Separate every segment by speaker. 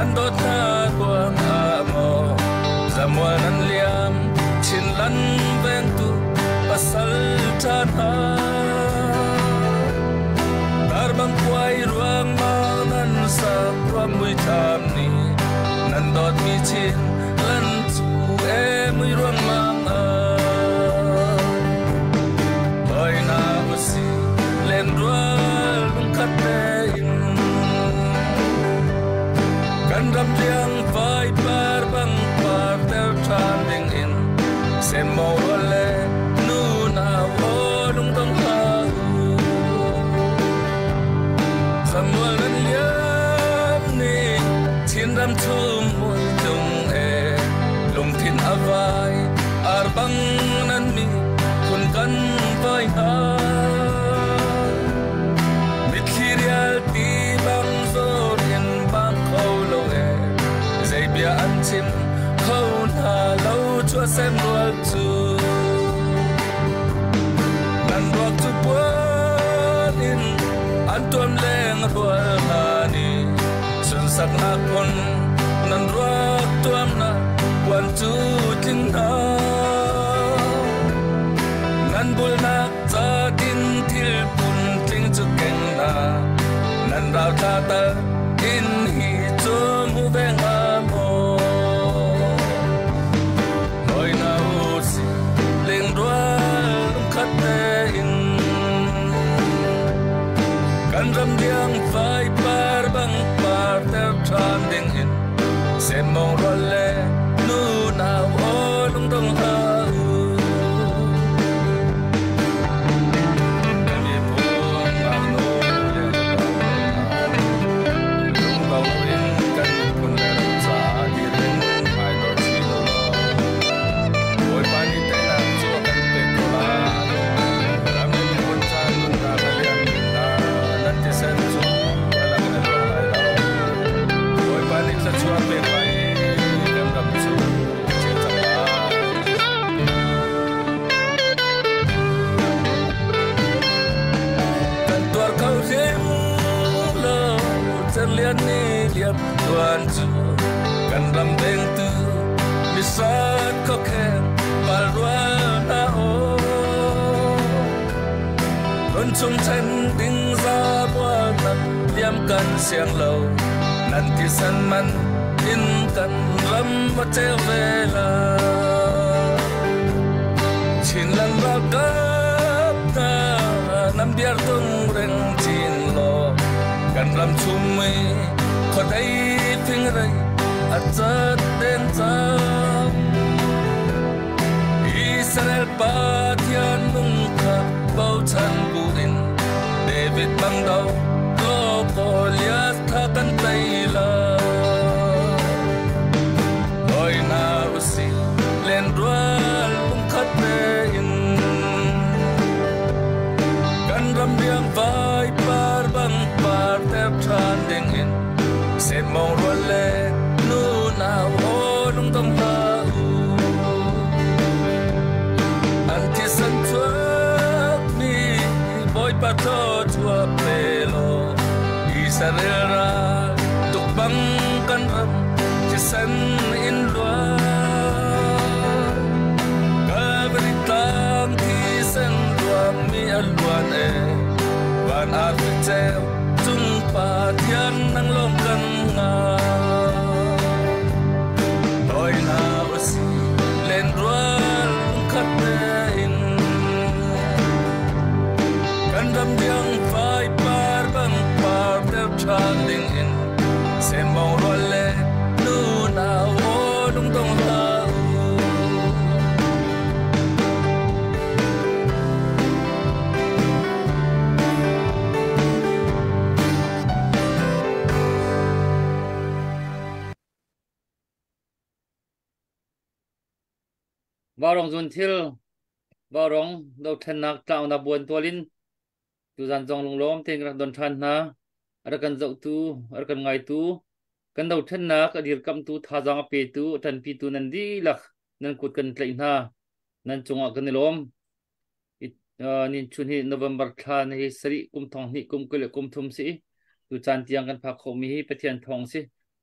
Speaker 1: đốt na quang amo zamwa nan liam chin lan veng tu pasal chana dar bang kwai ruang ma nan sa ram mui tham ni nan dot mi chin lan chu e mui ruang mang a boy na usi len rual khat te in kan ram riang vai par bang par ter than ding in sem mo le nu na wo lung dong ha samwal nan liam ni chin ram thum mui tung e lung thin avai ar bang nan mi kun kan vai ha mit khirial ti bang zor in bang khâu lo e zai bia an chim khâu na lo chua sem rual chu nan ruak chu puan in an tuam leng rual na ni sun sak na kon nan ruak tuam na wan chu tin na nan bul na za tin thil pun ting chu keng na nan rao tha ta in hi chu mu veng a mo noi na u si leng rual khat te in kan ram diang vai par bang par ter than ding in sem mong rol le nu na o lung dong ha lian ni liap tuan chu kan ram deng tu misat ko khen palwa na o kon chung chen ding za bwa na liam kan siang lo nan ti san man in kan ram ma che vela chin lan ba ka ta nam biar tung reng chin lo kan ram chum mi kho dai phing rai a chat den cha Israel pa thian nung kha bao chan bu in David bang dau lo Goliath tha kan tai la loi na usi len rual lung khat te in kan ram riang vai par bang par ter than ding in sem mong rol le nu na o lung dong ha an ti san chuak ni boy pa to chua pelo Israel ra tuk bang kan ram ti san in lua kavri tang ti san lua mi al luan e van a tu cheo chung pa thian nang lom kan nga toy na usi len rual khat te in kan ram diang vai par bang par ter than ding in sem mong rol le nu na o lung dong ha
Speaker 2: Barong zun thil barong do then nak tao na buan tualin tu zan jong lung lom teng rak don than na ara kan zau tu ara kan ngai tu kan do then nak adir kam tu tha jang pe tu tan pi tu nan di lak nan kut kan tlei na nan chunga kan lom nin chun hi November than hi sari kum thong ni kum kule kum thum si tu chan tiang kan pha kho mi hi pathian thong si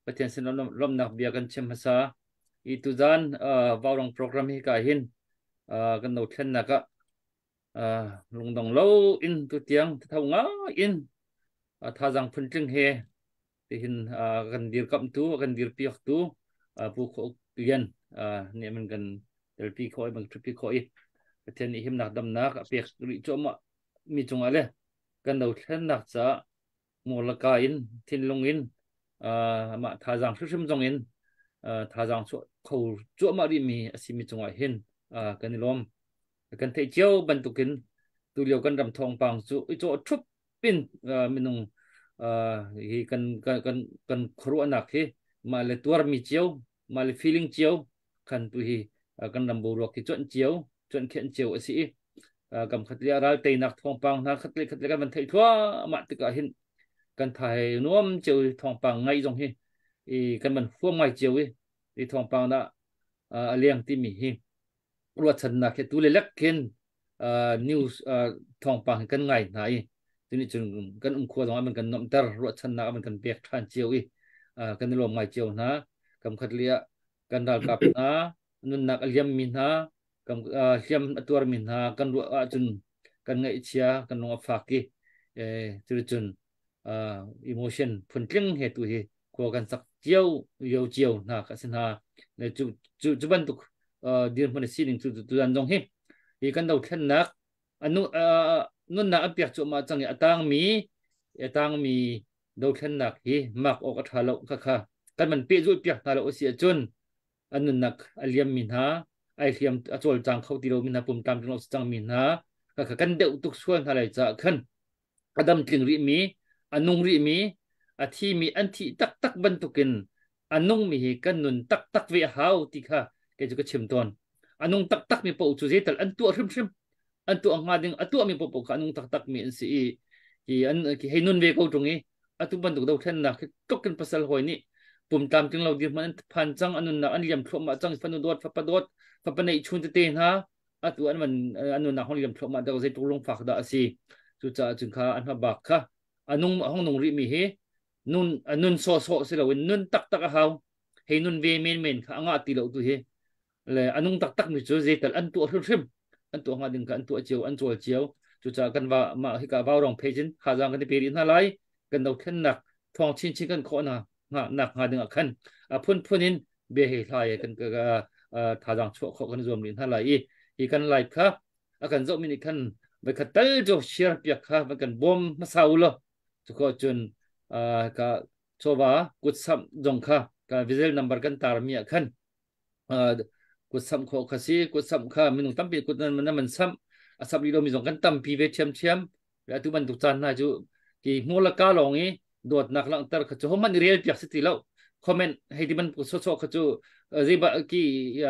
Speaker 2: ประเทศสินลมนักเบียกันเชมภาษาอีตุจานวาวรองโปรแกรมให้กาหินกันเราเช่นนักลงดงโลอินตุเตียงเท่าง้าอินท่าจังพุ่นจึงเฮที่หินกันดีร์กับตัวกันดีร์ปีกตัวผู้ขอเรียนเนี่ยมันกันเดลปีคอยบางทริปปีคอยประเทศนี้หิมนักดำนักเปียกริจอมมีจงอะไรกันเราเช่นนักจะมูลกาอินทินลงอินมาท่าจังชิมจงอินท่าจังเขาจวมาริมีสิมีจงไอหินกันนิลมกันเที่ยวบรรทุกินตัวเดียวกันดำทองปังจุไอโจทุบปินมินงฮีกันครัวนักฮีมาเลตัวมีเจียวมาเล feeling เจียวกันตัวฮีกันดำบูรอกที่จวนเจียวจวนเขียนเจียวสิกำขัดเรียรัลเตนักทองปังนักขัดเรียกันมันเที่ยวมาติกาหินกันไทยน้อมเจียวทองปังไงจงฮีกันมันพวกไงเจียวฮีทองปังน่ะเลี้ยงที่มีฮีรวดชนะแค่ตัวเล็กเกินนิวส์ทองปังกันไงไหนทีนี้จนกันขวดของมันกันน้ำตาลรวดชนะมันกันเบียกทานเจียวกันรวมไงเจียวนะกำขัดเลียกันดาลกับนะนุนนักเลียมมินนะกำเลียมตัวมินนะกันรวดจนกันไงเชียกันลงฝากกีทีนี้จนอิโมชันพุ่นกลิ้งเหตุเหขวกันสักเจียวเยียวเจียวนะกันสินะเนี่ยจุบันตุกเดือนพันสี่หนึ่งจุดอันตรงนี้อีกันเราแค่นักอันนู้นนักเปียกจุมาจังเนี่ยตั้งมีเราแค่นักฮีมักออกทาโลค่ะกันมันเปียจุเปียกทาโลเสียจนอันนู้นนักอเลียมมินฮะไอเลียมอจวลจังเขาตีเรามินฮะปุ่มตามที่เราจังมินฮะค่ะกันเดาตุกส่วนอะไรจะขันอดัมจึงริมีอันนุ่งริมีอาที่มีอันที่ตักบรรทุกินอันนุ่งมีกันนุนตักเวหาวติค่ะแกจะก็ชิมตอนอันนุ่งตักมีปอจุเจตัลอันตัวชิมอันตัวงาดึงอันตัวมีปออันนุ่งตักมีอันสีที่อันที่ให้นุนเวกเอาตรงนี้อันตัวบรรทุกเราเท่นนักก็กันภาษาหอยนี่ปุ่มตามจึงเราเดียวมันพันจังอันนุนนักอันเลี่ยมพรมาจังฟันดอดฟับดอดฟับในชุนเตนฮะอันตัวอันมันอันนุนนักห้องเลี่ยมพรมาเดี๋ยวจะตกลงฝากดาสีจุจ้าจึงค่ะอันมาบักค่ะอันนุ่งห้องนุ่งริมีเฮนุ่นโซสิเราเว้นนุ่นตักเฮาให้นุ่นเวเมนค่ะงาตีเราตัวเฮเลยอันนุ่งตักมีจุดเจตัลอันตัวชิมอันตัวงาดึงกันอันตัวเจียวอันตัวเจียวจุจ้ากันว่ามาให้กับว่าวรองเพจินข้าจังกันที่เปรีน่าไรกันเราเท่นหนักทองชิ้นกันโคนะหนักงาดึงขันพุ่นนินเบให้ไล่กันก็ท่าจังชั่วเขากันรวมลินท่าไรอีกันไล่ค่ะกันจะมีกันไปขัดเตลจบเชียร์เปียกค่ะมันกันบอมมาสาวเลยทุกคนจนก็โชว์กุศลจงค่ะก็วิจัยนัมเบอร์กันตารมีขันกุศลโคกสีกุศลค่ะมีนุ่งตั้มปีกุศลมันซ้ำสับลีโรมีจงกันตั้มปีเวชเชียมแล้วทุกบันทุกจานนะจูที่มูลค่าลงนี้โดดนักลังตารขจูมันเรียลเปียกสติแล้วคอมเมนต์ให้ที่มันกุศลขจูเรียบกี่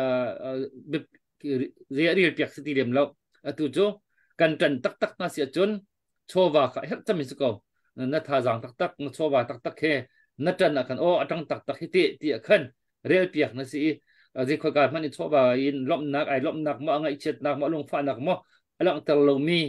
Speaker 2: เรียลเปียกสติเดียมแล้วทุกจูกันจันตักน่าเสียจนโชว์ค่ะเฮ็ดจำมิสกอนัทท่าจังตักนัทโชว์ตักแค่นัทจันนักกันโอ้อังตักให้ที่ขึ้นเรียลเปียกนั่นสิที่คนการมันโชว์อินล้มนักล้มนักมาไงเช็ดนักมาลงฟ้านักมาลังตะลุมี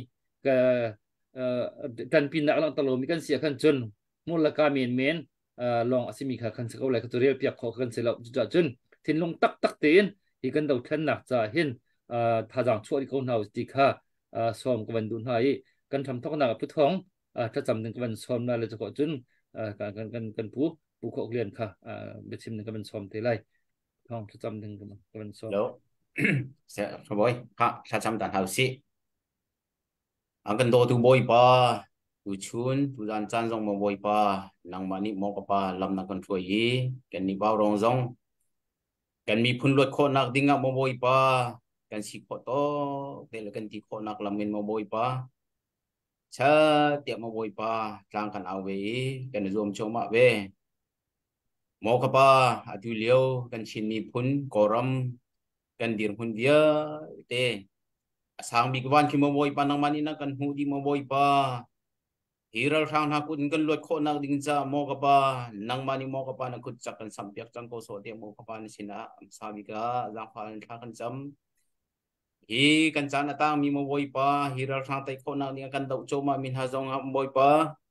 Speaker 2: กับกันปีนักลังตะลุมีกันเสียกันจนมูลค่าเมนลองสิมีค่ะกันสักอะไรก็ตัวเรียลเปียกขอกันเสียแล้วจุดจนทิ้งลงตักเตียนที่กันเราขึ้นนักจะเห็นท่าจังช่วยคนเราติค่ะซ้อมกันดูให้กันทำทุกอย่างพุทธองถ้าจำหนึ่งกันซ้อมได้เลยจะขอจุนกันผู้ขอเรียนค่ะเบ็ดชิมหนึ่งกันซ้อมเท่าไรท้องถ้าจำหนึ่งกันซ้อม
Speaker 3: แล้วเสียขบอยค่ะถ้าจำแต่หาสิกันโตตูบอยป้าตูชุนตูจันจันจงมาบอยป้านางมานิมอกป้าลำนักกันช่วยยีกันนี่บ่าวรองจงกันมีพุ่นรถโคนักดิ้งอ่ะมาบอยป้ากันสิโคโตเดี๋ยวกันที่โคนักลำเงินมาบอยป้าเชื่อเตียมาบอยป้าจางกันเอาไว้กันรวมโชว์มาเว้มอกป้าอาทิเลียวกันชินมีพุ่นกอรัมกันดีร์พุ่นเดียเตsang bi kwan ki mo boy pa nang mani na kan hu di mo boy pa hiral sang ha kun kan lot kho na ding cha mo ka pa nang mani mo ka pa na khut chak kan sam pyak chang ko so te mo ka pa ni sina sa bi ka za pha kha kan cham hi kan chan atang mi mo boy pa hiral sang tai kho na ni kan dau cho ma min ha jong ha boy pa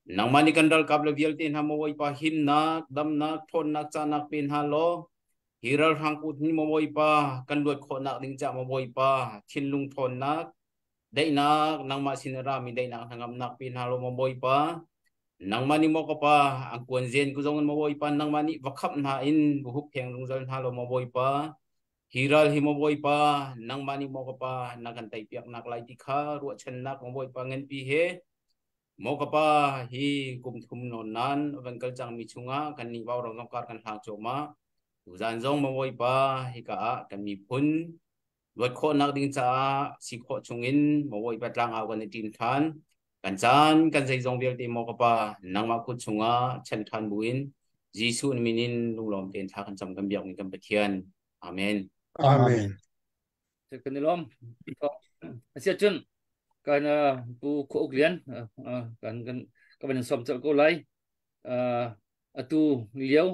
Speaker 3: nang mani kandal kabla vialtin hamoi pa hin nak dam nak thon nak cha nak pin halo hiral hangkut ni moi pa kan luat kho nak ding cha moi pa thin lung thon nak dai nak nang ma sinara mi dai nak hangam nak pin halo moi pa nang mani mo ka pa ang kuan zen ku zong moi pa nang mani wakhap na in bu hup pheng lung zal halo moi pa hiral hi moi pa nang mani mo ka pa nakan tai piak nak lai ti kha ru chen nak moi pa ngen pi he mo ka pa hi kum thum non nan van kal chang mi chunga kan ni baw rong kar kan hang choma tu zan zong moi pa hi ka kan mi phun wat kho nak ding cha si kho chungin moi pa tlang aw kan tin than kan chan kan sei zong bial ti mo ka pa nang ma khu chunga chen than buin jisu minin lunglom ten tha kan cham kan biak ni kan pathian amen
Speaker 4: Amen.
Speaker 2: Kan ilom asia chun kan bu ko oklian kan ban som chal ko lai atu liao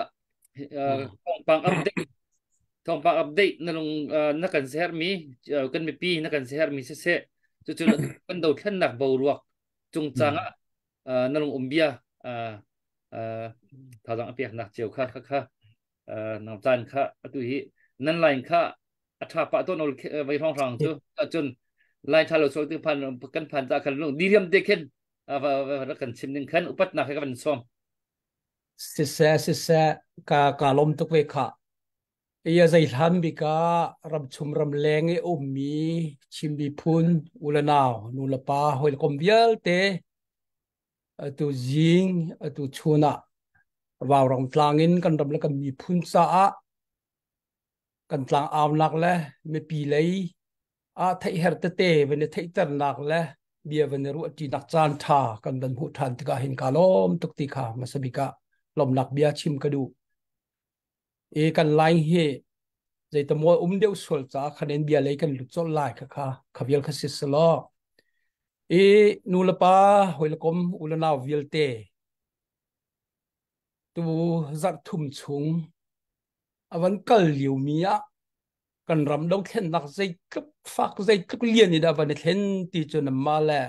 Speaker 2: thong pang update na long na kan share mi kan mi pi na kan share mi se chu chu kan do than nak bo ruak chung changa na long umbia thà rằng việc nạc chiều kha nằm tan kha tu hi nan lain kha atha pa to nol vai rong rong chu chun lain thalo so tu pan kan pan ta kan long diriam deken và kan sim ning khan upat na ka ban som
Speaker 4: Sisa ka lom tuk ve kha iya zai hlam bi ka ram chum ram leng e mi chim bi phun ulanaw nulapa hoi kom vial te tu jing tu chuna vào rong tlangin kan ram la kan mi phun sa a kan tlang aw nak le me pi lei a thai her te te ven thai tar nak le bia ven ru ti nak chan tha kan ban hu than tika hin ka lom tuk ti kha masabika lom nak bia chim ka du e kan lai he zai ta mo deu sol cha khanen bia lei kan lu chol lai kha khavial kha sis lo e nulapa hoilkom ulana vialte tu zat thum chung awan kal liu mia kan ram dong khen nak zai kluk fak zai kluk lian ni da van khen ti chon ma la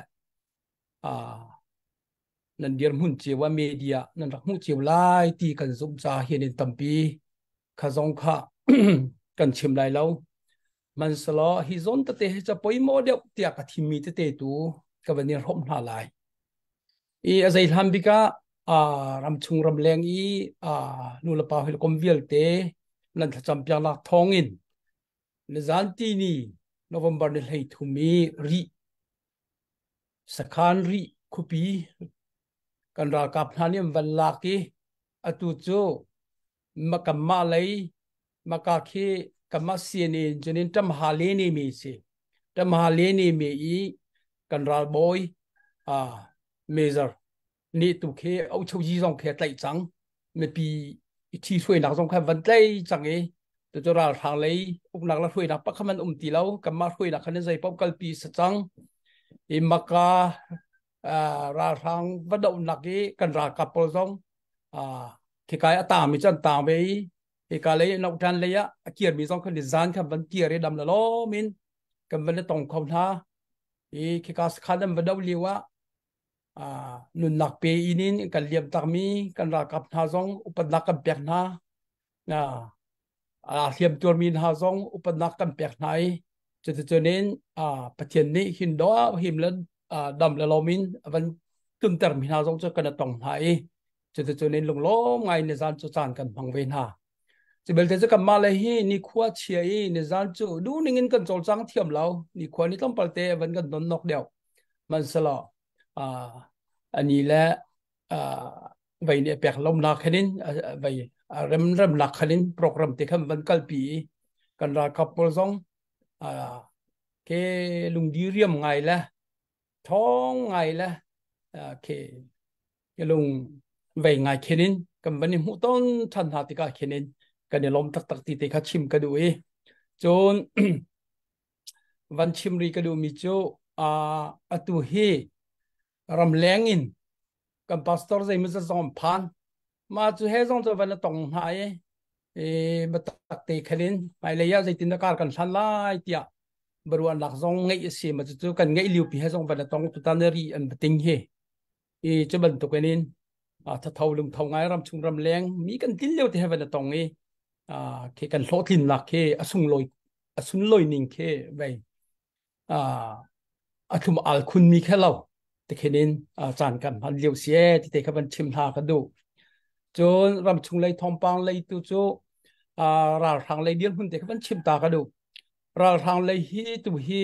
Speaker 4: nan dir mun che wa media nan rak mu che lai ti kan zum cha hian in tampi kha zong kha kan chim lai lo man salo hi zon ta te cha poi mo deu tia ka thimi te te tu ka van ni rom hla lai e azai lam bika ram chung ram leng i nula pa hil kom vial te nan tha cham piang lak thongin le zan ti ni November ni hei thumi ri sakhan ri khupi kan ra kap thaniam van laki atu chu makamma lei maka khi kama siani jenin tam hale ni mi si tam hale ni mi i kan ra boy measure ni tu khe au chou ji jong khe tlai chang me pi thi suai nak jong kha van tlai chang e tu cho ra thang lei uk nak la suai nak pa khaman ti lau kama suai nak khan zai pop kal pi sa chang i maka ra thang va dau nak e kan ra kapol jong khi kai ata mi chan ta be e ka lei nok tan le ya kier mi jong khan zan kha van kier e dam la lo min kan van tong khom tha e khi ka khan va dau liwa nun nak pe inin kan liam tak mi kan ra kap na zong upat nak kan pek na liam tur min ha zong upat nak kan pek nai cho nên pathian ni hin do him lan dam la lomin van tun ter min ha zong cho kan tong hai cho nên lung lo ngai ne zan cho chan kan phang ven ha chỉ bel te ka ma le hi ni khwa chia i ne zan chu du ningin kan chol chang thiam lau ni khwa ni tom palte van kan don nok deu man sala anh ấy là vậy nè bèn lom nạc hình vậy rem nạc hình program thì không vẫn cần bị cần ra couple giống cái lùng đi riêng ngày là thong ngày là cái lùng vậy ngày hình cần vẫn hữu tôn thân hạt thì cả hình cần lom tắc tắc thì cả chim cái đuôi chôn vẫn chim ri cái đuôi mi cho tu hi ram lengin kan pastor zai mi zong phan ma chu he zong cho van tong hai e batak te khalin mai le ya zai tin kar kan san lai tia baruan lak zong ngai si ma chu kan ngai liu pi he zong van tong tu taneri an bating he จะบรรทุกนินถ้าเท่าลุงเท่าไงรำชุงรำแรงมีกันกินเลี้ยวที่ให้วันตรงนี้เคกันโลทินหลักเคอสุนลอยนิ่งเคไปทุมอัลคุณมีแค่เราแต่แค่นี้จานกันพันเลี้ยวเสียที่เด็กเขาบันชิมหากันดูจนรำชุงเลยทองปังเลยตัวโจราทางเลยเดียนหุ่นเด็กเขาบันชิมตากันดูราทางเลยฮีตัวฮี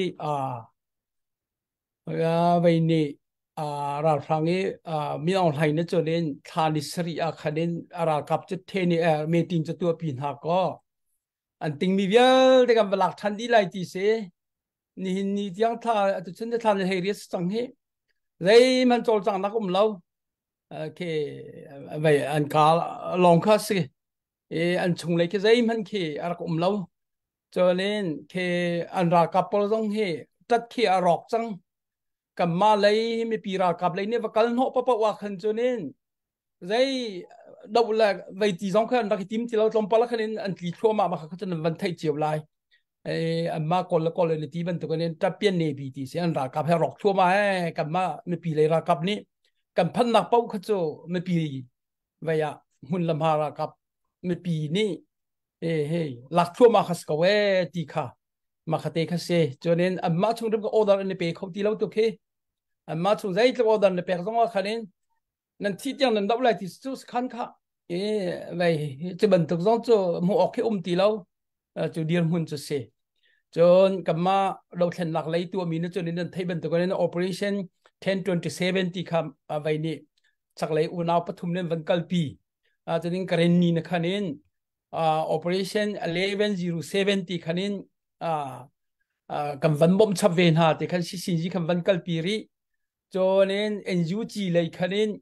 Speaker 4: ไปนี่ราทางนี้มีออนไลน์นะจนเล่นทานิสรีคะแนนรากับจุดเทนี่เมติงจะตัวปีนหาก็อันติงมีเยอะแต่กันเวลาทันดีไลที่เสนี่ยังท่าตุฉันจะทำให้เรียสสังเหเลยมันโจลจังนักเราเคไปอันกาลองคัสอันชงเลยเคเลยมันเคอะไรเราจนเล่นเคอันรากับปอลจังเหตัดเคอรอกจังกับมาเลยไม่ปีรากับเลยเนี่ยว่ากันหัวปะปะว่าขันจนเล่นเลยดูแลไปที่สองคนนักทีมที่เราลงไปแล้วคนนี้อันที่ชัวมาเขาจะนั่งวันไทยเจียวไลอันมาคนละทีมันตัวนี้จะเปลี่ยนเนบีที่เสียนรากับให้รอกชัวมากับมาไม่ปีเลยรากับนี้กันพันนักเป้าเขาจะไม่ปีไปอะหุ่นลำหารากับไม่ปีนี้หลักชัวมาขัสกเวตีค่ะมาขัดเตะขัสเซจนนั้นอันมาช่วงเรื่องก็ออเดอร์ในเปเขาตีเราตัวเคอันมาช่วงใจจะออเดอร์ในเปเขาต้องว่าคะแนนนั่นที่ยังนั่นดับเลยที่สุดขันค่ะไปจะบันทึกซ้อนจะมัวออกแค่ตีเราจะเดียนหุ่นจะเซจนกับมาเราเห็นหลักเลยตัวมีนะจนนั้นที่บันทึกกันนั้น operation 1027ที่คำไปนี่สักเลยอุณาปฐุมนั้นวันกัลปีจนนั้นกรณีนะคะแนนoperation 1107ที่คะแนนกันวันบ่มชับเวนหาแต่คันสิ่งที่กันวันกัลปีรีจนนั้น NUG เลยคะแนน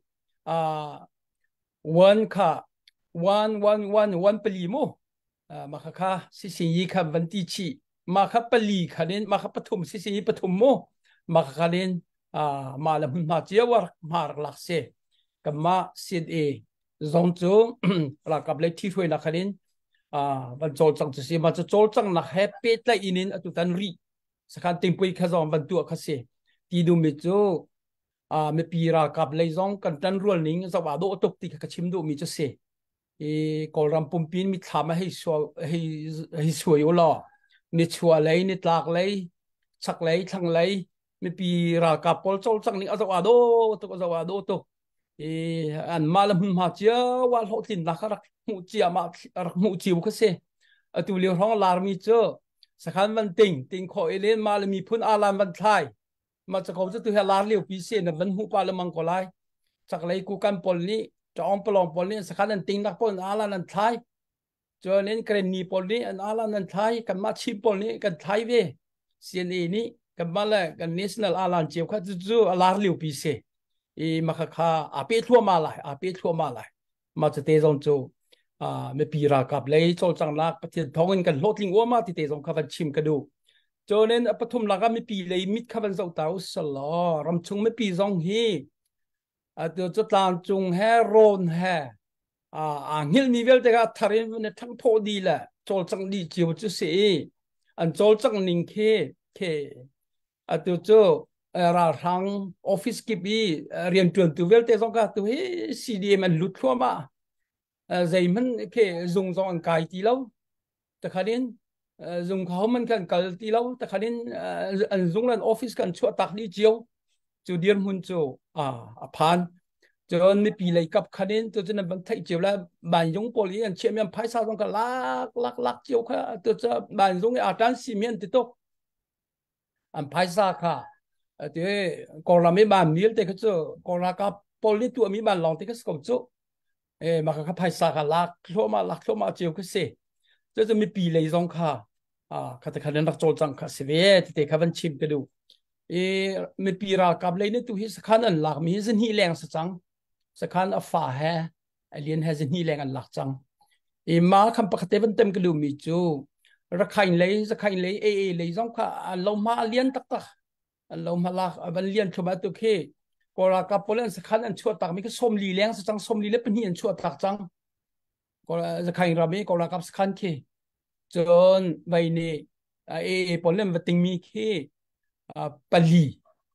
Speaker 4: วันค่ะวันปลีโมมาค่ะสิ่งที่กันวันที่ชีมาค่ะปลีคะแนนมาค่ะปฐุมสิ่งที่ปฐุมโมมาค่ะคะแนนมาละมุนมาเจียวว่ามาหลักเสกับมาเสียเอจงจูหลักกับเลยที่ช่วยนะคะแนนวันโจลจังจะเสียมาจะโจลจังนักแฮปปี้แต่อินินอตุตันรีสักการติงปุยข้าจอมวันตัวข้าเสียที่ดูมิจูไม่ปีรากับเลยจงกันตันรัวนิ่งสวัสดิ์ตุกติกชิมดูมิจูเสียกอลรัมปุ่มปีนมิทำให้สวยอยู่หล่อนิดชัวเลยนิดหลากเลยสักเลยทั้งเลยไม่ปีรากับปอลโจลจังนิ่งสวัสดิ์ตุกอันมาลำมาเจ้าว่าเขาตินนักรักมูเจียมารักมูจิวก็เสียตัวเลี้ยงร้องลาร์มีเจ้าสักครั้งมันติงขอเอเลนมาลมีพุ่นอาลามบันทายมาจากเขาจะตัวเฮลาร์เลี้ยวปีเสียนมันหูปาลมังกลายสักเลยกูกันปอลนี้จะอมปลองปอลนี้สักครั้งนั้นติงนักปอลอาลานันทายเจ้าเน้นเกรนีปอลนี้อันอาลานันทายกันมาชิปปอลนี้กันทายเวเสียนนี้กันมาเลยกันเนชั่นแนลอาลานเจียวข้าจู่อาลาร์เลี้ยวปีเสียมาค่ะอาเปิดทั่วมาเลยมาจะเตะจงจูไม่ปีรากับเลยโจจังนักประเทศท้องเงินกันโลดลิงว่ามาที่เตะจงข้าวันชิมกันดูจนนั้นปฐุมลักไม่ปีเลยมิดข้าวันเจ้าเต่าสลอรำชงไม่ปีจงฮีเดี๋ยวจะตามจงแฮโรนแฮเงี้ยมีเวลแต่ก็ทารินเนี่ยทั้งพอดีแหละโจจังดีจิวจะเสียอันโจจังนิงเคเดี๋ยวจะราทางออฟฟิศกิบีเรียนจวนตัวเวลเตสองก็ตัวซีดีมันหลุดทั่วมาใจมันเคซงอังกายตีแล้วแต่คราวนี้ซงเขามันกันกัลตีแล้วแต่คราวนี้ซงนั้นออฟฟิศกันชัวตักดีเจียวจูเดียนหุ่นจูผ่านจนไม่ปีเลยกับคราวนี้ตัวจะนั่นบันทึกเจียวแล้วบานยงโปลีอันเชื่อมยังภายซาต้องกันลักเจียวค่ะตัวจะบานยงอาจารย์ซีเมนติโตอันภายซาค่ะที่กอลาไม่บานมีแต่ก็จะกอลากับปอลิตัวมีบานลองที่ก็สกจุมาค่ะภายซาค่ะลักเข้ามาเจียวก็เสียจะมีปีเลยสองค่ะค่ะแต่คะแนนนักโจจังค่ะเสียที่เด็กเขาบันชิมกันดูมีปีรากับเลยเนี่ยตัวที่สคันอันหลักมีสินฮีแรงสักจังสคันอัฟฟ้าแฮเลียนแฮสินฮีแรงอันหลักจังมาคำปกติเป็นเต็มกันดูมีจูรักใครเลยเลยสองค่ะเรามาเลียนตักเรามาลักบันเลียนชมาตัวเคกอลากับปอลนสคันอันชัวตักมีก็สมลีแรงสักจังสมลีเล็บเป็นฮีอันชัวตักจังก็จะใครรามีกอลากับสคันเคจนใบนี้ปอลนวัติงมีเคปลี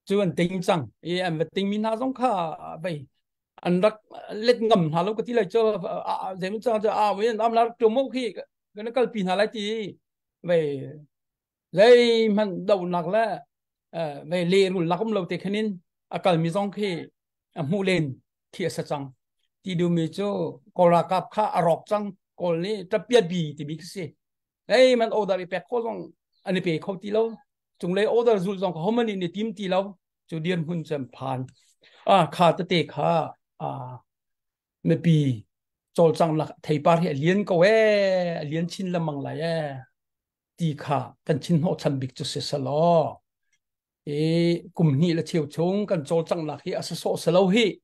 Speaker 4: chú anh tính chăng em vật tính mình ha giống khá vậy anh rắc lết ngầm hà lúc cái tí lại cho dễ mình cho với năm là trồng mốc khi cái nó cần pin hà lại tí về dây mình đầu nặng là về lê rồi là không lâu thì khi nên cần mình giống khi mua lên thiệt sát chăng thì điều mình cho có là cặp khá rọc chăng có này chấp biệt bì thì bị cái gì đấy mình order bị bẹt khó giống anh ấy bị khó tí lâu chúng lấy order rồi giống không mình đi tìm tí lâu cho điên hun chấm pan khá tự tế khá mới bị cho rằng là thầy bà hiện liên câu liên chín là mang lại thì khá cần chín họ chuẩn bị cho sẽ lo cùng nghĩ là chiều chúng cần cho rằng là khi sẽ số lâu hi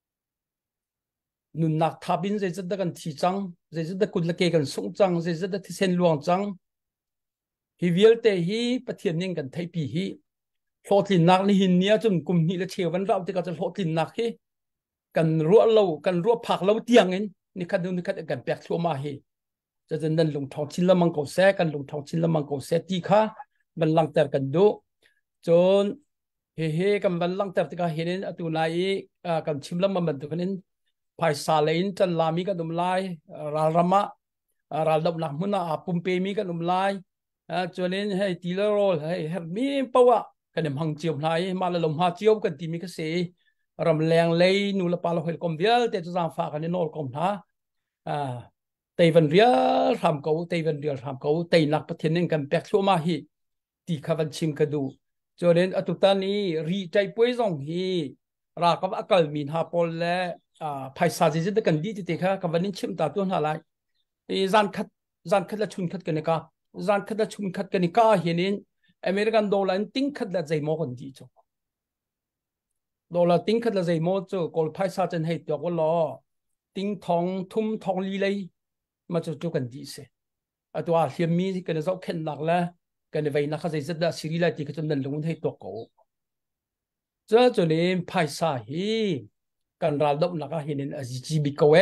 Speaker 4: nun nạc tháp in dây rất cần chỉ trăng dây rất cần là cái cần sung trăng dây rất thì sen luồng trăng hi viết tệ hi bắt thiên nhiên cần thấy bị hi lọt lìn nạc li hình nia chúng cùng nghĩ là chiều vẫn rau thì cần lọt lìn nạc hi cần rũa lâu cần rũa phạc lâu tiếng ấy ni khát cần bẹt xua mà hi cho nên nên lùng thong chín là mang cầu xe cần lùng thong chín là mang cầu xe tí khá bên lăng ter cần đu chôn he cần bên lăng ter thì cả hiện ở tụ này cần chim lâm mà mình tụ nên phải xả lên chân làm mi cái đùm lai rama động làm muốn pum pe mi cái đùm lai cho nên hay tí lơ rồi hay mi bao cái niệm hàng chiều này mà là lồng hoa chiều cần tìm mi cái gì ram leng lei nu la palo hel kom vial te chu zang fa kan nol kom ha tây vân ria tham cầu tây nak pathian ning kan pek so ma hi ti khavan chim ka du cho nên atutani ri chai poi zong hi ra ka akal min ha pol le phai sa ji de kan di ti kha ka vanin chim ta tu na lai zan khat la chun khat kan ka zan khat la chun khat kan ka hinin American dollar ting khat la zai mo kon di cho dollar ting khat la zai mo cho kol phai sa chen hei to ko lo ting thong thum thong li lei mà cho cần gì sẽ tôi hiểm mi cái này dấu khen nặng là cái này vậy nó khá dễ rất là xử lý lại thì cái trong lần lúng thấy tổ cổ cho nên phải sai hi cần ra động là cái hiện ở gì bị cầu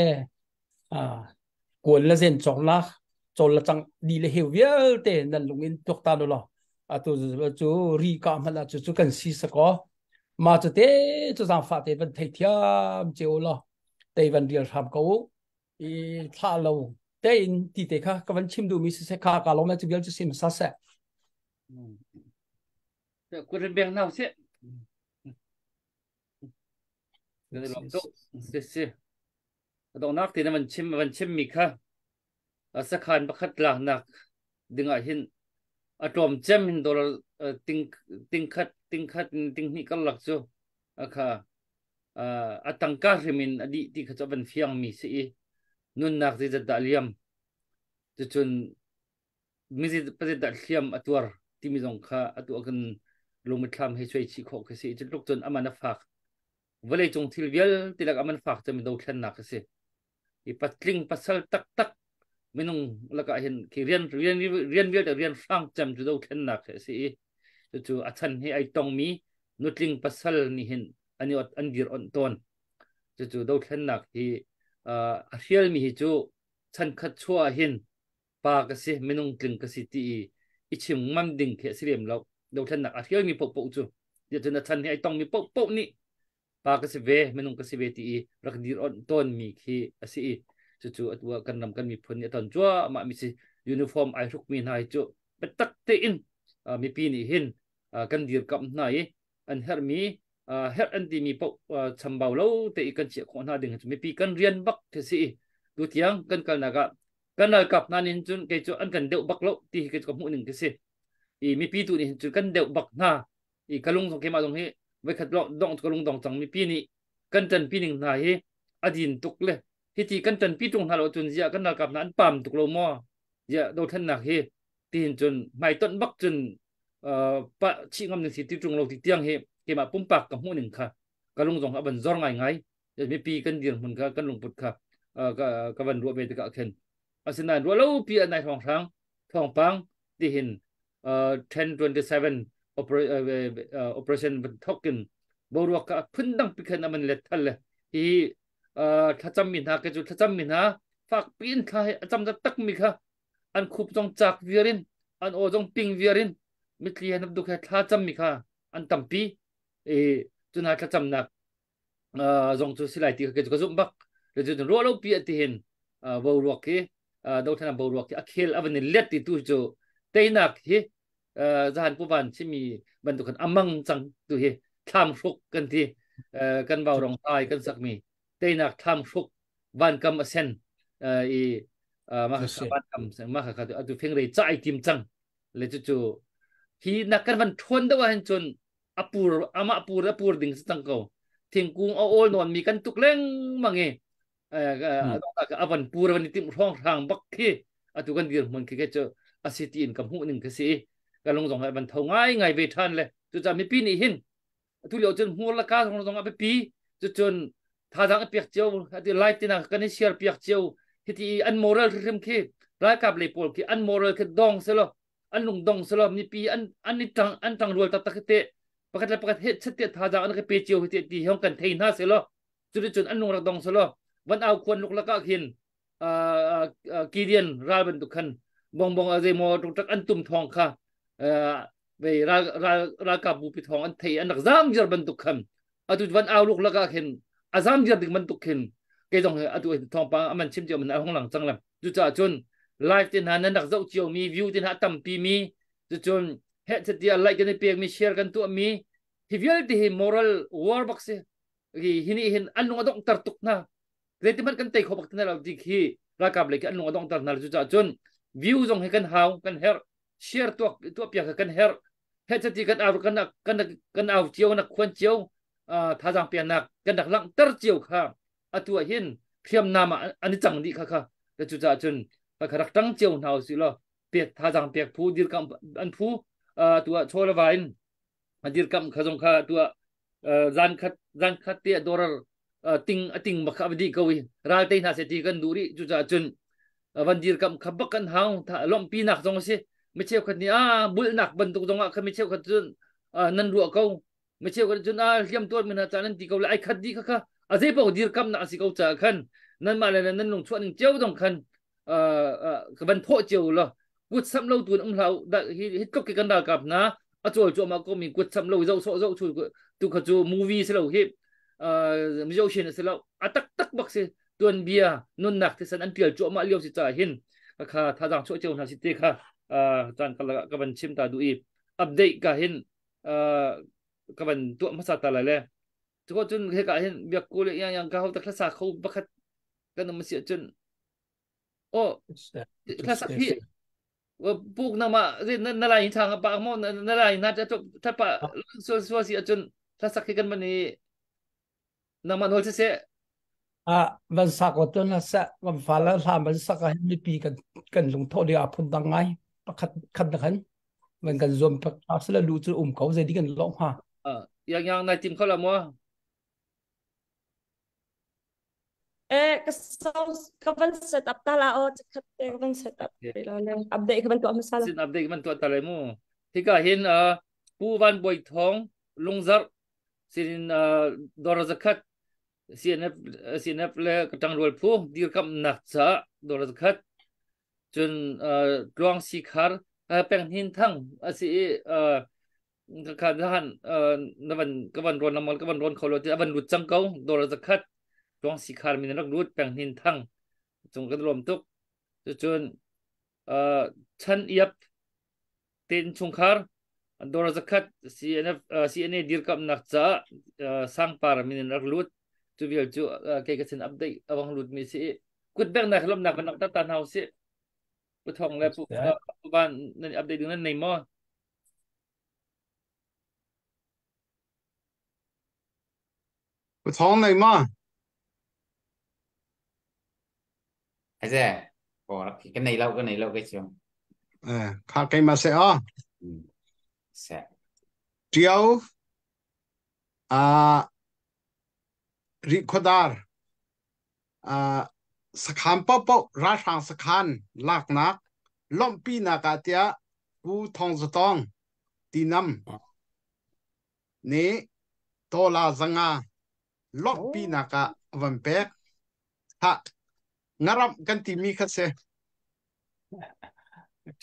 Speaker 4: cuốn là dân chọn là chẳng đi là hiểu biết để lần lúng in thuộc ta đó tôi chú ri cảm hay là chú cần xí sẽ có mà cho thế cho rằng phát thì vẫn thấy thiam chiều lo tây vẫn điều tham cầu thả lâu thế thì thế khác các vấn chim đủ mi sẽ khác cả lâu mà chỉ biết chỉ xem sao sẽ
Speaker 2: cái bên nào sẽ cái lòng tốt sẽ động nát thì mình chim mi khác sẽ khan bắt khát là nạc đừng ai hin trộm chim hin đồ tinh khát ni cái lạc cho kha tăng ca thì mình đi thì khát cho bên phiang mi sẽ nun nak di da liam tu chun mi di pa da liam atwar ti mi zong kha atu akan lumi thlam he choi chi kho ke si chu luk chun amana fak vale chung thil vial tilak aman fak chami do thlan nak se I patling pasal tak minung laka hin ki rian vial da rian fang cham chu do thlan nak se chu athan he ai tong mi nutling pasal ni hin ani ot andir on ton chu do thlan nak hi hial mi hi chu chan khat chua hin pa ka si minung tling ka si ti ichim mam ding khe sirem lo do than nak hial mi pok chu ya chuna chan hi tong mi pok ni pa ka si ve minung ka si ve ti rak dir on ton mi khi asi chu atwa kan nam kan mi phun ni ton chua ma mi si uniform ai ruk mi nai chu petak te in mi pi ni hin kan dir kam nai an her mi hết anh thì mi bộ chăm bảo lâu thì cần chịu khó na đừng chuẩn bị cần riêng bắc thì sĩ tu tiếng cần cần là cặp na nên chun cái chỗ anh cần đậu bắc lâu thì cái có mũi đừng cái gì thì mi pi tu nên chun cần đậu bắc na thì cái lông trong cái mà trong hệ với khát động cái lông trong mi pi ni cần trần pi đừng na hệ adin tục le thì cần trần pi trong hà lộ chun giờ cần là cặp na anh pam tục lâu mo giờ đâu thân nạc hệ thì chun mai tuần bắc chun bạn chị ngâm được thì tiêu trùng lâu thì tiếng hệ cái mà pum pak kamu ning kha kalung jong aban zor ngai mi pi kan dir mun ka kan lung put kha ka ban ru be ka khen asina ru lo pi anai thong pang ti hin 1027 operation token boru ka phundang pi khan aman let thal le hi thacham min ha ke chu thacham min ha fak pin kha acham da tak mi kha an khup jong chak virin an o jong ping virin mi klian ab du kha thacham mi kha an tampi จุนหาจะจำหนักจงจุสิไลที่เขาจะจุ่มบักหรือจุนรัวเราเปียที่เห็นบาวรวกที่ดาวทนาบาวรวกที่อักเฮลอวันนี้เล็ดที่ตู้จูเตยนักที่จานผู้บันที่มีบรรทุกกันอามังจังตัวที่ทำฟุกกันที่กันบาวรองตายกันสักมีเตยนักทำฟุกบันกำเซนอีมาขับบันกำมาขับตัวเพ่งเลยใจทิมจังเลยจู่ที่นักกันวันทนได้ว่าเห็นจนapur ding sa tangkaw thingkung a ol non mi kan tukleng mange avan pura ni tim rong rang bak khi atu kan dir mon ki ke cho asiti in kam hu ning ka si ka long jong ban thau ngai ve than le tu cha mi pi ni hin tu lo chen hu la ka long jong a pi chu chun tha jang piak cheu ati life tina kan share piak cheu hiti an moral rim khi ra kap le pol ki an moral ke dong se lo an lung dong se lo mi pi an ni tang rol ta ta te pakat het setiap thajang an ke pechiu heti ti hong kan thein ha selo chun an nung rak dong selo wan au khon luk la ka hin kidian ral ban tukhan bong aze mo tuk tak an tum thong kha ve ra ka bu pi thong an thei an nak zam jar ban tukhan atu wan au luk la ka hin azam jar dik ban tukhin ke dong atu thong pa aman chim je man hong lang chang lam chu cha chun live tin han nak zau chiu mi view tin ha tam pi mi chun het setia like kan pe mi share kan tu mi hivial ti moral war box hini hin anung adong tartuk na reti man kan te khobak na di khi rakab le kan anung adong tar na ju cha chun view jong he kan haw kan her share tu pya kan her het seti kan av kan av chiu na khon chiu tha jang pya nak kan dak lang tar chiu kha atu hin phiam nama ani chang di kha ju cha chun ka kharak tang chiu naw si lo pek tha jang pek phu dir kam an phuตัวโชลวายน์ดิรกัมขจงข้าตัวจันขัดเตียดอร์ติงบักอวดีกวีรัลเตน่าเสตีกันดูริจุจ่าจุนวันดิรกัมขับบักกันหาวถ้าล้มปีนักจงสิไม่เชี่ยวกันนี่บุลนักบรรทุกจงอ่ะเขาไม่เชี่ยวกันจุนนันรัวเขาไม่เชี่ยวกันจุนเลี้ยมตัวมันจานันตีเขาเลยไอ้ขัดดีค่ะอาเจ็บเอาดิรกัมนักสิเขาจ่าขันนั่นมาเลยนั่นลงชวนเจ้าต้องขันบันโพเจ้าละกุดซ้ำเล่าตัวเราฮิตก็กินกันดากับนะจู่มาก็มีกุดซ้ำเล่าเจ้าช่วยตัวเขาจู่มูวี่สิเราฮิมิโยชินสิเราตักบักสิตัวเบียนุ่นหนักที่สันอันเปลี่ยนจู่มาเลี้ยวสิจ่าหินค่ะถ้าจังช่วยเจ้าหน้าสิเตค่ะจานกันบันชิมตาดูอีอัปเดตกันหินกันบันตัวมาสัตว์อะไรเลยทุกคนจนเห็นกันหินเบียกกูเลยยังเขาแต่คลาสเขาบักกันมันเสียจนโอ้คลาสพี่puk nama nalai thang pa mo nalai na ta pa so si achun ta sakhikan mani nama nol se
Speaker 4: วันสักวันนั้นสักวันฟ้าแล้วทำวันสักให้มีปีกันลงโทษเดียวพุ่นดังไงประคัดกันมันกันรวมประชาชนแล้วดูจะเขาจะดีกันร้องฮะ
Speaker 2: ยังนายจิมเขาละมั้ง
Speaker 5: kapan set up tala o kapan set up update kapan tu masalah
Speaker 2: sin update kapan tu tala mo tika hin puwan boy thong lungzar sin dora zakat CNF le katang rol phu dir kam nak cha dora zakat chun luang sikhar peng hin thang asi ka dahan naban kaban ron namal kaban ron kholo ti aban lut chang kau dora zakat luang sikhar min rak lut peng hin thang chung kan rom tuk chun chan iap ten chungkhar dora zakat CNA dir kam nak cha sang par min rak lut tu bil chu ke ka sin update awang lut mi si kut beng na khlom nak nak ta tan hau si pu thong le pu ban nan update ding nan nei mo
Speaker 6: pu thong nei ma
Speaker 3: hay thế bỏ cái này lâu cái chiều
Speaker 6: khá cái mà sẽ chiều Rikodar sakhan popo rashang sakhan laknak lompi nakatia pu thong zotong tinam ne tola zanga lompi naka vampek ha ngarap ganti mi khase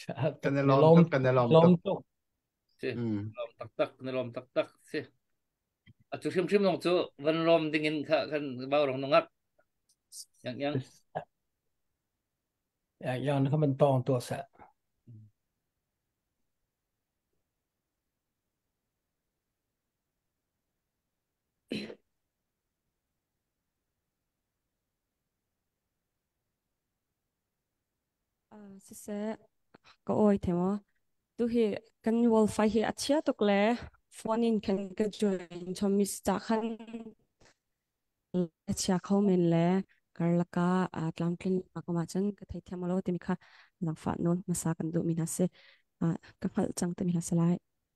Speaker 6: kanelom
Speaker 2: lom tak tak si chú phim phim nông chú vẫn lom tiếng in khá khăn bao rong nông ngắc yang
Speaker 4: yang nó mình tòng tua sẽ
Speaker 5: sẽ có ôi thế mà tu hi kan wall fai hi achia tok le phone in kan ka join cho mista khan achia khau men le karlaka atlam klin akoma chan ka thai thamalo te mi kha lang fa non masa kan du min ase ka phal chang te mi ha salai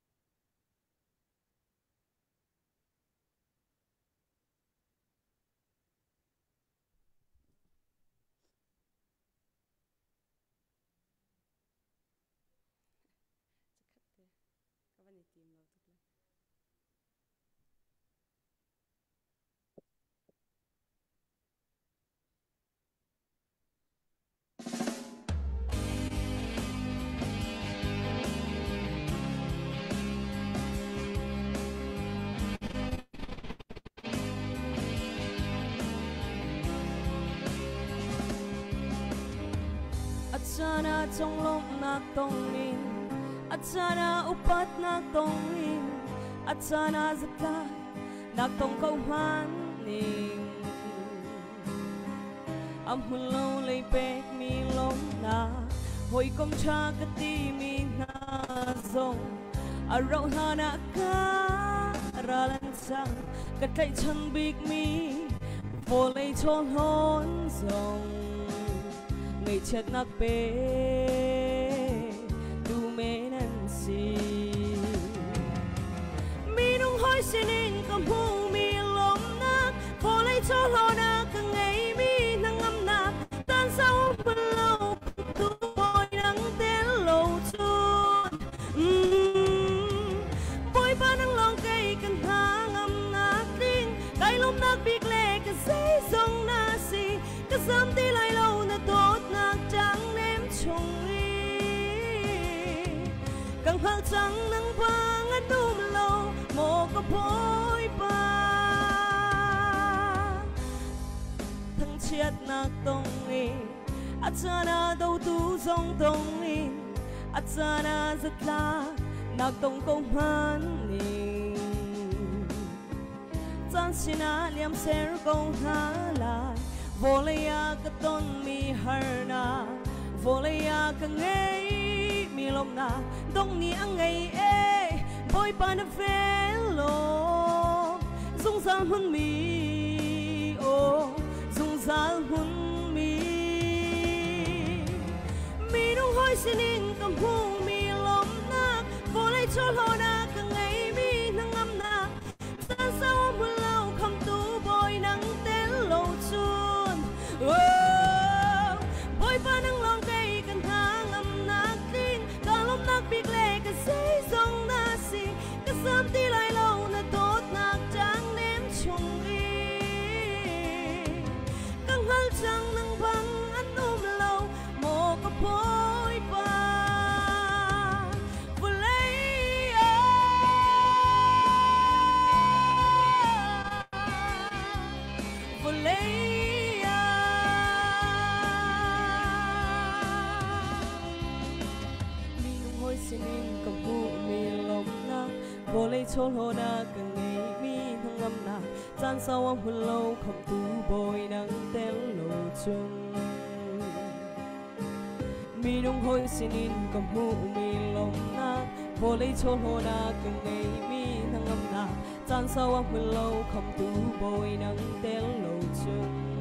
Speaker 5: Atsana tonglom na tongin Atsana upat na tongin Atsana zaklay na tong kauhan ning Amhulo lay pek mi lom na Hoy kom cha kati mi na zong Araw hana ka ralan sang Katay chang big mi Volay chol hon zong ngày chết nát bê tu mê nan si mi nung hoi xin in cầm hu mi lom nát phô lấy cho lo na cả ngày mi nang ngâm nát tan sao bên lâu tu bồi nắng tên lâu chuột bồi ba nắng lòng cây cần thang ngâm nát linh cây lom nát biết lệ cái giấy dòng na si cái sớm tí lại lâu na tốt trắng ném chung đi càng hal trắng nắng vàng anh đum lâu mồ có phôi ba thằng chết nạc tông đi Atsana đâu tu dòng tông đi Atsana rất là nạc tông công hân đi Chán xin liam ser công há lại Volaya ka ton mi harna Volaya ka ngay mi lom na Dong ni ang ngay Boy pa na velo Dung zal hun mi Dung zal hun mi Mi nung hoi sinin kam hu mi lom na Volay chol ho na ka ngay mi nang am na San sao am hun lau kam tu boy nang ten lo chun Boy pa nang long kay kan hangam nak tin Kalom nak bigle ka say song na si Kasam ti lai lâu na tot nak chang nem chung i Kang hal chang nang bang an lâu Mo ka boy pa Volay chol ho na ka ngay mi thang ngâm na Chan sao ang hun lâu khom tu boy nang tel lo chung Mi nung hoi sinin kam hu mi lom na Volay chol ho na ka ngay mi thang ngâm na Chan sao ang hun lâu khom tu boy nang tel lo chung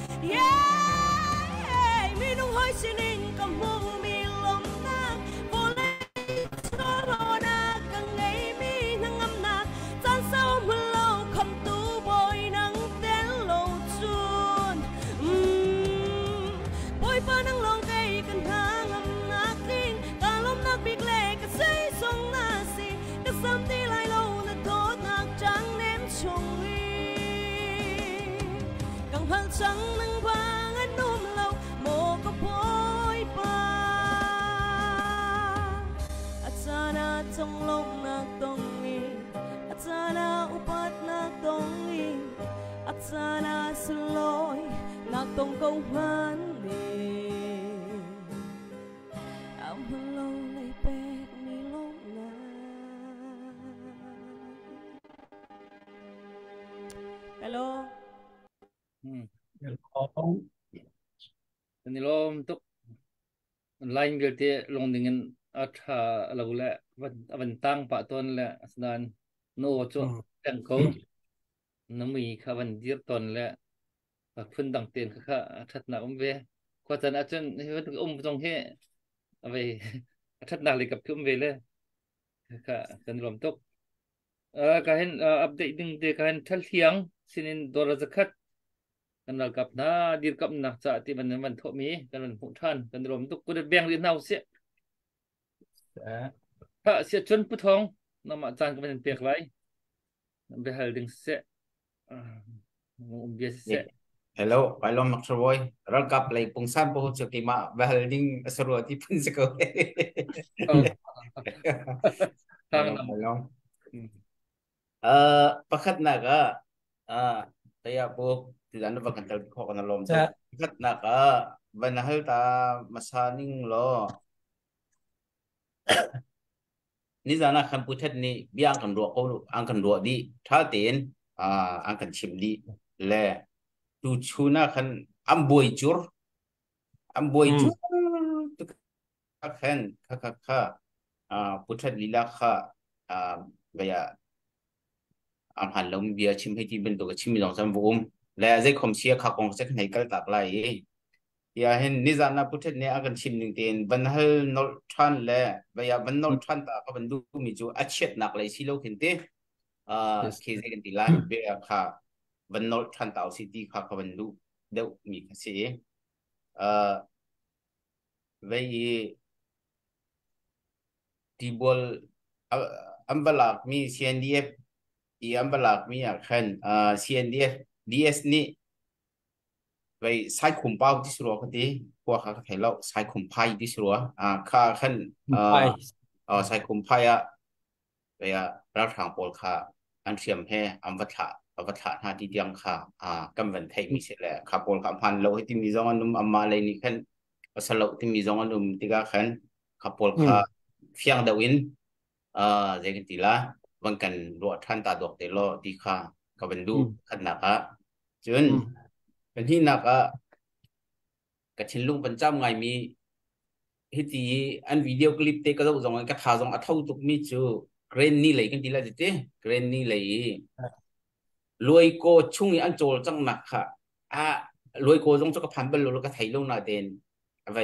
Speaker 5: Yeah, mi nung hoi sinin kam hu mi lom na Volay chol ho na ka ngay mi thang ngâm na Chan sao hun lâu khom tu boy nang tel lo chun Boy pa nang long kay kan hangam na kin Kalom nak bigle ka say song na si Kasam ti lai lâu na tot nak chang nem chung i Kang hal chang nang vang an lâu Mo ka boy pa At sana tong long nak tong i At sana upat nak sana suloy nak tong câu hoan nè am lâu lấy bẹt mi lông na hello
Speaker 2: ni lom tuk line gel te long dingen atha lo le van tang pa ton le asdan no cho tang ko nami kha van dir ton le phun dang ten kha that na ve ko tan achun jong he ave that na le kap thum ve le kha kan lom tuk ka hen update ding de ka hen thal thiang sinin dora zakhat kan la kap na dir kap na cha ti man tho mi kan man hu than kan lom tuk ku de beng ri nau se ha se chun pu thong na ma chan ka ben pek lai be hal ding se be se
Speaker 3: hello phải lo mặc rồi rồi gặp lại cùng san po cho cái mà và holding sửa thì phân sẽ có
Speaker 2: thang nam
Speaker 3: phải lo pakat naga kaya po tidak ada kantal ko kana lom so pakat naga banahal ta masaning lo ni zana kan putet ni biang kan do ko ang kan do di tha ten ang kan chim di le tu chuna kan amboi chur tu kan kha putet lila kha gaya am han lom bia chim hai ti ben to chim long sam vum la zai khom sia kha kong se nei kal tak lai ya hen ni zana putet ne agan chim ning ten ban hal nol than le ba ya ban nol than ta ka ban du mi chu a chet nak lai si lo kin te ke zai kan ti la be kha ban nol than ta si ti kha ka ban du deu mi ka se vai ti bol ambalak mi CNDF yang balak mi akan CNDF DS niไปใช้คุมเป้าที่สุดก็ดีพวกเขาไทยเราใช้คุมไพ่ที่สุดค่าขั้นใช้คุมไพ่ไปรับทางโปลค่าอันเทียมให้อัมวัฏะหน้าที่เดียงค่ากำวันไทยมีเสร็จแล้วค่าโปลค่าพันเราที่มีจงอนุมอัมมาเลยนี่ขั้นสลับที่มีจงอนุมที่ก็ขั้นค่าโปลค่าเฟียงดาวินเจกันทีละวันกันรวดท่านตาดอกเตลอดีค่ะก็เป็นดูขนาดก็จนเป็นที่นักกระชินลุงปัญจำไงมีฮิตีอันวิดีโอคลิปเตก็ต้องส่งกันกระทาส่งอัฐาตุกมีจูเกรนนี่เลยกันทีละจิตเตเกรนนี่เลยรวยโกชุ่งอันโจลจังหนักค่ะรวยโกต้องจะกระพันบรรลุแล้วก็ไทยลงนาเดนอะไร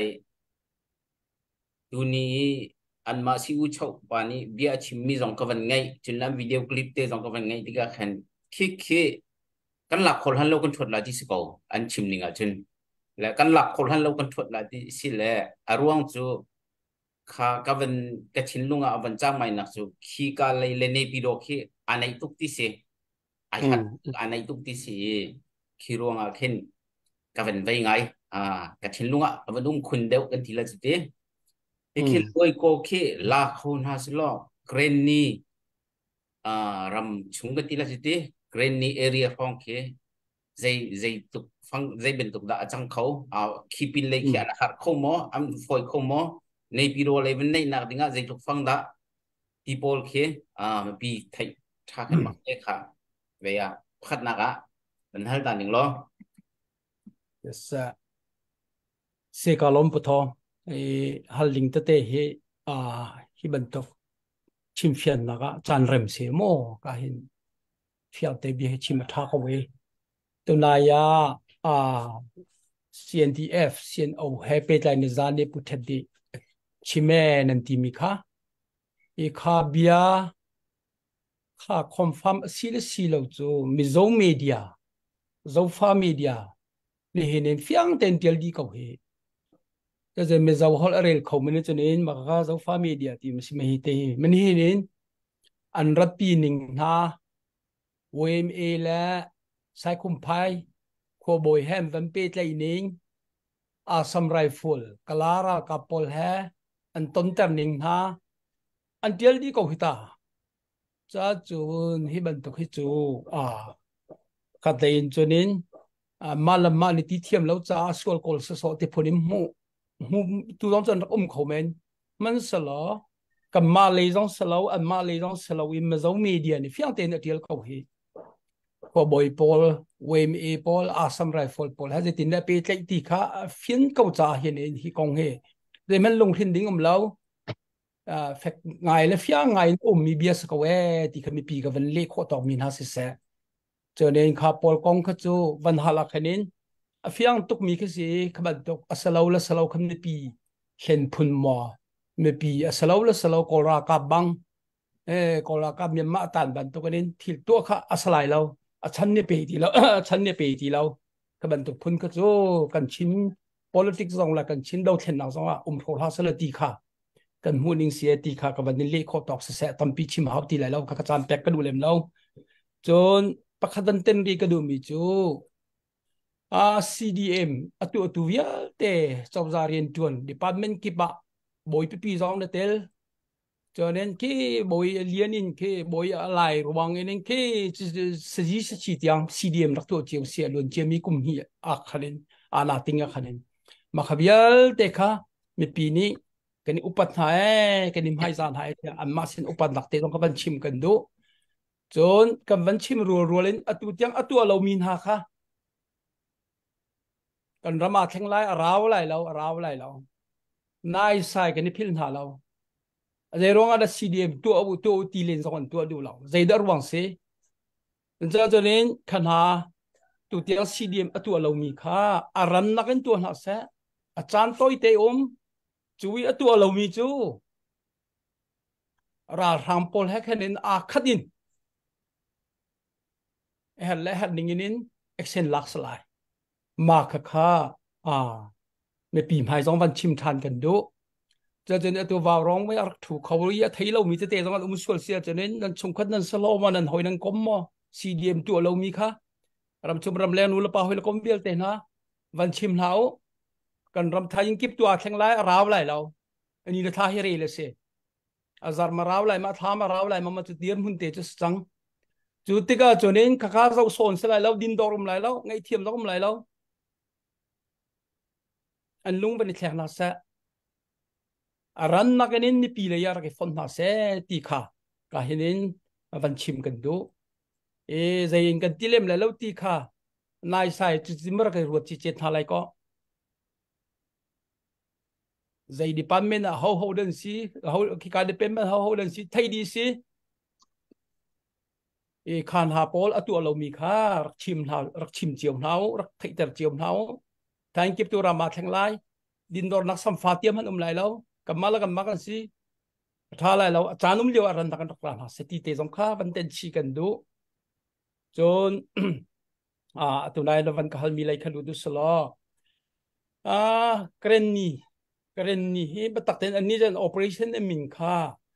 Speaker 3: ดูนี้อันมาซิวชาวปานี่เบียชิมมีสองกวันไงจนนั้นวิดีโอคลิปเตสองกวันไงที่ก็เห็นคิดกันหลักคนหันเรากันชดละที่สกออันชิมนี่งจนและกันหลักคนหันเรากันชดละที่สิแหละอารวงจูข้ากวันกระชินลุงวันจ้างไม่นักจูขี้กาเลยเลนปีโดขี้อันไหนตุกที่เสไอหัดอันไหนตุกที่เสขี้รวงเห็นกวันไปไงกระชินลุงวันนุ่งคุณเดียวกันทีละจุดเดียคิดด้วยก็คิดลาคนหาสิลอเกรนนี่รำชุงกันทีละสิเดเกรนนี่เอเรียฟองคิดใจตุกฟังใจเป็นตุกดาจังเขาคีปินเลยคิดอะไรเขาหมออันฟอยเขาหมอในปีโรเลยเป็นในนักดิ่งใจตุกฟังดาที่พอลคิดมันปีไทยท่ากันมาเลยค่ะเวียพัดนักเป็นฮัลตันหนึ่งล้อ
Speaker 4: yes เสกอลมปุทองฮัลลิงตะเตะฮิบันตกชิมเฟียนนักจานเริ่มเสียโมก็เห็นเฟียเตบีให้ชิมทักเอาไว้ตัวนายาCNDF CNO ให้ไปใจในจานนี้พุทธดีชิมแม่นันทีมีค่ะข้าเบียข้าคอนฟัร์มซีเราจูมีโซมีเดียโซฟามีเดียนี่เห็นเฟียงเต็นเดียลดีเขาเห็นก็จะมีเจ้าฮอลเรลเขามันจะเนี่ยมาก็เจ้าฟ้ามีเดียที่มันสิไม่เห็นมันเห็นเนี่ยอันรัดปีหนึ่งนะWMA และสายคุมไพ่ขัวบอยแฮมวันเป็ดเลยหนึ่งซัมไรฟิลกลารากับปอลแฮอันต้นแต่หนึ่งนะอันเดียลดีก็หิตาจะจูนฮิบันตุกฮิจูกขัดเดินจนนี้มาละมาในที่เทียมแล้วจ้าสกอลกอลสอที่พอดีหูตัวต้องจนเขาเมนมันสลอกับมาเลยต้องสลออันมาเลยต้องสลออิมมาจากมีเดียนี่เพียงแต่เดียวเขาเฮพอบอยพอลเวมเอพอลอาซัมไรฟอลพอลให้ตินได้ไปใกล้ที่ข้าเฟียนเขาจ้าเห็นเองที่กองเฮแต่มันลงทิ้งดิ้งเราแฟกไงแล้วเฟียงไงมีเบียสกเวที่เขามีปีกับวันเล็กข้อต่อมีนาสิเสเจอเองข้าพอลกองเขาจูวันฮาลักเห็นเฟียงตุกมีแค่สิขบัดตุกอัสลาวละสลาวคำนี้ปีเห็นพุ่นมัวไม่ปีอัสลาวละสลาวกอรากับบังกอรากับมีมาตันบันตุกนี้ที่ตัวข้าอัสลายเราฉันเนี่ยไปที่เราฉันเนี่ยไปที่เราขบัดตุกพุ่นเขาจูกันชิน politics สองละกันชินเราเห็นเราสองว่าโทรศัพท์ละตีข้ากันหูนิ่งเสียตีข้ากับวันนี้เล็กข้อตอกเสียตั้มปีชิมหาตีไรเราข้าจานแปกก็ดูเล่มเราจนประคันเต็นรีก็ดูมีจูCDM atu via te chawzarian tuan department ki ba boy pi zong na tel cho nên cái boy liên in cái boy lại ruang in cái sagi chi tiang CDM rak to chiu sia lon chemi kum hi a khanin ana tinga khanin makhabial te kha mi pi ni kan upat ha kan nim hai zan hai an ma sin upat nak te dong ka ban chim kan do chon kan ban chim ru len atu tiang atu alo min ha khaกันรำมาแข่งไล่ราวไล่เรานายใส่กันนี่พิลหาเราใจร้องอะไรCDMตัวตีเลนสองตัวดูเราใจดารวังเสจะจนนี้ขณะตัวเตียงCDMตัวเรามีค่าอารันนักตัวหนักเสอาจารย์ตัวเตอมจุยตัวเรามีจูราทำโพลให้คะแนนอาคัดินและนิ่งนินเอ็กเซนลักสไลมาค่ะไม่ปีหายสองวันชิมทานกันดูจะจนตัววาวร้องไม่ถูกเขาเรียกไทยเรามีเตะสองวันมุสลิมเสียจนนั้นชงคัดนั้นสโลมันนั้นหอยนั้นก้มมอCDMตัวเรามีค่ะรำชมรำแรงนู้นละป่าหอยละก้มเบี้ยเตะนะวันชิมเท้ากันรำไทยยังเก็บตัวแข็งไล่ราวไล่เราอันนี้เราท่าให้เรียเลยเสียอาจารย์มาราวไล่มาท้ามาราวไล่มาจุดเดียนหุ่นเตะจุดสังจุดที่ก็จนนั้นข้าเราโซนสไลด์เราดินดอรุมไล่เราไงเทียมเราก็ไล่เราอันลุงเป็นแขกนักเสอารันนักนินนี่ปีเลยาร์กิฟอนนักเสตีข้าก็เห็นวันชิมกันดูใจเย็นกันที่เล่มแล้วตีข้านายใส่จุดจิมรักรวดจิตเจตอะไรก็ใจดิปันเมนเขาเดินสิเขาคิดการดิเป็นมันเขาเดินสิไทยดีสิขานหาโพลตัวเรามีค่ารักชิมเจียวเท้ารักไทยแต่เจียวเท้าทางเก็บตัวรามาแข่งไล่ดินดอนนักสัมฟาเตียมมันไล่แล้วกับมาแล้วกันมากันสิท้าไล่แล้วอาจารย์เลี้ยวอะไรต่างกันต่างๆสติเตสงข้าวันเต็นชีกันดูจนตัวนายวันก็มีอะไรขันดูสลอเกรนนี่เฮ้ยบัตักเต็นอันนี้จะ operation มินค่า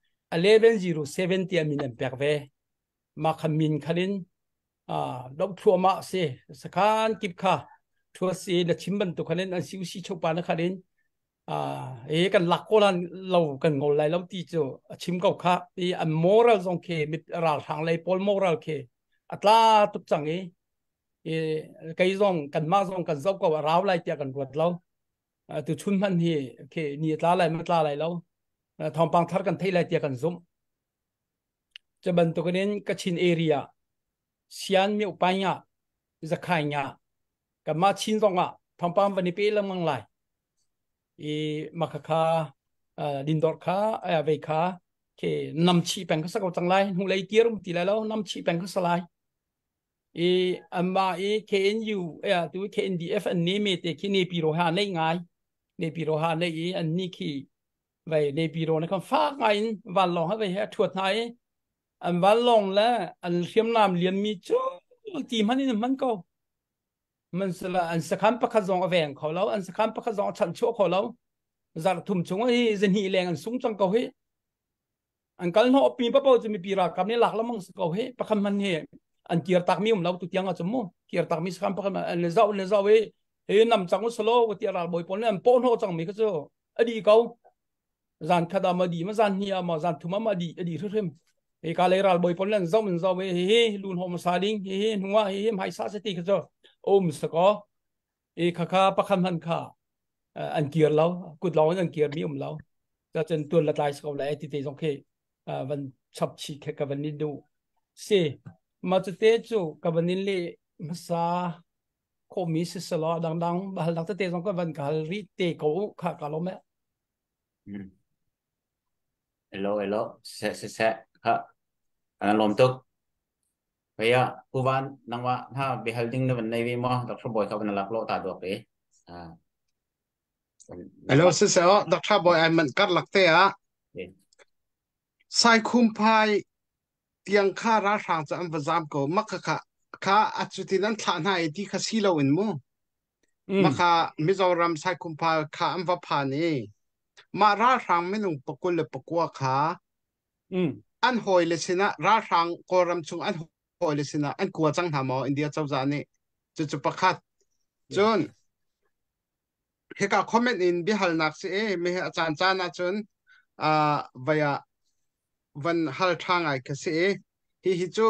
Speaker 4: 1107ที่มินเป็นแปลกเวมาขมินขันดอกทัวมาเสสกานกิบค่าทัวร์สีและชิมบันตุขันอันซิวซีชกปานขันกันหลักก็เรากันงอไรเราตีโจชิมเขาค่ะอันมอรัลสองเคมีราทางไรพอลมอรัลเคอัตราตุกจังไก่ซองกันมาซองกันซอกก็ราวไรเตียกันรวดเราตัวชุนมันเฮเคนี่ตาไรมันตาไรเราทองปังทัดกันเทไรเตียกันซุ่มจะบันตุกันนี้ก็ชินเอเรียเซียนมีอุปายะจะขายะกับมาชินซองทองปังวันนี้เป็นเรื่องมังไรมาค่าดินดอร์ค่าเวค่าเคนำชีเป็นก็สักจังไรหุ่นไรเกี่ยวตีไรแล้วนำชีเป็นก็สลายอันมาKNUตัว KNDF อันนี้มีแต่ที่ในปีโรฮาในไงในปีโรฮาในอันนี้คือไว้ในปีโรนะครับฟ้าไงวันลงให้ไปให้ถวดไหนอันวันลงแล้วอันเชื่อมน้ำเลี้ยงมีจุดทีมันนี่มันก็มันสละอันสักคำประคับจงแหวงเขาแล้วอันสักคำประคับจงฉันชั่วเขาแล้วจากทุ่มชงว่าจะหนีแรงอันสูงจังเขาเฮอันกันเขาปีป้าเป้าจะมีปีรักกับนี่หลักแล้วมั่งเขาเฮประคับมันเฮอันเกียร์ตักมีเราตุเตียงอาจจะมั่วเกียร์ตักมีสักคำประคับอันเลเจ้าเฮนำจังว่าสโลว์เตียร์บ่อยปนเนี่ยปนหัวจังมีก็เจ้าอดีเขาจานขดามาดีมาจานเฮียมาจานทุ่มมาดีอดีเรื่อยกาเลยรัลบอยพอลเลนzoom zoomลุนโฮมซาดิงหัวไม่ซาสติกจ้ะสกอข้าประคันมันข้าอันเกียร์เรากุดเราอันเกียร์มีเราจะจนตัวละลายสกอเลยที่เตจงเควันชับชีแค่กับวันนี้ดูเสมาจะเตจูกับวันนี้เลยมาซาโคมิสสลอดังบาลดังเตจงกับวันกาลรีเตกูข้ากาลมะ
Speaker 3: elo se ha an lom tuk kaya kuban nangwa ha beholding na nei vi mo dr boy ka ban lak lo ta dok re
Speaker 6: alo se dr boy ai man kar lakte a sai khum phai tiang kha ra sang cha am vazam ko makha kha achuti nan thla na ti kha silo in mo makha mizoram sai khum pha kha am va pha ni ma ra sang menung pakul le pakwa kha an hoi le sina ra sang koram chung an hoi le sina an kwa chang ha mo india chau za ni chu pakhat chun heka comment in bihal nak se me achan chana chun via van hal thang ai ka se hi chu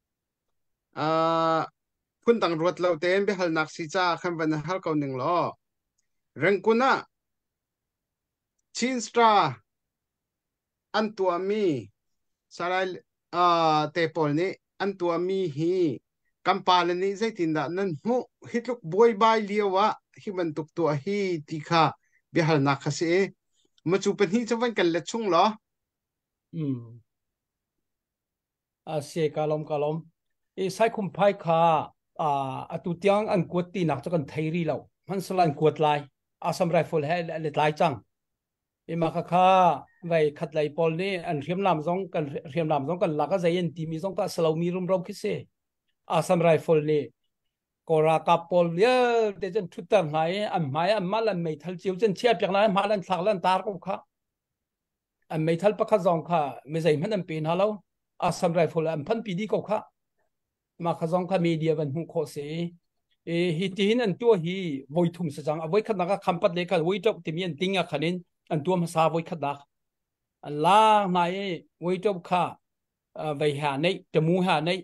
Speaker 6: phun tang ruat lo ten bihal nak si cha khan van hal ko ning lo rengkuna chinstra an tua mi sarai te pol ni an tua mi hi kampal ni zaitin da nan hu hitluk boy bai liawa hi man tuk tua hi tikha bihal na khase machu pen hi chawan kan le chung lo
Speaker 4: se kalom sai khum phai kha atu tiang an kuat ti nak chakan thairi lo man salan kuat lai asam rifle he le lai chang ma kha vai khat lai pol ni an riam lam zong kan laka zayen ti mi zong ka salo mi rum rom khise asam rifle ni kora ka pol ya te chen thutar ngai an mai an malan mai thal chiu chen chia pyak na malan thak lan tar ko kha an mai thal pakha zong kha me zai man an pin halo asam rifle an phan pi di ko kha ma kha zong kha media ban hu kho se hi tin an tu hi voi thum sa jang voi khat na ka khampat le ka voi tok ti mi an tinga khanin an tu ma sa voi khat da an la nai voi tok kha vai ha nei tamu ha nei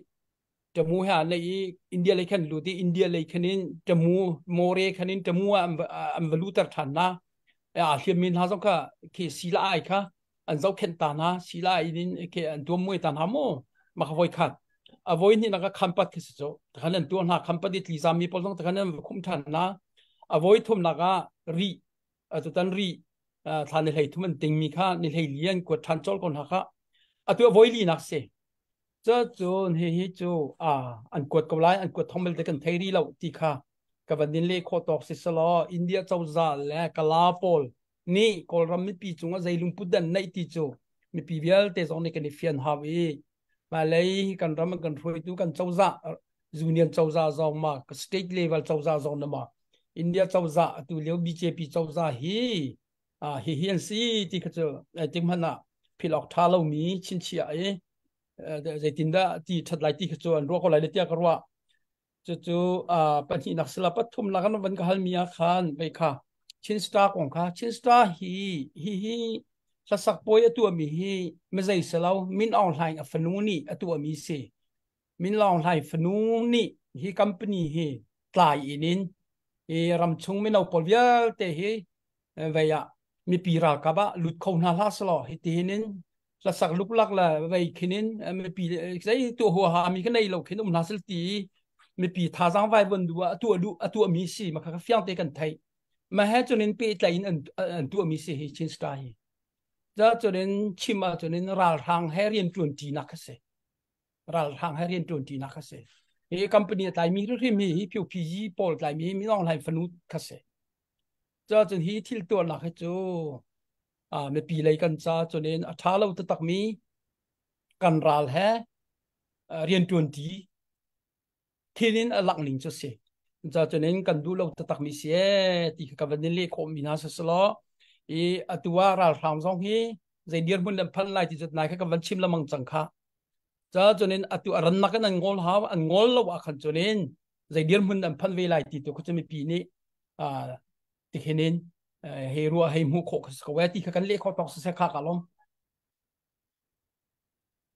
Speaker 4: Indiaเลยขันดูที่อินเดียเลยขันินจมูโมเรขันินจมูอันวลูตัดฐานนะเขียนมินหาสองค่ะเคศิลาไอ้ค่ะอันเจ้าเข็นตานะศิลาอินเคอันตัวมวยตานะโมมาขโมยขัดโวยนี่นักคัมปัดคือสุดแต่ขันตัวนักคัมปัดที่ลีซามีพอต้องแต่ขันคุมฐานนะโวยทุ่มนักรีตัวตันรีฐานในไหทุ่มมันติงมีค่ะในไหเลี้ยงกดฐานโจลคนหักค่ะตัวโวยลีนักเสจะจูนเฮจูอันกวดกับไลอันกวดทอมเบลเดกันเทรีเราตีค่ะกับวันนี้เลขตอกสิสลออินเดียเจ้าซาและกลาโปลนี่กอลรัมมีปีจุงว่าใจลุงพุดดันในตีจูมีปีเวลเตจงในกันเฟียนฮาวีมาเลยกันรัมกันรวยดูกันเจ้าซาจูเนียนเจ้าซาจงมาสเตทเลเวลเจ้าซาจงนั่นมาอินเดียเจ้าซาตัวเลี้ยวบีเจพีเจ้าซาฮีเนซีที่เขาจะจิมฮันน่ะพิลอกทาเรามีชินเชียใจตินดาที่ทัดไลที่ขจรรัวก็ไลเตียกรัวจู่ปัญหานักศิลปะทุ่มลักนั้นวันก็ฮัลมีอาคารไปค่ะชินสตาของค่ะชินสตาฮีสักปอยตัวมีฮีไม่ใช่เสลามินออนไลน์ฟนูนี่ตัวมีเสมินออนไลน์ฟนูนี่ฮีคัมพานีฮีตายอินินรำชงมินเอาปอลเวลเตฮีเวียมีปีรากะบะหลุดเข้าหน้าลาสลอฮีตีนินละสักลุกลักละไว้คินินไม่ปีใช้ตัวหัวหามีกันในเราคินมันน่าสนตีไม่ปีท่าสังไว้บนตัวมีสีมาค่ะเฟียงเตกันไทยมาให้จนนั้นปีใจอันตัวมีสีให้ชินสไตล์จะจนนั้นชิมาจนนั้นรัลทางให้เรียนจวนจีนักเสรัลทางให้เรียนจวนจีนักเสคัมพานีไทยมีเรื่องมีผิวพีจีปอลไทยมีน้องไทยฟนุษคัสเสจะจนที่ทิลตัวนักให้จูไม่ปีเลยกันจ้าจนเองท้าเราจะตักมีกันรัลแฮเรียนจวนดีที่นี่หลักหนึ่งจะเสียจ้าจนเองกันดูเราจะตักมีเสียที่กับวันนี้เล็กคอมีนาสสลอตัวรัลทำสองที่ใจเดียร์มันเดินพันไล่ที่จุดไหนกับวันชิมละมังจังค่ะจ้าจนเองตัวรันนักนั้นงอลหาอันงอลเราอาคันจนเองใจเดียร์มันเดินพันเวลาที่ตัวเขาจะมีปีนี้ที่เห็นเฮรัวเฮมูโคกสกเวตีกันเล่เขาตอกเสกขากันลง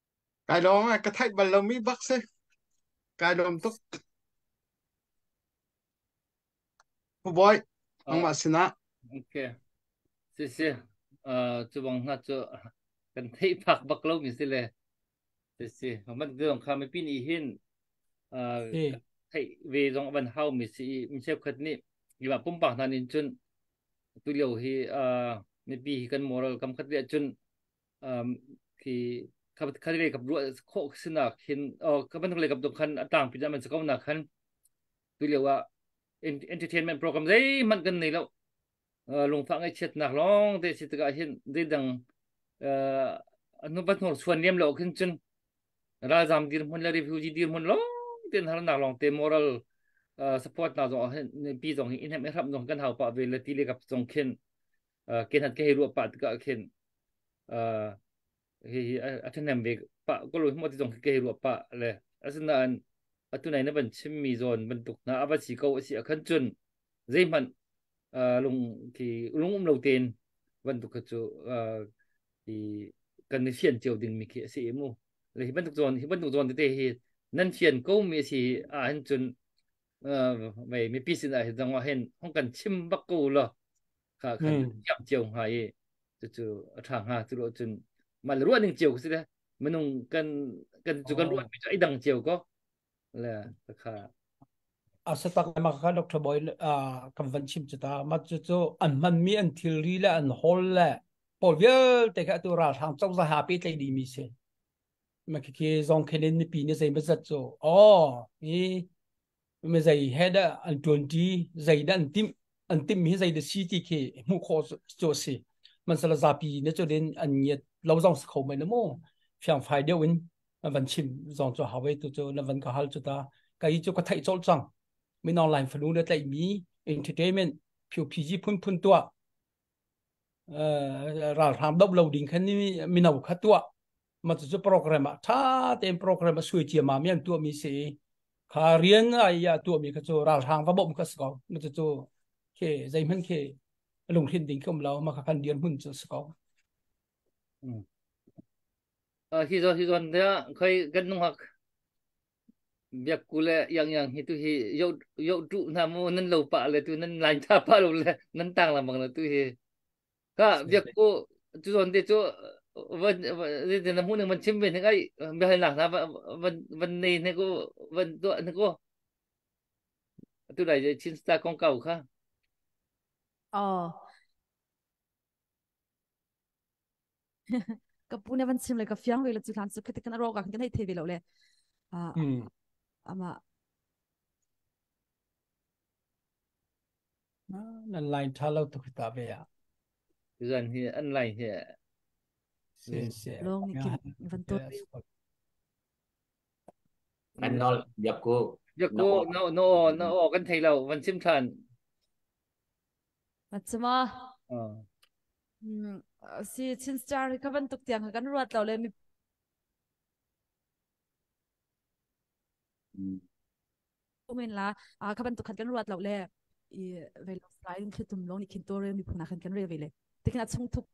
Speaker 6: cái đó mà cái thay bật lồng mi bắc xe cái đó tốt phụ boy ông mà xin á
Speaker 2: ok xí chú bông ha chú cần thấy phạc bạc lâu mình xí mình đưa ông khám pin ý hin
Speaker 4: thì
Speaker 2: thấy về dòng văn hao mình sẽ khất nị nhưng mà bung bạc nan in chun tu liều hi mình bị cần moral cầm khất địa chun thì khát đi gặp ruộng khô xin là hin các bạn thấy gặp đồng khăn tàng bây giờ mình sẽ có nào khăn tu liều entertainment program đấy mình cần này lâu lùng phẳng ấy chết nạc long để sẽ tự hiện để đằng nó bắt đầu xuân niệm lộ kinh chân ra giảm đi một là review đi một long tiền hàng nạc long tiền moral support nào rồi bị dòng in em làm dòng căn hào bảo về là tỷ lệ gặp dòng khen khen hạt cái ruộng bát cái khen thì anh em về bát có lối một dòng cái ruộng bátเลยอันนั้นตัวไหนนั่นเป็นชิมมีโซนเป็นตุกนะอาวัสีเก่าสีขันจุนเรื่องมันlùng thì lùng đầu tiên vẫn tục cho thì cần cái phiền chiều đình mình kia sĩ mu thì vẫn tục dồn thì nên phiền câu mi thì anh chun vậy mi pi xin lại rằng là không cần chim bắc câu lo khá cần chậm chiều hay cho thằng ha cho chun mà là ruộng chiều cái gì mình không cần cho cần ruộng cho đằng chiều có là khá
Speaker 4: asatak ma ka Dr. Boy convention chata ma chu an man mi an thil ri la an hol la por vial te ka tu ra thang chok za happy te di mi se ma ki zong khenen ni pi ni sei ma zat cho ni me zai heda an 20 zai dan tim mi zai de city ke mu kho cho se man sala za pi ne cho den an yet lo zong kho mai na mo fyang phai de win van chim zong cho hawe tu cho na van ka hal chata kai chu ka thai chol chang mình online phải luôn đấy mi entertainment phiêu phí phun tua ra làm đốc lâu đình khăn mình nào khát tua mà tụi program à tha tem program mà suy chia mà miếng tua mi sẽ khá riêng ai à tua mi cái chỗ ra hàng và bom cái score mà tụi chỗ cái dây mình cái lồng thiên đình không lâu mà khăn điên hun cho score
Speaker 2: khi rồi thế khơi gần nông học việc cũ lệ yang itu hi yo trụ nam mô nên lâu bạ lệ tu nên lành tháp bạ lâu lệ nên tăng là bằng là tu hi cả việc cũ tu rồi thì chỗ vân thì là muốn được mình chim về thế cái bây giờ là vân này này cô vân tuổi này cô tu này trên ta con cầu khác
Speaker 7: cái bún này vẫn chim lại cái phiang về là chỉ làm sự cái cái nó cái này thì về lâu lệ mà
Speaker 4: nên line thao lâu tụi ta về à
Speaker 2: dần thì ăn lại thì
Speaker 7: long cái vẫn tốt
Speaker 3: anh nói việc cô
Speaker 2: nó cái thầy lâu vẫn chim thần
Speaker 7: mà si chin star cái vẫn tục tiếng cái ruột lâu lên mình là các bạn tụi khăn cái ruột lâu lên về lúc slide khi tụm long khi tôi mình phun khăn cái về lên thì cái chung thục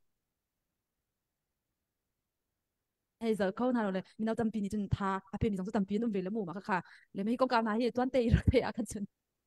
Speaker 7: hay giờ câu nào rồi mình đâu tâm pin chân tha à pin mình giống tâm pin nó về là mù mà khá lấy mấy con cá này thì toàn tây rồi thì à cái chân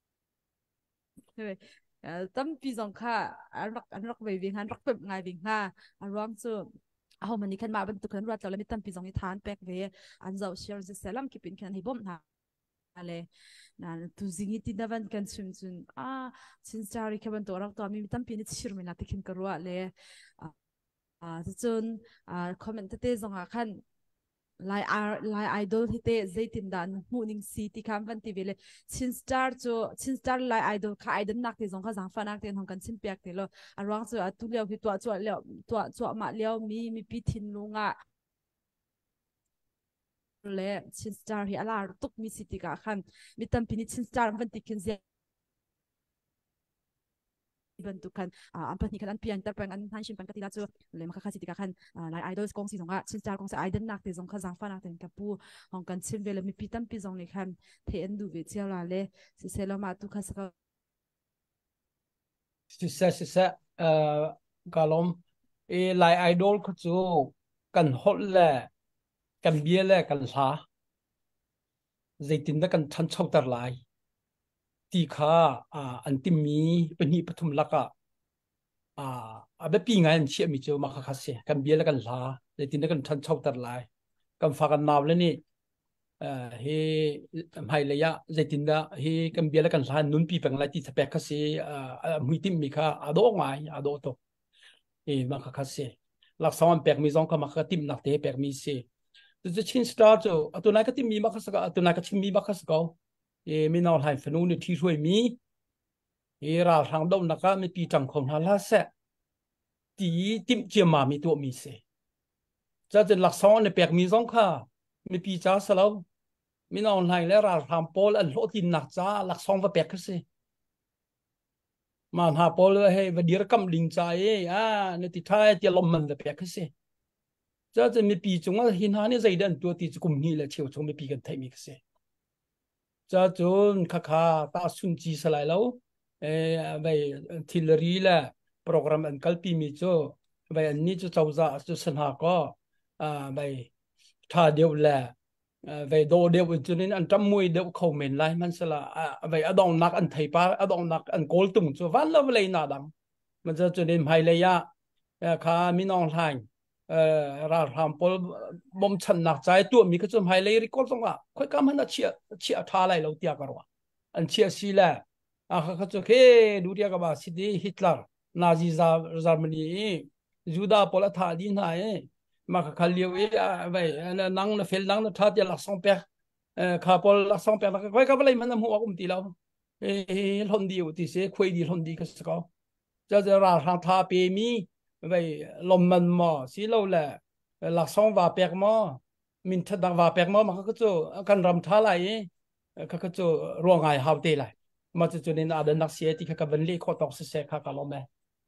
Speaker 7: tâm pin giống khá ăn rắc về viên ăn rắc về ngày viên ha ăn rong chưa mình đi khăn mà bên tụi khăn ruột lâu lên tâm pin giống như than bẹc về ăn dầu share sẽ xem làm cái pin khăn hay bom ha ale na tu zingi ti davan kan chun sin sari ka ban to rak to mi tam pin chir mi na tikin karwa le chun comment te zonga khan lai idol hite zaitin dan muning si ti kam van ti vele sin star lai idol kha idol nak ti zonga jang fa nak ten hong kan sin pek te lo arwang chu atu leo hi to ma leo mi pi thin lunga le chin star hi ala tuk mi city ka khan mi tam pini chin star van tikin ze ban tu kan ampat ni kan pian tar pang an han shin pan ka tila chu le ma kha city ka khan lai idols kong si zonga chin star kong sa idol nak te zong kha jang fa nak ten ka pu hong kan chin vele mi pitam pi zong ni khan the en du ve chela le si selo ma tu kha sa
Speaker 4: sa galom lai idol ko chu kan hol le กันเบี้ยแลกันลาใจตินได้กันทันเช่าตลายที่ข้าอันที่มีเป็นหีปฐุมลักแบบปีไงอันเชี่ยมิจูมาคัสเซกันเบี้ยแล้วกันลาใจตินได้กันทันเช่าตลายกันฝากกันนาวแล้วนี่เฮไม่เลยะใจตินได้เฮกันเบี้ยแล้วกันลานุนปีเป็นอะไรที่สเปกคัสเซมุยติมมีข้าอโดไงอโดโตมาคัสเซหลักสองแปกมีสองก็มาคัติมนักเตะแปกมีเซจะชินสตาร์ทตัวนายก็ติมมีมาคัสก็ตัวนายก็ชิมมีมาคัสก็ไม่นอนให้ฝันนู่นที่ช่วยมีเราทางดมนักไม่ปีจังของฮาลาเซตีติมเจียมามีตัวมีเซจะหลักสองในแปกมีสองค่ะไม่ปีจ้าสลาวไม่นอนให้แล้วเราทำโพลอันโลตินนักจ้าหลักสองว่าแปกก็เซมาหาโพลให้วันเดียร์กำลิงใจในที่ท้ายที่ลมมันจะแปกก็เซจะไม่ปีจงว่าหินหานี่ใจเดินตัวที่จะกุมนี่แหละเชียวจงไม่ปีกันไทยมีก็เซจะจนข้าตาสุนจีสลายแล้วไปทิลรีละโปรแกรมอันกัลปีมิโจไปอันนี้จะเจ้าจะจะสนาก็ไปท่าเดียวแหละไปโดเดียวจนนี้อันจำมวยเดียวเขาเหม็นไรมันสละไปอดองนักอันไทยป้าอดองนักอันโกลตุงจะวันละเลยนาดังมันจะจนนี้ไม่เลยยะข้ามีน้องทางราทำพอบ่มฉันหนักใจตัวมีก็จะไม่เลยริโก้ตรงอ่ะค่อยกำมันเชี่ยท่าอะไรเราเตียกันวะอันเชี่ยสิแหละเขาจะเคดูเรียกว่าสิดีฮิตเลอร์นาซีจาร์มนีจูดาพอละท่าดีน่ะมาขัดเลี้ยวไปนั่งเฟลนั่งท่าเดียหลักสองเปียข้าพอหลักสองเปียแล้วค่อยกำอะไรมันหัวกุมตีเราหลอนดีอุติเสคุยดีหลอนดีก็สกอจะราทางท่าเปมีไปลมมันมอสิเราแหละหลักสองว่าแปลกมอมินทัดว่าแปลกมอมันก็จะกันรำท่าไรก็จะร่วงไงหาวเตะไรมาจะจนในอาดันนักเสียที่เขาเป็นเลี้ยข้อตอกเสียข้าก็ลมแม่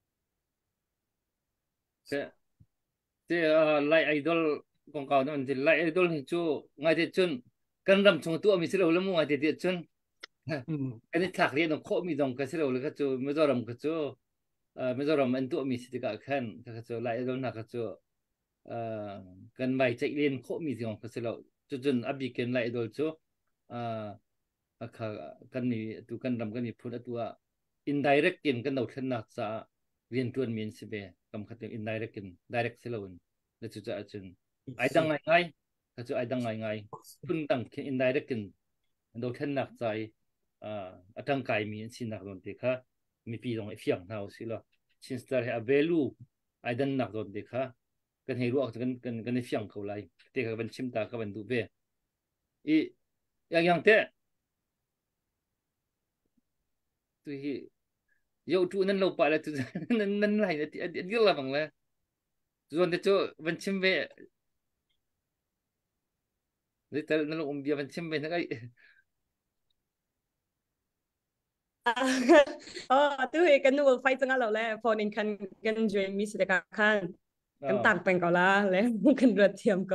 Speaker 2: ไลไอดอลของเขาเนี่ยมันจะไลไอดอลที่จู่ไงที่จนกันรำชงตัวมีสิเราแล้วมั้งไงที่จนอันนี้ถักเรียนของโคมีตรงกันสิเราเลยก็จู่ไม่ต้องรำก็จู่ไม่ต้องรำอันตัวมีสิทธิ์กับขันก็จู่ไลไอดอลนักก็จู่กันไม่ใจเรียนโคมีตรงกันสิเราจนอับบีกันไลไอดอลจู่กันมีตัวกันรำกันมีพูดตัว indirect กินกันเราถนัดจะเรียนตัวมีนสิเบกำขัดเป็น indirect กิน direct สิเราแล้วจะจนไอ้ดังไงก็จะไอ้ดังไงพุ่งดัง indirect กินเราถนัดใจตั้งกายมีสินักดนตรีค่ะมีปีตรงไอ้เฟียงเท่าสิเราชินสตาร์ให้ value ไอ้ดังนักดนตรีค่ะกันให้รู้ออกกันในเฟียงเขาไล่เด็กก็เป็นชิมตาก็เป็นดูเบอย่างเตะตัวที่ยกทุนนั้นเราไปแล้วตัวนั้นไหนเนี่ยเดี๋ยวเราบังเลยส่วนที่ตัวเป็นชิมเบะหรือแต่นั่นเราเบียเป็นชิมเบะนั่นไง
Speaker 8: ตัวเองกันนูไฟจังเราแหละพอนินคันกันจวยมีสิทธิ์กันต่างเป็นก็ละแล้วกันรถเทียมก็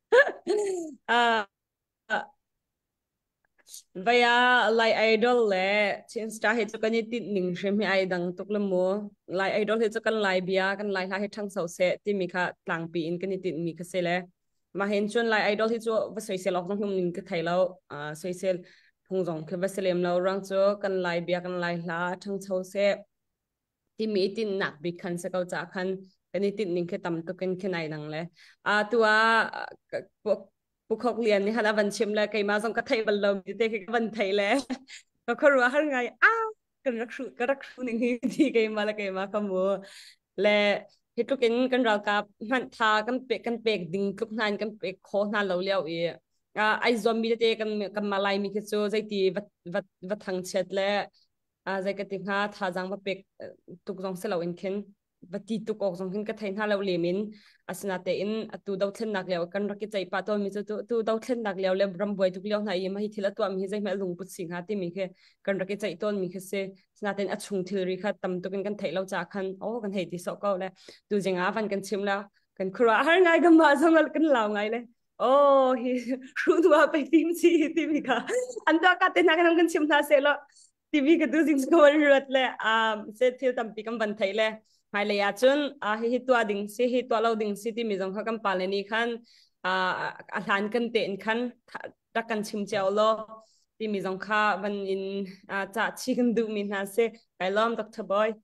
Speaker 8: vaya lai idol le chin star he chu kan ti ning shem hi ai dang tuk le mo lai idol he chu kan lai bia kan lai ha he thang so se ti mi kha tlang pi in kan ti mi ka se le ma hen chun lai idol he chu va soi se lok jong ning ka thai lo soi se phung jong ke va selem lo rang chu kan lai bia kan lai la thang so se ti mi tin nak bi khan se kau cha khan kan ti ning ke tam to kan khenai dang le tuaผู้เขาเรียนนี่ฮะแล้ววันชิมแล้วใครมาส่งกระไทยวันลมที่เด็กวันไทยแล้วก็เขารู้ว่าเขาไงกันรักชูหนึ่งที่ใครมาแล้วใครมาขโมยและที่ทุกกันเรากับมันทากันเปกดิ่งทุกนานกันเปกโคนันเราเลี้ยวไอ้ซอมบี้เด็กกันมาไล่มีแค่โซ่ใจตีวัดทางเช็ดและใจกันติงหาทาจังมาเปกทุกจงเสลาอินเคนวัดที่ตุกออกจงขึ้นกระไทยหน้าเราเลมินสนาเตอินตูดาวเทนนักเลี้ยวกันรักใจป้าตัวมีตูดาวเทนนักเลี้ยวเล็บรำบวยทุกเลี้ยวไหนยังไม่ทีละตัวมีใจแม่ลุงปุตสิงหาที่มีแค่กันรักใจต้นมีแค่เสสนาเตนอัดชุงทีรีค่ะตำตัวกันไทยเราจากคันกันไทยที่สกเอาเลยดูจังอาฟันกันชิมแล้วกันครัวหาไงกันมาส่งกันเหล่าไงเลยฮิรู้ว่าไปทีมซีทีมีค่ะอันตัวกันเต้นนักกันชิมท่าเสร็จแล้วทีวีก็ดูสิ่งที่มันรวดเลยเสร็จที่ตำปีกันบันไทยเลยหายเลยจนฮิตัวดิ่งสิฮิตัวเราดิ่งสิที่มีจงเขากันปาเลนี่ขันอาหารกันเตนคันรักกันชิมเจ้าโลที่มีสงค่าวันอินจะชิกันดูมินาเซไปล้อมดรบอย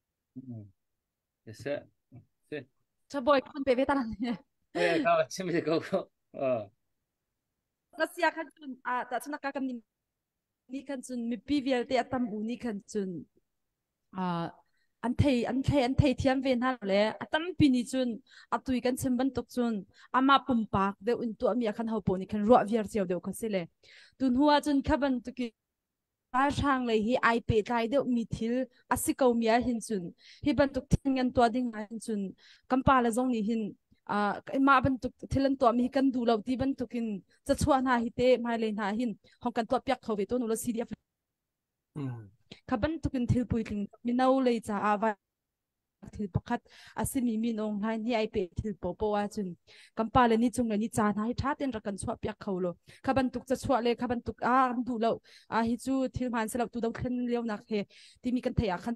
Speaker 2: เสร็จเสร็จ
Speaker 7: จะบ่อยคนไปเวทนาเนี่ย
Speaker 2: ก็ชิมสิก็
Speaker 7: รัสเซียคันจุนแต่ชนะกันนี่คันจุนมีปีเวลเตะตั้มอูนี่คันจุนอันเทเทียมเวนฮาเลยตั้มปีนี้จุนตุยกันชิมบันตุกจุนมาปุ่มปากเดี๋ยวอุ่นตัวมีอาคันเฮาปนี่คันรัวเวียร์เจียวเดี๋ยวเขาเสียเลยตุนหัวจุนขับันตุกิช่างเลยฮีไอเปดไลเดี๋ยวมีทิลสิเกามีหินจุนฮีบันตุกทิ้งเงินตัวดิ่งหินจุนกัมปาละจงนี่หินมาบันทุกที่ลันตัวมีกันดูเราที่บันทุกินจะชวนหาฮิเตมาเลยหาหินห้องกันตัวเปียกเขาเวตัวนุลซีเดียขับบันทุกินทิลปุยกินมีน่าเลยจะอาวาทิลปกัดสิมีนองให้นี่ไอเปทิลโปโปว่าจุนกัมปาเลยนี่จงเลยนี่จานให้ทัดเต็นรักกันชวเปียกเขาโลขับบันทุกจะชวเลยขับบันทุกดูเราฮิจูทิลมันสลับตัวเราขึ้นเลี้ยวนักเฮที่มีกันเทียขัน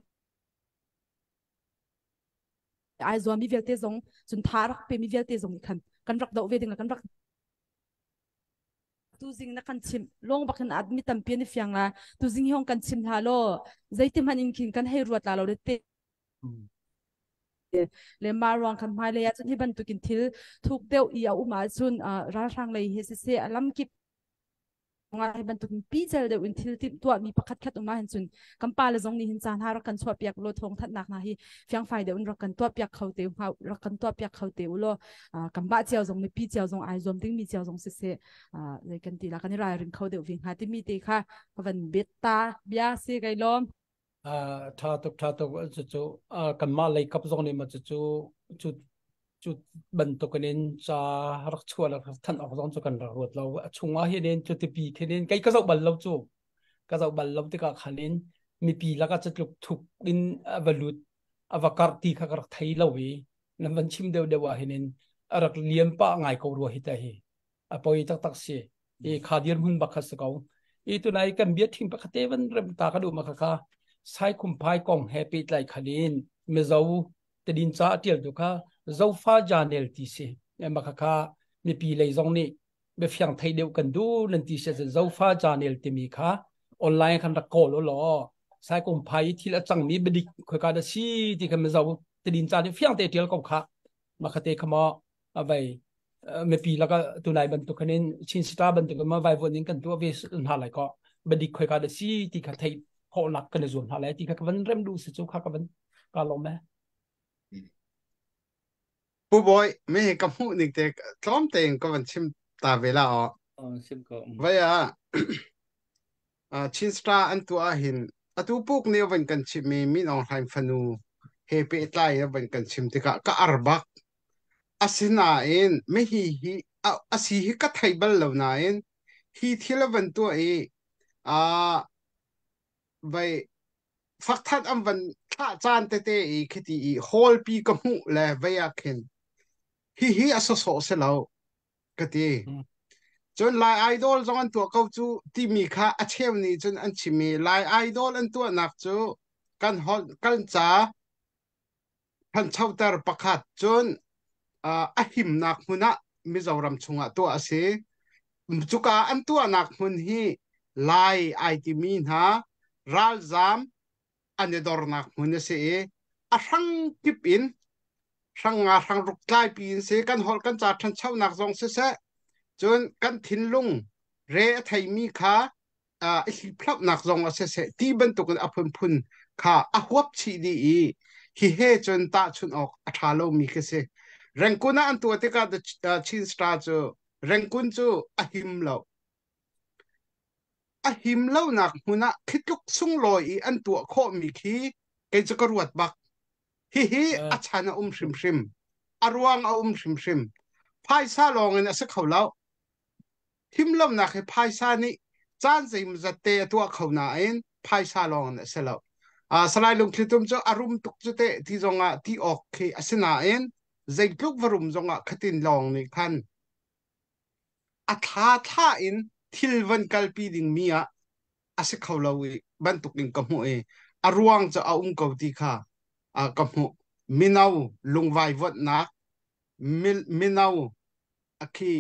Speaker 7: ไอ้ส่วนมีเวลเตซงจนทารักเป็นมีเวลเตซงอีกคันกันรักดอกเวดิงละกันรักตูซิงนักกันชิมลงบักกันอาจมีตั้มเปียนเฟียงละตูซิงห้องกันชิมฮาโลใจที่มันอินคินกันให้รวดละเราเตเลยมารวงกันมาเลยจนที่บรรทุกินทิลทุกเดียวอีเอามาจุนราช่างเลยเฮเซอลัมกิบงานบรรทุกปีเจอเดี๋ยวอินทิลที่ตัวมีประคัดคัดออกมาเห็นจุนกัมปาเลยจงนี่หินจานหารักกันชวเปียกโลทงทัดหนักนะฮีเฟียงไฟเดี๋ยวรักกันตัวเปียกเขาเตียวรักกันตัวเปียกเขาเตียวโลกัมบ้าเจียวจงมีปีเจียวจงไอรวมถึงมีเจียวจงเสเลยกันตีละกันนี่รายริงเขาเดี๋ยววิ่งหาที่มีตีค่ะวันเบตตาเบียซีไกลม
Speaker 4: ถ้าตุกจู่กันมาเลยกับจงนี่มาจู่จุดบรรทุกนี้จะรักชัวร์แล้วท่านออกจงจุกันรวดเราช่วงว่าเห็นจุดที่ปีเห็นไกลก็จะบรรลุจู่ก็จะบรรลุที่ก็ขันนี้มีปีแล้วก็จะถูกดินบรรลุอวกาศที่เขารักไทยเราเว้ยนั่นมันชิมเดียวว่าเห็นรักเลี้ยงป้าไงเขารัวหิตาเฮพออีตักเสียขาเดียนหุ่นบักขัสเขาตัวไหนกันเบียดทิ้งปกติมันเริ่มตากระดูกมาค่ะใช้คุมพายกองแฮปปี้ไลค์ขันนี้ไม่เจ้าแต่ดินจ้าเดียวดูค่ะเจ้าฟ้าจานเนลที่เสียมาค่ะมีปีเลยจงนี่เบฟยังไทยเดียวกันดูนั่นที่เสียเจ้าฟ้าจานเนลที่มีค่ะออนไลน์คันตะโกนล้อใช้คุมพายที่ละจังมีบดิคุยกันได้สิที่กันไม่เจ้าแต่ดินจ้าที่เฟียงเดียวก็ค่ะมาค่ะเตะขมาเอาไปไม่ปีแล้วก็ตัวไหนบรรทุกคันนี้ชินสตาร์บรรทุกมาไว้วันนี้กันตัวเวสหาอะไรก็บดิคุยกันได้สิที่กันไทยพอหนักกันในส่วนอะไรที่กันเริ่มดูสิจุกกันการลงไหม
Speaker 6: ผู้บอยไม่เห็นกับผู้หนึ่งแต่คล้อมเต็งก็มันชิมตาเวลาอ๋อ
Speaker 2: ชิมก็
Speaker 6: ไว้ชินสตาอันตัวหินตัวพวกนี้วันกันชิมมีน้องไฮฟันูเฮปิตไลวันกันชิมที่ก็อาร์บักอาศินาเอ็นไม่ฮีอาศิฮิก็ไทยบัลเลวนาเอ็นฮีที่ละวันตัวไปฟักทัดอันวันท่าจานเตะอีคิดอีฮอลปีกมูเลยไปอยากเห็นฮีอาสโซเสลาวกตีจนไลไอดอลจงอันตัวเขาจูที่มีค่าอาเชวนี่จนอันชิมีไลไอดอลอันตัวนักจูกันฮอลกันจ้าพันชาวตร์ประคัดจนหิมนักมุนะมิจารำชงตัวอาศัยจุกอันตัวนักมุนฮีไลไอที่มีนะรัลซามอันเดอร์นักมุนเสียช่างกิบอินช่างรุกไลปีนเสียกันฮอลกันจ้าทันชาวนักจงเสียจนกันทิ้งลงเร่ไทยมีค่าสิพลับนักจงเสียที่บรรทุกกันอภุนพุนค่าหัวชีดีฮิเฮจนตาชุนออกอัฐาโลมีคือเสเร่งกุน่าอันตัวที่ก็ชินสตาร์จูเร่งกุนจูหิมเหล่านักมุนะคิดลุกสุ่งลอยอันตัวโคมีขี้เกจกรวดบักฮิอัชานะชิมอารวงชิมพายซาลองเงินสักเขาแล้วหิมเหล่านักให้พายซานี่จานใจมันจะเตะตัวเขาหน้าเองพายซาลองเงินเสร็จแล้วสไลด์ลงคลิปตุ้มจะอารมณ์ตุกจุดเตะที่จงที่ออกคือสินาเองใจลุกวรุมจงขัดินลองนี่คันท่าเองทิลวันกัลปีดิ่งมีสักเขาเราบรรทุกอินกมูอารวงจะเอากาวตีค่ะกมูมินาวลงไว้วัดนักมินาว khi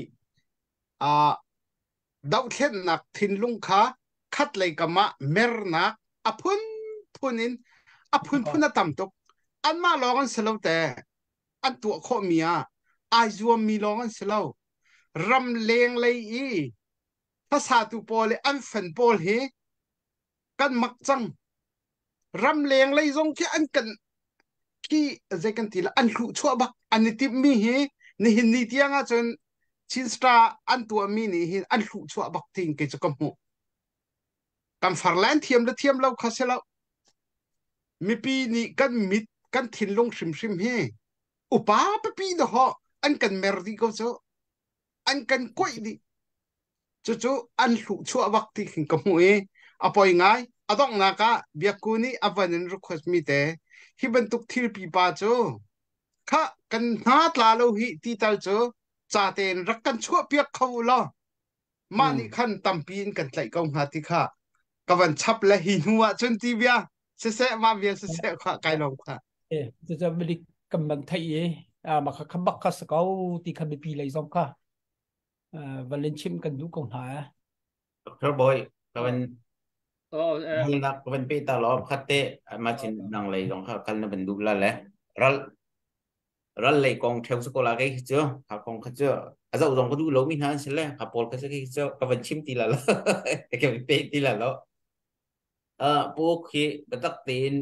Speaker 6: đau thiên nặc thiên lung khá khát lấy cả mà mer nặc phun phunin phun phun tam tục anh mà lo con selo te anh tụi khó mía ai zoom mi lo con selo ram leng lấy yภาษาตุปอลอันฝันปอลเฮกันมักจังรำเลงเลยจงแค่อันกันที่ใจกันทีละอันหลุชัวบักอันนี้ติมีเฮนี่หินนี่เตียงอ่ะจนชินสตาอันตัวมีนี่หินอันหลุชัวบักทิ้งกิจกรรมกันฟาร์แลนเทียมแล้วเทียมเราข้าเสแล้วมีปีนี้กันมิดกันทิ้งลงชิมเฮอุปาปปีเดาะอันกันเมรดีก็เจออันกันกุยดีจู่อันหลุชัวบักทิ้งกับมวยอภัยง่ายอดองนักเบียกูนี่อวันนี้รุกขสมีเตฮิบันตุกทิลปีป้าจูข้ากันนาตลาลูฮิตีตาจูจ่าเต็นรักกันชั่วเปียกเขาล้อมานี่ขันตั้มปีนกันไหลกองหาติข้ากับวันชับและหินหัวจนทีเบียเสะมาเบียเสะข้าไกลลงข้า
Speaker 4: จะไม่ได้กำบันไทยมาขับบักขัสเกาตีขับปีเลยสองข้าวันเล่นชิมกันดูกองหา
Speaker 3: ครับบอยกับวันให้นักวันปีตลอดคัดเตะมาชินนังเลยลงข้ากันนับเป็นดูแลแหละรัลเลยกองเทวสกุลอะไรเจ้าหากองข้าเจ้าอาจจะอุดมก็ดูโลมินานใช่ไหมหากปอลก็จะเจ้ากับวันชิมตีละแล้วกับวันปีตีละแล้วพวกที่บัตรตีน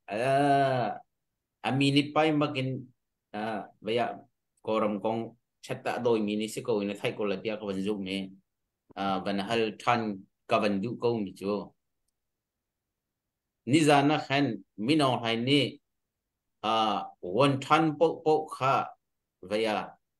Speaker 3: มีนิไปมากินเบียกอรมกองชัดตะโดยมีนิสิโกอินไทยกุลเดียกับวันจุกนี้วันฮัลทันกับวันดูกูมิจูนี่จานะขันมินองไฮนี่วันทันโปะข้าเวีย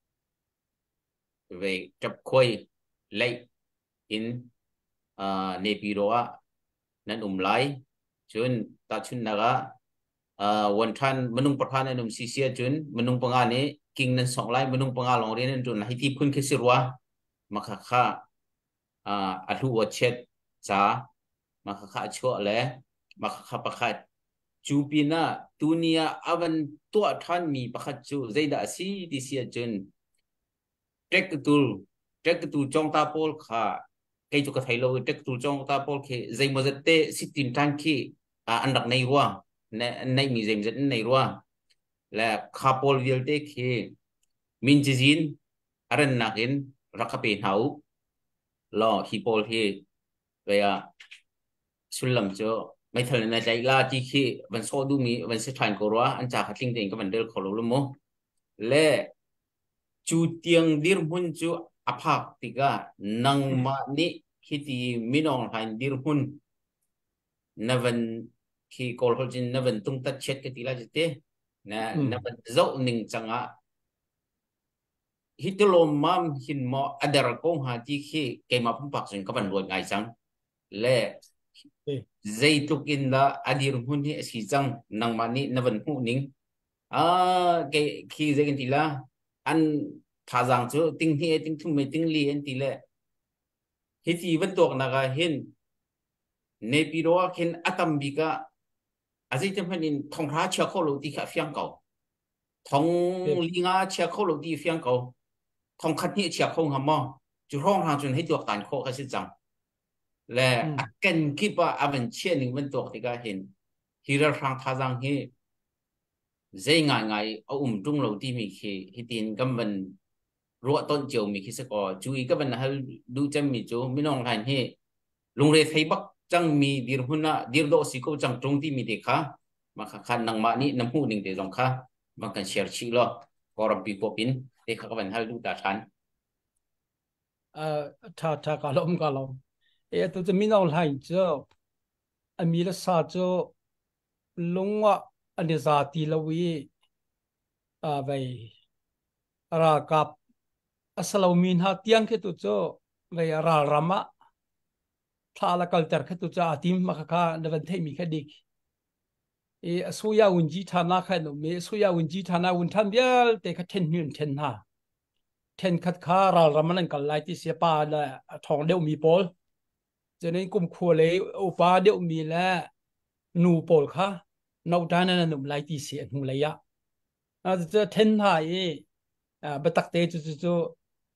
Speaker 3: จับคุยเล่อินเนปิโระนั่นไลจุนตัดชุนนะคะวันทันมนุษย์ประธานนั่นซีเซียจุนมนุษย์ปังงานนี้กิงนั่นสองไลมนุษย์ปังงานลงเรียนนั่นจุนให้ที่พุ่นขึ้นสิรัวมาข้าอัลวัชเชตจ้ามาข้าชั่วเลยมาข้าประคัดจูปีน่าตุนียอวันตัวท่านมีประคัดจูใจด่าซีดิเซียจุนเทคตูลจงตาโพลข้าใครจุกไทยโลเทคตูลจงตาโพลเคใจมันจะเตะสิตินทันคีอันดับในรัวในมีใจมันจะในรัวและข้าโพลวิลเตเคมินจินอารันนักินรักเป็นเขาล่อฮิโพลเฮเวียสุลลัมโจไม่ทันในใจลาจีคีวันโซดูมีวันเสถานกรัวอันจากหัดลิงเดงก็มันเดินขอรู้มั้งและจูเตียงดิรมุนจูอภักติกานังมานิคิดมินองหันดิรมุนนวันคีโกลฮอลจินนวันตุงตัดเช็ดกันทีละจิตเตนะนวันเจ้าหนึ่งจังอ่ะฮิตโลมัมหินมออเดรกงหาจีคีเกมาพุ่มปักส่วนก็มันรวยไงจังและใจตุกินละอดีตหุ่นที่สีจังนังมันนี่นวันหุ่นนิ่งเกคีใจกันทีละอันท่าจังจูติ้งที่ติ้งทุ่มไม่ติ้งลีอันทีละฮิตอีวันตัวนักเห็นเนปิโรเห็นอัตมบิกะอาจจะทำให้ทองราเชื่อเขาโลดีกับเฟียงเก่าทองลิงาเชื่อเขาโลดีเฟียงเก่าทองคัดนี่เชื่อเขาหามอจุดห้องทางจนให้ตัวการโคเขาสิจังและกันคิดว่าอวันเชื่อหนึ่งวันตัวที่ก็เห็นที่เราทางท่าจังเฮใจง่ายเอาจุงเราที่มีเคฮิตินก็มันรัวต้นเจียวมีคิสกอจุยก็มันให้ดูจำมีจูไม่น้องหันเฮลงเรือไทยบักจังมีดีร์หุ่นน่ะดีร์โดสิโกจังตรงที่มีเด็กค่ะมาขันนังมานี่น้ำหูหนึ่งเดียวจงค่ะบางกันเชียร์ชิลล์ก็รับปีปปินเด็กก็มันให้ดูตาชัน
Speaker 4: ถ้าการล้มตัวจะมีน้องหายเจ้าอันมีละซาเจ้าลงว่าอันนี้ซาตีละวีไปรากับอัสลามินฮาตียงแค่ตัวเจ้าไปรารามาถ้าละกัลเตอร์แค่ตัวเจ้าทีมมาค่ะในวันที่มีแค่เด็กสุยาอุนจีธานาแค่หนุ่มสุยาอุนจีธานาอุนทันเดียลแต่แค่เทนขัดขารารามันกันไล่ที่เสียป่าละทองเดียวมีโพลจะในกลุ่มครัวเลยอุปาเดียวมีแล้วนูโพลค่ะนอกจากนั้นหนุ่มไล่ที่เสียหนุ่มเลยะจะเทนหายบัตักเตจุ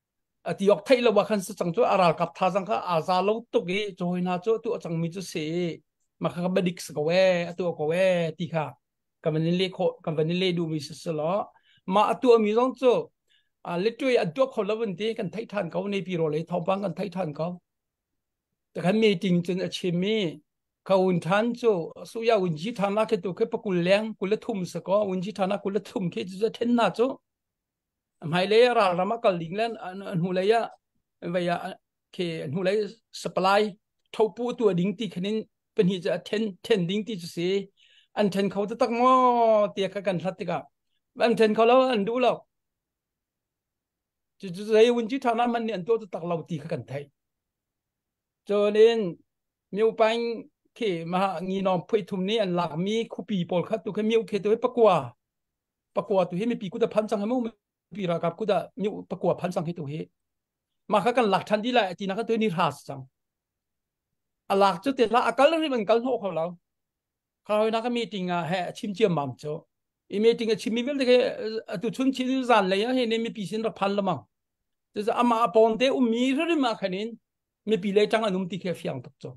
Speaker 4: ti ok thai lo wa khan sa chang chu aral kap tha jang kha aza lo tu ge choi na chu tu chang mi chu se ma kha ba dik sa ko we tu ko we ti kha kan le kho kan le du mi sa lo ma tu mi jong chu le tu a du kho lo bun ti kan thai than ko nei pi ro le thong pang kan thai than koแต่คันมีจริงจนอชิมีเขาอุ่นทันจูสุยาอุ่นจีฐานะแค่ตัวแค่ปกุลเลี้ยงกุลทุ่มสกออุ่นจีฐานะกุลทุ่มแค่จะเทนน่าจูไม่เลยรารามากัลลิงเล่นอันหูเลยะไปยาแค่อันหูเลยสปายทบปูตัวดิ้งตีคันนี้เป็นหิจะเทนดิ้งตีจะเสียอันเทนเขาจะตักมอเตียกันทัดติกะอันเทนเขาแล้วอันดูแล้วจะอุ่นจีฐานะมันเนี่ยอันตัวจะตักเราตีกันไทยcho nên miêu bánh khi mà nghĩ nó phải thùng này anh làm mi khu bì bol khát tụi cái miêu khi tụi bắt qua tụi mi bì cũng đã phán sang hay không bì ra gặp cũng đã miêu bắt qua phán sang hay tụi mà các cái lạc thành đi lại thì nó cái tụi ni hạt sang lạc cho tiền là cái này mình cái hộเขาแล้วเขาnó cái meeting hệ chim chiêm mắm cho meeting chim mi biết cái tụi chúng chỉ dàn lấy hay nên mi bì xin được phán lắm mà就是阿妈帮的米说的嘛可能ไม่ปีเลยจังอันนุ่มที่แค่ฟังตักจ้ะ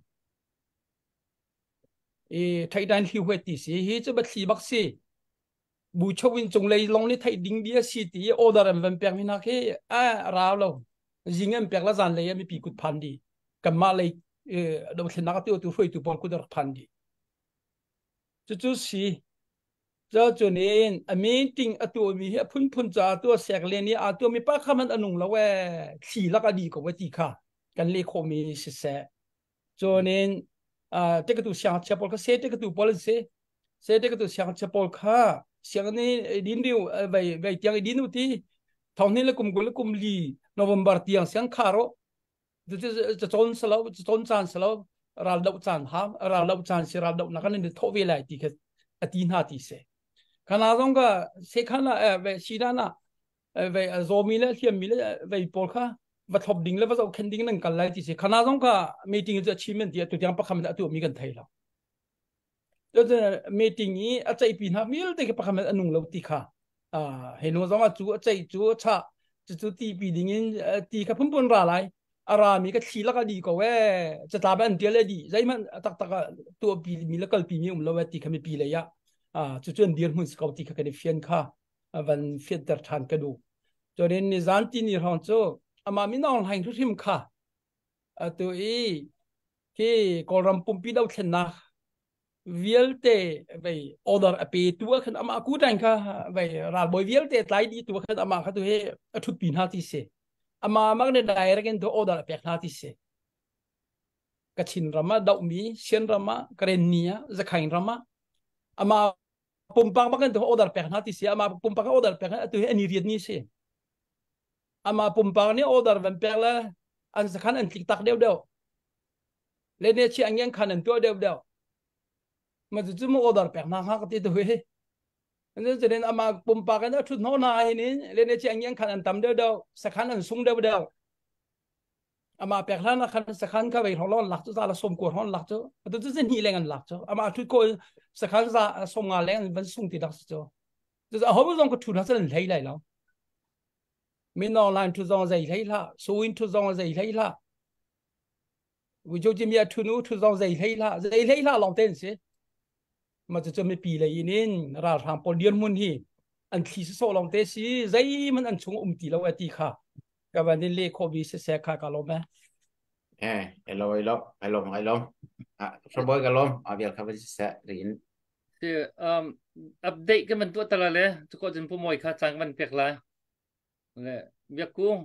Speaker 4: ไทยด้านที่หัวตีสีเฮ้จะบัดสีบักสีบูชวินจงเลยลงในไทยดิ้งเบียสีตีโอดารันเป็นเปียกมินักเฮ้ราวเรายิงเงินเปียกละจานเลยไม่ปีกุดพันดีกันมาเลยเราเห็นนักตัวตัวช่วยตัวบอลกุดพันดีจู่ๆสิเจ้าจนเองอเมริงตัวมีพุ่นจ่าตัวแสกเลนี่ตัวมีป้าข้ามันอนุแล้วเว้สีลักอดีกว่าตีค่ะกันเลยคงมีสิเสจนเอง这个都想吃饱，可谁这个都不能谁这个都想吃饱卡，想你领导为讲领导的，同年了กุมลีNovember tiang siang karo，这中时候中战时候，然后战哈，然后战是然后那个人的托回来的个底下的些，看那种个谁看了为西单呐，为做米了天米了为包卡。วัดทบดิ่งแล้วว่าเราเข็นดิ่งนั่งกันเลยที่สิขณะนั้นก็มีติ้งจะชิมมันที่ตัวอย่างประคำนั้นตัวมีกันไทยแล้วแล้วจะมีติ้งนี้อาจจะปีน่ะมีอะไรกับประคำนั้นนุ่งเราตีค่ะเห็นว่าว่าจู่อาจจะจู่ชาจู่ตีปีดิ่งนี้ตีกับพุ่มอะไรอารามีก็ชีละก็ดีกว่าจะตาบันเดียวเลยดีใจมันตักตัวปีมีละก็ปีมีเราตีกับมีปีเลยจู่เดียวหุ่นสกาวตีกับกันเฟียนค่ะวันเฟียนแต่ทานกระดูกจนในจานที่นี่ห้องโจอามามินองหังทุกทิมค่ะตัวที่กอลัมปุ่มปีดาวเทนนะวิลเตไปออเดอร์ไปตัวขึ้นอามากูดังค่ะไปราบอยวิลเตไลดีตัวขึ้นอามาค่ะตัวเฮทุกปีนาทีเสอามามักในไดเรกันตัวออเดอร์ไปนาทีเสกัชินรามาดาวมีเชียนรามาเกรนเนียจะขังรามาอามาปุ่มปังมักกันตัวออเดอร์ไปนาทีเสอามาปุ่มปังออเดอร์ไปตัวเฮอันนี้เรียนนี่เสอามาปุ่มปังนี่ออเดอร์เป็นเปล่าอันสักขันอันติดตักเดียวเลเนี่ยชีอันยังขันอันตัวเดียวมันจะจุ่มออเดอร์เป็นนักติดตัวเฮอันนี้จะเรียนอามาปุ่มปังนี่ชุดโน่นนายนี่เลเนี่ยชีอันยังขันอันต่ำเดียวสักขันอันสูงเดียวอามาเป็นแล้วนะขันสักขันก็ไปห้องร้อนหลักจุดตาละสมกวดห้องหลักจุดตัวจะนี่แรงอันหลักจุดอามาทุกคนสักขันจะสมงานแรงมันสูงติดหลักจุดจะเอาไปลองก็ทุนนั้นจะเล่นไรแล้วไม่นอนลานทุกอย่างใจไหลละสู้อินทุกอย่างใจไหลละวิจารณ์มีทุนทุกอย่างใจไหลละลองเต้นสิมันจะไม่ปีเลยนี่เราทำพอเรียนมุนที่อันที่สุดลองเต้นสิใจมันอันชงตีเราตีค่ะกับวันนี้เล่โควิดเสียค่ากันลมไหม
Speaker 3: ไอ้ลมสบายกันลมเอาเดี๋ยวครับจะเสียเรียน
Speaker 2: คืออัปเดตกันมันตัวตลอดเลยทุกคนจะพูดมวยค่ะจังมันเปียกละเลยเบียกู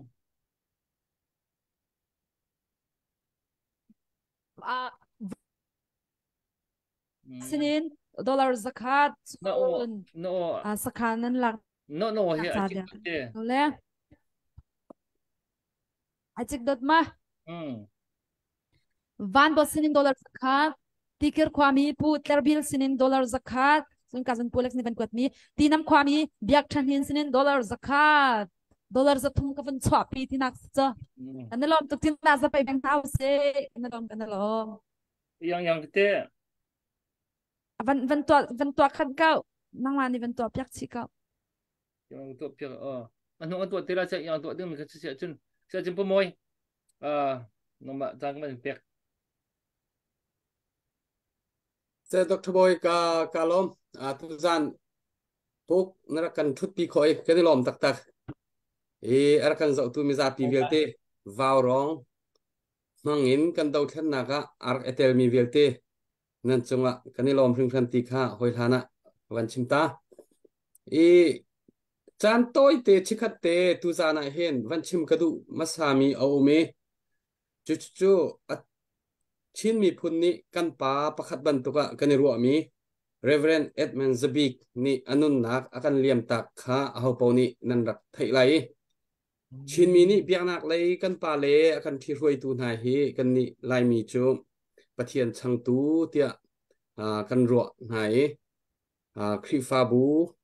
Speaker 7: สินินดอลลาร์สักคัด
Speaker 2: โน
Speaker 7: สักคันนั้นหลัก
Speaker 2: โนเฮียอาจิกเจ
Speaker 7: เอาเลยอาจิกดดมาวันบอสินินดอลลาร์สักคัดที่เกิดความมีพูดเตอร์บิลสินินดอลลาร์สักคัดส่วนการส่วนผู้เล็กนี่เป็นกวดมีที่นำความมีเบียกชันหินสินินดอลลาร์สักคัดดอลลาร์จะทุ่มกับวันสวบปีที่นักจ้ะอันนั้นลมตุกที่น่าจะไปแบงค์เท้าเซ่อันนั้นลม
Speaker 2: ยังเต้
Speaker 7: วันตัวขันเก้านั่งมาในวันตัวเปียกชีเก้า
Speaker 2: ยังตัวเปียกอันนู้นตัวเตล่าจะยังตัวดึงมันก็จะจนเสียจิมปุ่มมวยน้องมาจังมันเปียก
Speaker 9: เจอดรบอยกาลมทุกท่านพวกนักการทุตปีคอยกันนี่ลมตักอารักันจะตุมิซาปีเวลเตวาวรองมังอินกันดาวเทนนักอาร์เอเทลมีเวลเตนั่นจังหวะกันนี่ลมพริ้งพลันติค่ะหอยฐานะวันชิมตาจานโต้ยเตชิคัดเตทุกท่านเห็นวันชิมกระดูมาสามีเอาเมจู่ชินมีพุนนี้กันป่าประคัดบันตุกะกันในรัวมี Reverend Edmund Zabik นี่อนุนักอากันเลียมตักข้าเอาปนี้นันรักไทยไหลชินมีนี่เบียงนักเลยกันป่าเล่อากันที่รวยตูนายเฮกันนี่ลายมีจูปะเทียนชังตูเตียกันรัวไหนคริฟาบู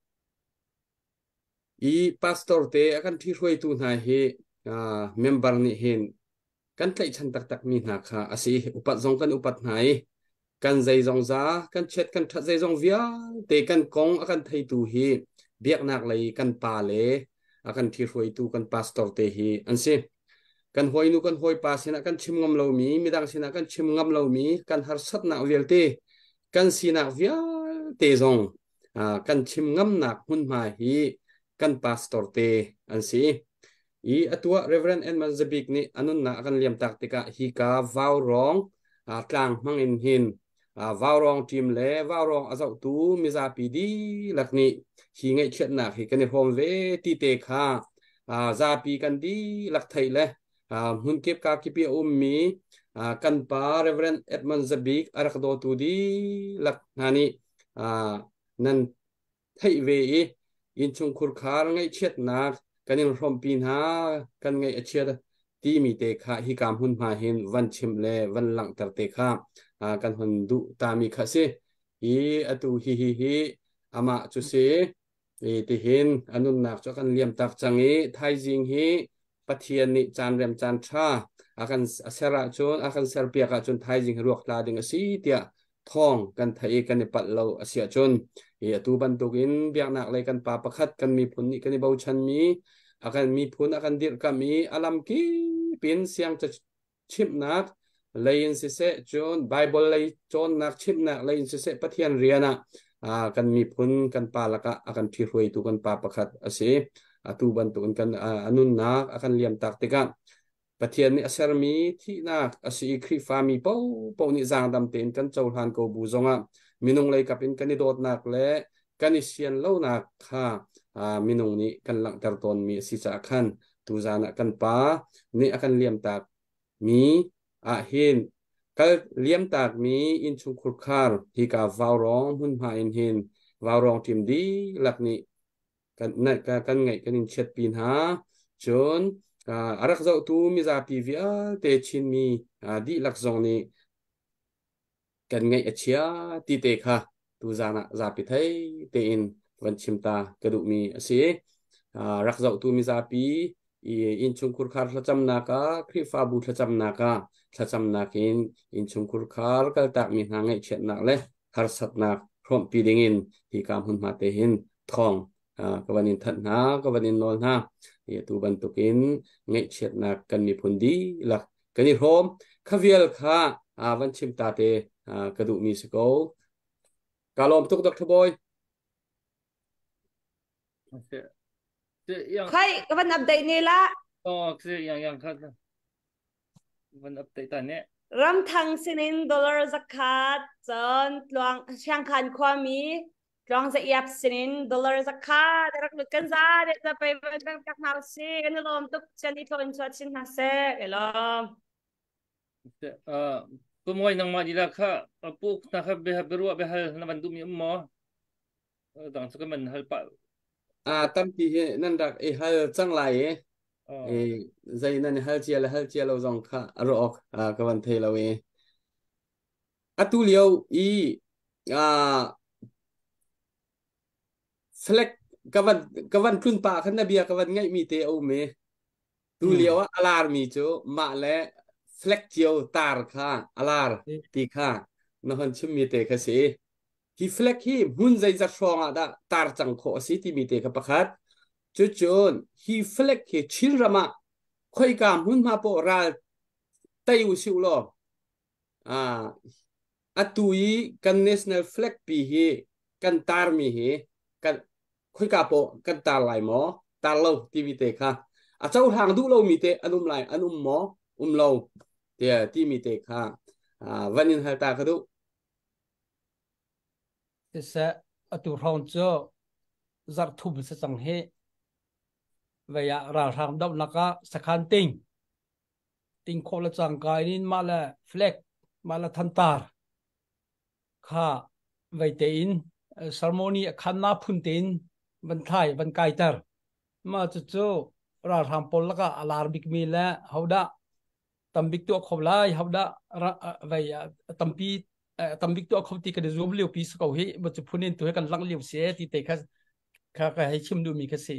Speaker 9: พาสตอร์เตอากันที่รวยตูนายเฮเมมเบอร์นี่เห็นกันไล่ฉันตักมีหนักค่ะอาศัยอุปัตจงกันอุปัตไหนกันใจจงจ้ากันเช็ดกันทัดใจจงเวียเตกันกงอากันไทยตูฮีเบียกนักเลยกันป่าเล่อากันที่รวยตูกันพาสตอร์เตฮีอันเซ่กันหอยนูกันหอยป่าสินะกันชิมงำเหล่ามีมีดังสินะกันชิมงำเหล่ามีกันหาสัตนักเวียเตกันสินักเวียเตจงกันชิมงำนักหุ่นมาฮีกันพาสตอร์เตอันเซ่ตัว Reverend Edmund Zabik นี่อันนั้นนะกันเลียมตักติกะฮีกาวาวรองกลางมังอินหินวาวรองทีมเล่วาวรองอาจจะตูมิซาปีดีหลักนี้ฮีไงเชิดนักฮีกันในโฮมเวตีเตค่ะซาปีกันดีหลักไทยเล่หุ่นเก็บกากิปีมีกันป่า Reverend Edmund Zabik อารักโดตูดีหลักนี้นั่นไทยเวอินชุงคุรคาร์ไงเชิดนักกันยังรวมปีนหากันไงเชียร์ที่มีเตะฮิกามหุ่นมาเห็นวันชิมเล่วันหลังตัดเตะข้ากันหุ่นดุตามีข้าเสอตุฮิอามาจุเสที่เห็นอนุนักจะกันเลี้ยมตักจังไทยจิงปะเทียนนิจานเรียมจานชาอากันเสระจนอากันเสรเปียกจนไทยจิงรวกลาดึงสีเตียทองกันไทยกันในปัดเราเสียจนตูบันตุกินเบียกนักเลยกันป่าประคัดกันมีผลนี่กันในเบาชันมีอากันมีผลอากันดิรกันมีอารมณ์กีเป็นเสียงจะชิมนักเลยอินสิเซจนไบเบิลเลยจนนักชิมนักเลยอินสิเซปะเทียนเรียนะกันมีผลกันป่าละกะอากันที่รวยตูกันป่าประคัดเสียตูบันตุกันอนุนักอากันเลี้ยมตักติกันปะเทียนนี่เสรมีที่นักอาศัยคริฟามีเป้านี่จางดำเต็นกันเจ้าทานโกบูจงมินงเลยกับเป็นกันนิโดดนักและกันนิเชียนเล่านักค่ะมินงนี้กันหลังตรตนมีสิจักขันตูจานะกันป้านี่อากันเลี้ยมตักมีเห็นก็เลี้ยมตักมีอินชุคุคาร์ที่กับวาวรองหุ่นหาอินเห็นวาวรองทีมดีหลักนี้กันนั่นกันไงกันอินเช็ดปีนหาจนอารักเจ้าตูมีซาปีวิอาเตชินมีดีหลักจงนี้กันไงเชียตีเตค่ะตูจานะซาปิไทยเตอินวันชิมตากระดูมีเสียรักเจ้าตูมีซาปีอินชุงคุรคาร์ละจำนักคริฟาบูละจำนักละจำนักอินชุงคุรคาร์ก็ตักมีหางไงเช็ดนักเลยฮาร์สัตนักพร้อมปีดิ่งที่กำหุ่นมาเตหินทองกวันนินทันหากวันนินนอนหาตูบันตุกินไงเช็ดนักกันมีผลดีหลักกันนี่โฮมขวิลค่ะวันชิมตาเตกระดูมีสโกกาลอมตุกดอกทบอย
Speaker 8: ใครก็วันอัปเดตนี่ละ
Speaker 2: คืออย่างครับวันอัปเดตตอนนี้
Speaker 8: รำทั้งสินดอลลาร์สักขาดจนลวงเชียงคันความมีลองจะยับสินดอลลาร์สักขาดแต่รักลึกกันซะเดี๋ยวจะไปเป็นกักมาสิกันลมตุกฉันที่ทนชดชินหาเสกลม
Speaker 2: ก็มวยนังมาดีละค่ะปุ๊กนะครับเบรัวเบฮัลนับดูมีหมอต่างสักมันฮัลปะ
Speaker 9: ตั้มที่นั่นดักฮัลจังไรใจนั่นฮัลเจียเราจงค่ะรอกกวันเทเราตุเลียวสเล็กกวันคลุนป่าขันนเบียกวันไงมีเตอเมตุเลียวอลาร์มีโจมาและสเล็กเจียวตาร์ค่ะอลาร์ตีค่ะนหันชิมมีเตะค่ะสิที่ฟล็กที่หุ่นใจจะฟองได้ตาร์จังโคสิที่มีเตะกับประคัดจุดฮีฟล็กที่ชิลรามาค่อยกามหุ่นมาโปราไตอุสิวโลอัตุยกัน national flag ปีเฮกันตาร์มีเฮกันค่อยกาโปกันตาไหลหมอตาโลทีมีเตค่ะเจ้าทางดูโลมีเตอนุมไหลอนุมหมอโลเดียที่มีเตค่ะวันนี้ฮัลตาคดู
Speaker 4: เสะอตุรองเจ้าจัดทุบเสสังเฮเวียราทางดับนักสักขันติงโคลจังกายนินมาละเฟล็กมาละทันตาร์ข้าไว้เตินสารโมนีขันนาพุนเตินบันไทยบันไกเตอร์มาจู่ๆราทางปอลละก็อาลาร์บิกมีละฮาวดาตัมบิกตัวขบไลฮาวดาไว้ตัมบิกตัวขบตีกันรูปเลี้ยวปีสกาวเฮบัจจุบันตัวกันลังเลี้ยวเสียที่เตะข้าให้ชิมดูมีกษี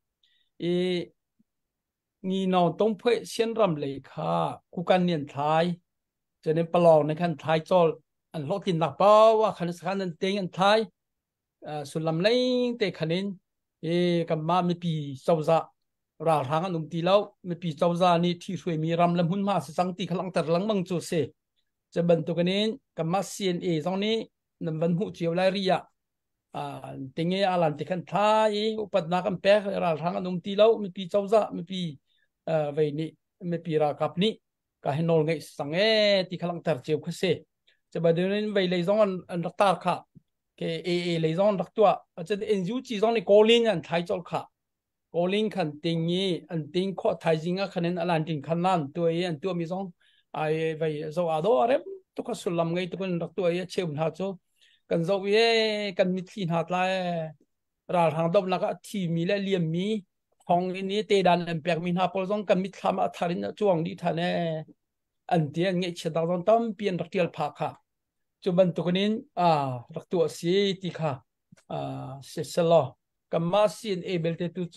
Speaker 4: นี่น้องต้องเพื่อเช่นรำเลยค่ะกูการเนียนไทยจะเน้นประลองในขั้นไทยจอลอันโลกินหนักเปล่าว่าคันสคันนั้นเต็งอันไทยสุดลำเล่งเตะคันนี้กับมาไม่ปีเจ้าจะราทางอันนุ่มตีแล้วไม่ปีเจ้าจะนี่ที่ช่วยมีรำลำหุ่นมาสังตีขลังแต่หลังบังจูเสจะบรรทุกนี้กับมา CNA ตรงนี้นำบรรทุกเจียวไลเรียติงเงอาลันติคันไทยอุปนักอันเปะราทางอันนุ่มตีแล้วไม่ปีเจ้าจะไม่ปีไว้นี่ไม่ปีรากับนี่ก็ให้นอนไงสังที่ขลังแต่เจียวขึ้นเสจะบรรทุกนี้ไว้เลยจงอันรักตาค่ะเอเลยจงรักตัวจะเอ็นยูจีจงในโกลินอันไทยจอลค่ะโกลินขันติงนี้อันติงข้อไทยจริงอ่ะคะแนนอลันติงขันนั้นตัวอันตัวมีจงไอ้ไว้โซอาโดอะไรตุกสุลลัมไงตุกันรักตัวเชื่อมหาโจกันโซกันมิทีหาดไล่ราทางดบนักทีมีและเลียมมีของนี้เตดันเอ็มเปียกมินหาพอลซงกันมิทำอัฐารินจวงดีท่านอันเดียนเงี้ยเชดาตอนตั้มเปลี่ยนรักเดียลพักค่ะจุบันตุกันนี้รักตัวเสียทีค่ะเสร็จแล้วกันมาซีนเอเบลเตตุโจ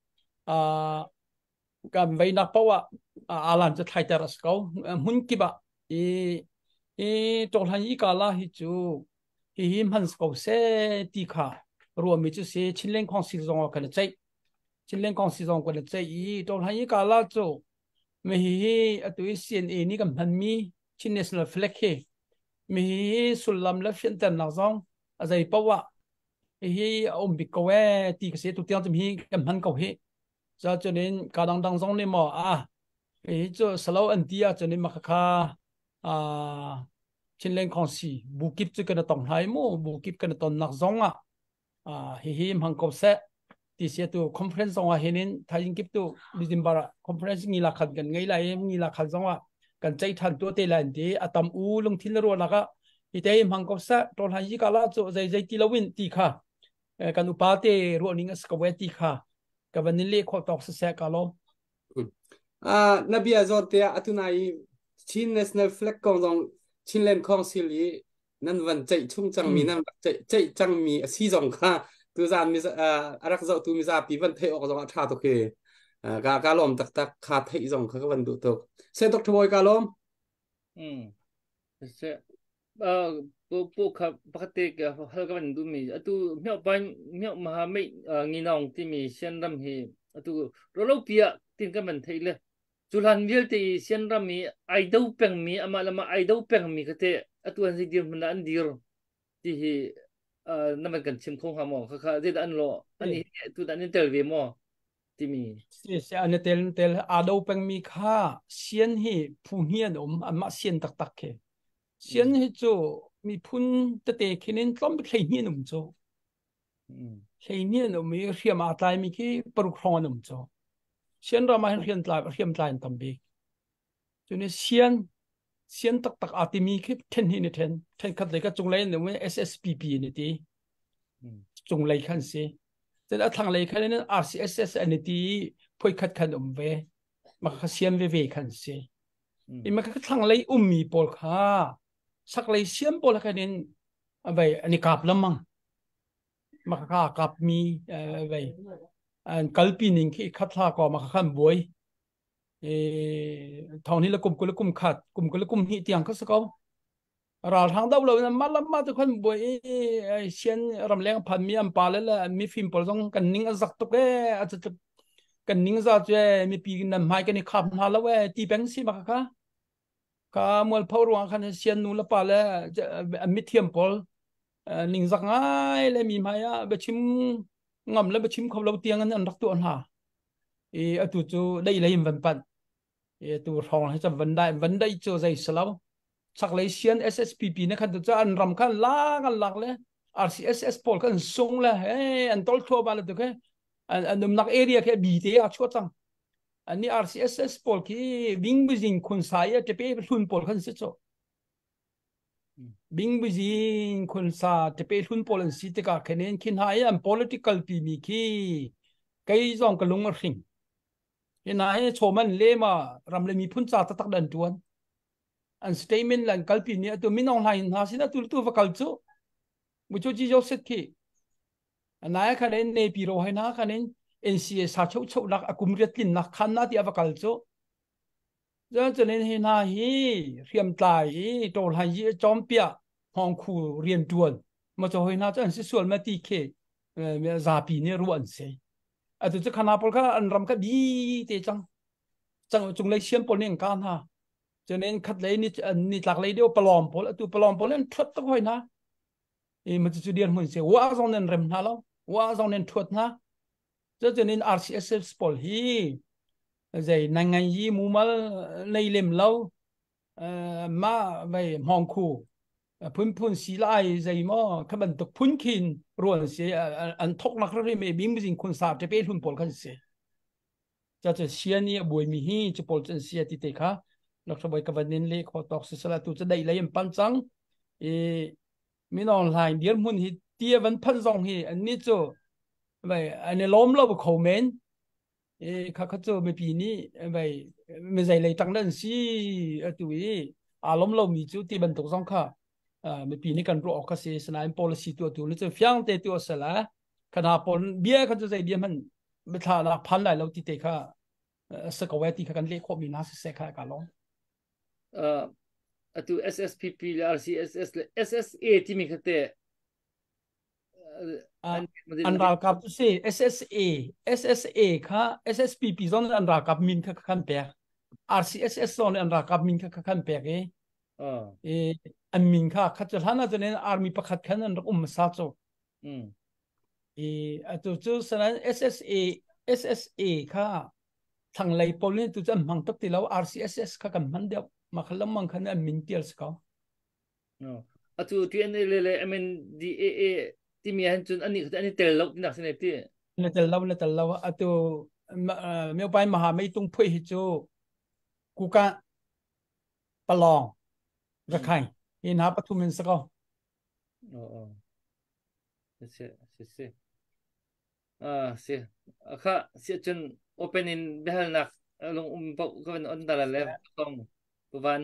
Speaker 4: กันไปนับเพราะว่าอาลันจะไทยแต่รัสเขาหุ่นกิบะตรงนี้กาลาฮิจูฮิมฮันสเขาเสตีค่ะรวมมิจุเสชินเลงของสิจงกันใจชินเลงของสิจงกันใจตรงนี้กาลาจูไม่ฮิตัวเสียนนี่กันมันมีชินเนสเลฟเล็กเฮไม่ฮิสุลลัมเลฟเฟนเตนนักจงอะไรเพราะว่าฮิบิกเวตีกเสตุเตียงจะมีกันมันเขาเฮจะจนนี้การดังจงนี่มจูสลาวอันที่จนนี้มาค่ะชินเลงของสีบุกิบจะกันต้องให้โมบุกิบกันต้องนักจงฮิมฮังกบเสที่เสียตัวคอนเฟรนซ์จงเห็นทายิงกิบตัวดิจิมบาระคอนเฟรนซ์งี้ละขัดกันไงล่ะงี้ละขัดจงกันใจทันตัวเตลันดีอาตามลงที่ละรัวละก็ที่เตฮิมฮังกบเสตอนหายิกาลาจูใจที่ละวินตีค่ะกันอุปาเตรัวนิ่งสกเวตีค่ะกับวันนี้เลี้ยขอตอกเสกาล
Speaker 9: นบีอาจารย์เตะอัตุนัยชิน national flag ของจงชินเลนคองซิลีนั่นวันใจชุ่มจังมีนั่นใจจังมีซีจงค่ะตัวจานมีรักเจ้าตัวมีซาปีวันเทออกจงอัฐาตุเคกาลมตักขาดเทจงค่ะก็วันดูตุกเซตทบอยกาลม
Speaker 2: เสะปุ๊ครับปกติก็เขาก็มันดูมีตัวเมียวไปเมียวมหาไม่งีน้องที่มีเส้นรำเฮตัวเราเปียติงก็มันเทเลยจุลันเดียลที่เส้นรำมีไอดอลเพ่งมีอามาละมาไอดอลเพ่งมีก็เตะตัวนี้เดียวมันอันเดียวที่นั่นมันกันชิมคงหาหมอค่ะที่อันโลอันนี้ตัวนั้นเตลเวมอที่มี
Speaker 4: เสียอันนี้เตลอาดอลเพ่งมีค่าเสียนให้ผู้เฮียนอันมาเสียนตักเคเสียนให้โจมีพุ่นตะเตะคินินต้อมไปใครเฮียนโจใครเฮียนมีเรียมอาตายมีกี่ปรุครองโจเสียนเรามาเรียนตายตั้มบีจนเสียนตักอาติมีกี่เทนหินเทนขัดเลยก็จงเลยเนี่ยว่า SSPP นี่ทีจงเลยขันสิแต่ถ้าทางเลยขันนั้น RCSS อันนี้ทีพูดขัดเวมาเสียนเวขันสิอีมันก็ทางเลยมีปอลค่ะสักเลยเสียนปอลขันนี้อะไรอันนี้กับละมั้งมากับมีอะไรอันกัลปีนิ่งที่ขัดลาก็มาขันบวยทางนี้ละกลุ่มขัดกลุ่มนี่ที่ยังก็สักเอาเราทางดาวเราเนี่ยมาทุกคนบวยเชียนรำแรงพันมีอันปาเลยละมีฟิล์มปอลต้องกันนิ่งสักตุกอาจจะกันนิ่งซะเจมีปีนั้นไม่กันนี่ขับนาแล้วเว้ตีแบงค์สิมาค่ะก็มวลพาวรวงคันเสียนนูละปาเลยจะมิเทียมพอลนิ่งสักง่ายเลยมีไหมอ่ะไปชิมงำแล้วไปชิมเขาเราเตียงกันอันรักตัวน่ะตัวจูได้เลยมันปันตัวรองให้จำวันได้โจใจสลาวสักเลยเสียน SSPP นะคันตัวจะอันรำคันลากันหลักเลย RCSS พอลกันส่งเลยอันตอลทัวร์บาลตัวแค่อันนุ่มนักเอเรียแค่บีเทียชัวจังอันนี้ RCSS พอลที่วิ่งไปยิงคนสายจะไปทุนพอลกันสิโจวิ่งไปยิงคนสายจะไปทุนพอลกันสิตกาแค่นี้คิดหายอัน political ปีมีขี้ไกจงกันลงมาสิงเห็นไหมโชมันเล่มารำเลยมีพุ่นจ่าตักดันจวนอันสเตย์เมนต์หลังกัลปีนี้ตัวมินองไลน์หาสินะตัวฟักกัลจูมุจจีโจเซตขี้อันนั้นคะแนนในปีโรให้นะคะแนน NCA สาธุชุนักอากุมเรียตินนักขันนาที่ฟักกัลจูจะเน้นให้นาฮีเรียมตายโดนให้จอมเปียห้องคู่เรียนจวนมาจะให้นาจะอันสิส่วนมาตีเคซาปีนี้รู้อันเสียตัวจะขนาดพอลก็อันรำก็ดีเตจังจงเลยเชียนพอลเนี่ยกันฮะจะเน้นคัดเลยนี่หลักเลยเดียวปลอมพอลตัวปลอมพอลนั้นทวดต้องให้นะมันจะเดียนเหมือนเสียว่าจงเน้นเร็มนะแล้วว่าจงเน้นทวดนะจะเน้น RCSS พอลฮีใจนังไงยี่มูมาในเล่มเรามาไปห้องคู่พุ่นสีลายใจมั่วขบันตกพุ่นขินรวนเสียอันทกนักเรียนไม่บินไปจริงคนสาบจะเป็นหุ่นพลกันเสียจะเสียนี่บุยมีฮีจะพลจะเสียติดค่ะนักสบายกับวันนี้เล็กขอตอกสิสละตัวจะได้เลยยังปันจังมีน้องหลายเดียร์มุนฮีเตี้ยวันพันสองฮีอันนี้จะไปอันนี้ล้มเราบุกเขาเมนเขาจะไม่ปีนี้ไปไม่ใช่เลยตั้งนั้นสิตัวอารมณ์เรามีจุดที่บรรทุกสองค่ะไม่ปีนี้กันรู้ออกก็เสียสนาม policy ตัวนี้จะฟังแต่ตัวเสร็จแล้วขณะปนเบี้ยเขาจะใจเบี้ยมันไม่ทานักพันหลายเราติดเตะค่ะสกอเวตีกันเล็กขบมีน่าเสียค่ะกันลอง
Speaker 2: ตัว SSPP และ RCSS และ SSA ที่มีกันเตะ
Speaker 4: อันรักกับตัวเสีย SSA ค่ะ SSPP ส่วนอันรักกับมินค่ะกันเปีย RCSS ส่วนอันรักกับมินค่ะกันเปียอันมินค่ะขัดจะท่านอาจจะเนี่ยอาร์มีประคัดแค่นั้นรักมาซาโจตัวจู่สนั้น SSA ค่ะทางไลโปลเนี่ยตัวจะมังตักติแล้ว RCSS ค่ะกันมันเดียวมาขลังมังคันอันมินเทียร์สเขา
Speaker 2: ตัวที่อันนี้เลย MNDAA ที่มีอันจุนอันนี้เตลล็อกที่นักเสนอที่
Speaker 4: เนี่ยเตลล็อกตัวเมื่อไปมหาไม่ต้องพูดให้จูกูกะปลองรักใครเห็นหาปทุมเป็นสกอ
Speaker 2: เสียเสียค่ะเสียจน open in เบลนักลงปกก็เป็นอันตรายแล้วต้องวัน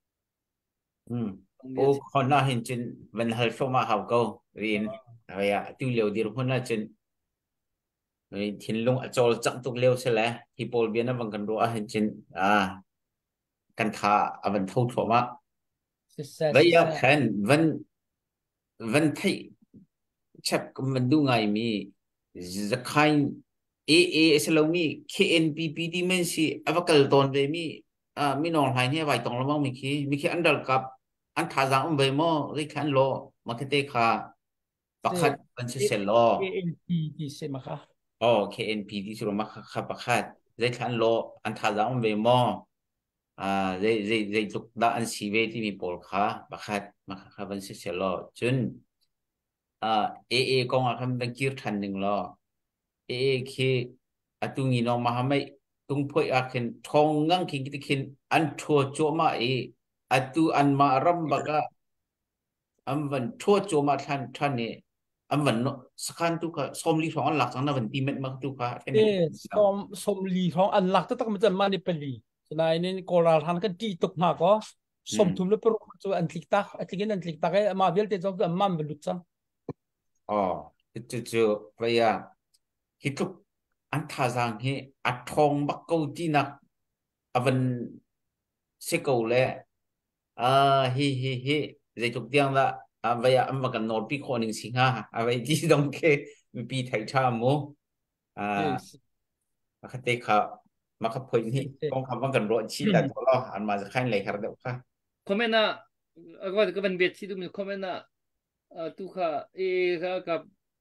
Speaker 3: โอ้คนน่าเห็นจนวันฮัลโซมาเขาก็เรียนอะไรอะตู้เลี้ยวดีคนน่าจนทิ้งลงจอลจังตุกเลี้ยวใช่ไหมที่โพลเบียนบางกันรู้เห็นจนกันขาวันเท่าทั่วมาไม่อยากเห็นวันที่ชับก็มันดูไงมีจะใครสโลมี KNPP ที่มันสิอวกาศตอนเบมีมีน้องหายเนี่ยไปตรงละมั้งมีคีอันดับกับอันท่าจังเบมอริคันโลมาคิดค่ะประคัดเป็นเสร็จโล
Speaker 4: KNP ที่เสมาค่ะ
Speaker 3: KNP ที่สุดมาค่ะประคัดริคันโลอันท่าจังเบมอจุกด้านซีเวที่มีโพลค่ะประคัดมาค่ะเป็นเสร็จโลจนกองอาคำเป็นกีร์ทันหนึ่งล้อคือตุงีน้องมาทำไมตุงพูดอาคินทองงังคิงกิคินอันทัวโจมาตุอันมารำบักะอันวันทัวโจมาท่านเนี่ยอันวันสกันตุกะสมลีทองอันหลักสังนั้นวันตีเม็ดมาตุกะ
Speaker 4: สมลีทองอันหลักตั้งมันจะมาในปีนี้ฉะนั้นนี่โกราทันกันตีตกหนักก็สมทุนแล้วเป็นตัวอันติกตักอันที่อันติกตักมาเวลเตจงตัวมันเป็นลุจัง
Speaker 3: จู่ไปฮิตุอันท่าจังเฮอัดทองบักเกาจีนักวันเสกเอาเลยใจทุกเดียงละไปอันบักนอร์ปีคนหนึ่งสิงหาไปที่ตรงเคมีปีไทยชามู khát tê khá mà khá phơi ní con khám văn cần rồi chi là cho lo ăn mà sẽ khai lấy khá được khá
Speaker 2: comment na cái vấn đề chỉ tụi mình comment na tu kha ka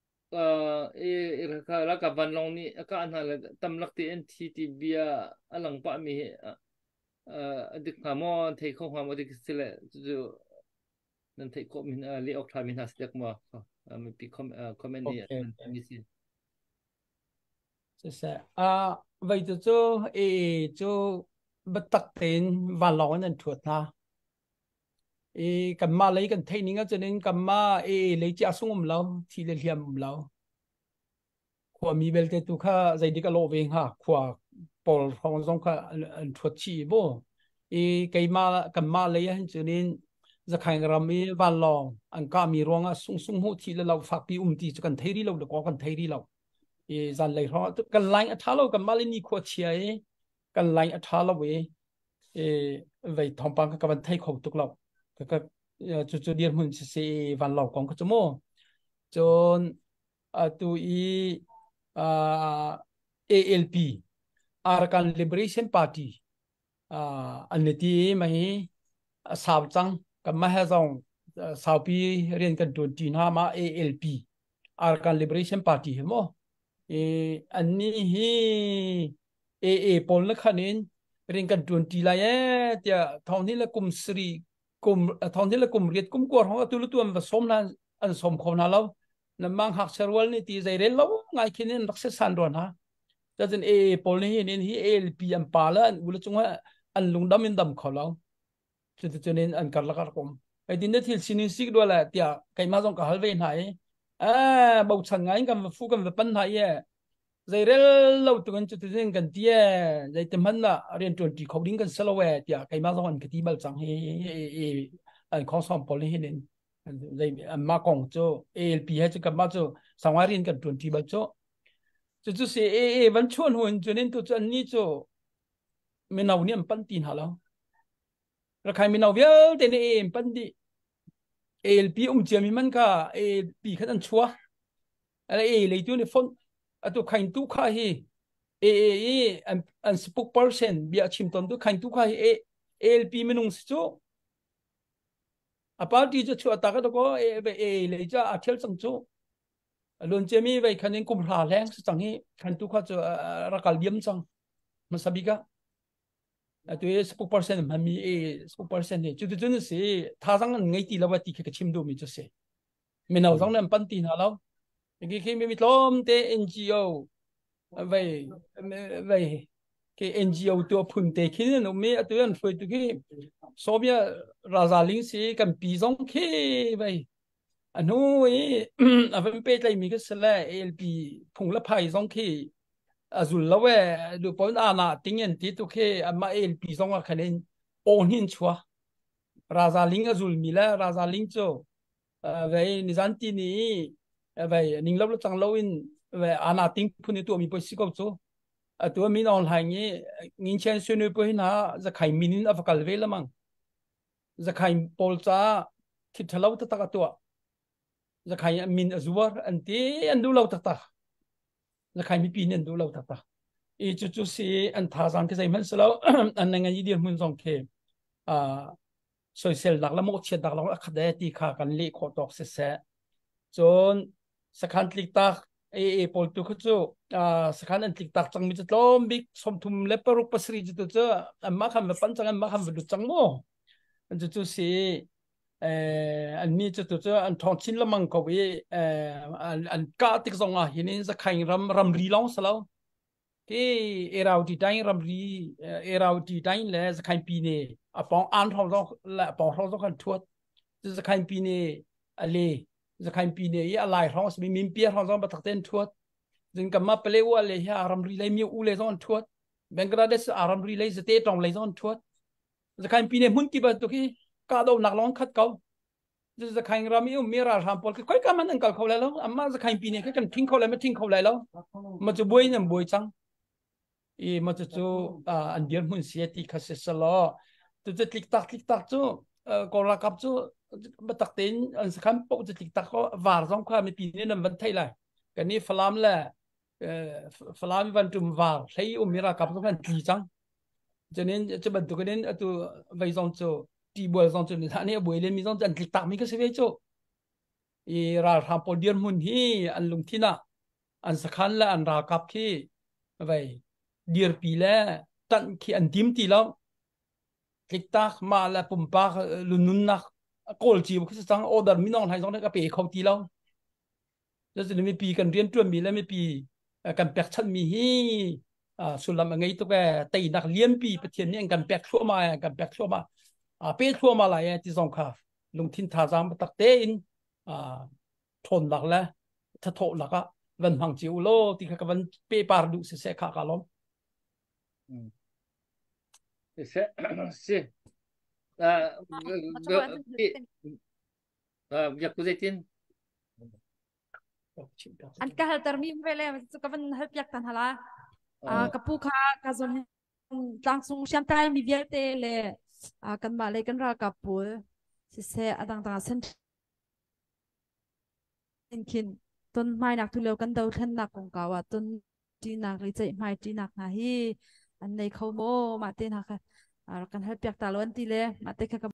Speaker 2: ka la ka van long ni ka an hala tam lak ti en ti bia alang pa mi adik kha mo thei kho ha mo dik sile ju nan thei ko min li ok tha min has tek mo mi pi comment ni mi si
Speaker 4: sẽ vậy thì cho bất tắc tên và lo nên thuật na cầm ma lấy cần thấy những cái cho nên cầm ma lấy chia sung lâu thì lấy hiểm lâu kwa mi bel te tu kha zai dika lo veng ha kwa pol phong zong kha thuật chi bo cái ma cầm ma lấy han cho nên za khai ram mi van long an ka mi ronga sung sung hu thi lo phak pi ti cho kan thấy đi lâu được có kan thấy đi lâu dàn lấy họ cần lạnh ở tháo cần mal ni khó chia cần lạnh ở tháo về vậy thòng bằng các bạn thấy khẩu tục lộc các chú điên mình sẽ van lộc còn có chỗ mô cho tụi ALP Arakan Liberation Party anh ấy mà sao chăng cầm mà hay rằng sao pi riêng cần tuần tin ha mà ALP Arakan Liberation Party hiểu không anh hi Paul nak khanin ring kan 20 la ya tia thong ni la kum sri kum thong ni la kum riat kum ko ho tu lu tuam va som na an som khom na lo na mang hak serwal ni ti zai re lo ngai khinin rak se san ron ha ta zen Paul ni hin hi ALP am pa la an ul chung an lung dam in dam kho lo chu nên an kar la kar kom ai din de thil sinin sik do la tia kai ma jong ka halve nai bầu chẳng ngay cầm phu cầm vật hai ye dây rel lâu tụi anh tụi anh cần tia dây tìm hắn là riêng chuẩn chỉ khẩu đính cần selo về tia cái má dòng cái tí bầu chẳng he anh khó xong bỏ lên nên dây má còn cho ALP hay cho cầm má cho sang ngoài riêng cần chuẩn chỉ bầu cho sẽ vẫn chuồn hồn cho nên tụi anh ní cho mình nào niệm pan tin hả lo rồi khai mình nào biết tên em pan đi ALP chemi man ka ALP khatan chua ala lấy tu ni phone atu khain tu kha hi an spokesperson bia chim ton tu khain tu kha hi ALP menung chu a party chu chu ta ka ko lấy cha athel chang chu lon chemi vai khanin kum hla leng chang hi khan tu kha chu rakal diam chang masabika atu spokesperson mami spokesperson ni chu chu ni si tha sang ngai ti lawa ti ka chim do mi chu se menau sang nam pan ti na lo ki khi mi tlom te NGO vai cái NGO tu phun te khi no me atu an foi tu ki sobia razaling si kan pi zong khi vai anu avan pe lai mi ka sala ALP phung la phai zong khi azul lawe du pon ana tingen ti tu ke ama ALP zonga khanin on hin chua raza ling azul mila raza ling cho ve nizanti ni ve ning lo chang loin ve ana ting phuni tu mi posi ko cho tu mi on hai ni ngin chen sunu po hina za khai minin afkal ve lamang za khai polcha thithalo ta ta to za khai min azuar anti andu lo ta ta là khai mi pin du lâu thật chú si anh thà rằng cái gì mình sẽ lâu anh này ngay đi mình dòng kề social đặc là một chuyện đặc là khá đấy thì khá cần lệ khó đọc sẽ chọn sakhan klik tak pol tu khuchu sakhan an klik tak chang mi tlom big som thum le paruk pasri chu chu amma kham pan chang amma kham du chang mo chú si anh mi chu anh thong chin lamang ko we anh ka tik zong a hinin za khain ram ri long salo ke erau ti dai ram ri erau ti dai le za khain pi ne apong an thong zo la pong thong zo kan thuat za khain pi ne ale za khain pi ne ya lai thong mi min pia thong zo ba tak ten thuat jing kam ma ple wa le ya ram ri le mi u le zon thuat Bangladesh ram ri le zate tong le zon thuat za khain pi ne mun ki ba to ki ka do nak long khat kauจะใครรามีมีราชามพลค่อยๆมันนั่งกับเขาแล้วอามาจะใครปีนี้ก็กันทิ้งเขาเลยไม่ทิ้งเขาเลยแล้วมันจะบุยเนี่ยบุยจังมันจะจูอันเดียร์มุนเสียตีคาเซสลอจะติกตักจูก็รักกับจูบัตักเต็นอันสำคัญปุ๊บจะติกตักก็วาร์ซองข้ามีปีนี้นั่นวันไทยเลยกันนี้ฟลามแหละฝรั่งวันจุ่มว่าใช้มีรากับกันตีจังฉะนั้นจะบรรทุกนั้นตัวไปส่งโจตีบัวส่งโจนี่ท่านี้บัวเรียนมีส่งจันทร์ตักมีก็เสียโจราทำพอเดียนมุนที่อันลุงที่น่ะอันสคัญและอันรากับที่ไปเดียร์ปีแล้วตั้งที่อันทิมตีแล้วติดตากมาแล้วปุ่มปากลุนุนนักโกลจีบคือสังออเดอร์มีน้องไทยส่งได้ก็ไปเขาตีแล้วแล้วจะมีปีกันเรียนจวนมีแล้วไม่ปีกันแปลกชันมีฮีสุลามไงตัวแกตีนักเลี้ยนปีประเทศนี้กันแปลกชั่วมากันแปลกชั่วมาเป้ชั่วมาหลายที่ส่งค่ะลงทินท่าจามตักเตอินทนหลักแล้วถ้าโถหลักอ่ะวันพังจิวโลที่เขาวันเป้ปาร์ดูเสียขาคาลม
Speaker 2: เสียเสียอยากคุยจริง
Speaker 7: อันก็ฮัลตร์มีเวลาสุขวันฮัลอยากตันฮะละกับผู้ค้ากับส่วนต่างส่งเชียงไต้มีเวียเตเลกันมาเลยกันรากับผู้เสียต่างๆเส้นคินต้นไม้หนักทุเรศกันเดาท่านหนักของเขาว่าต้นจีนักหรือใจไม้จีนักนะฮีอันในเขาโมมาเต้นฮะค่ะกันฮัลอยากตาล้วนตีเลยมาเต้นกับ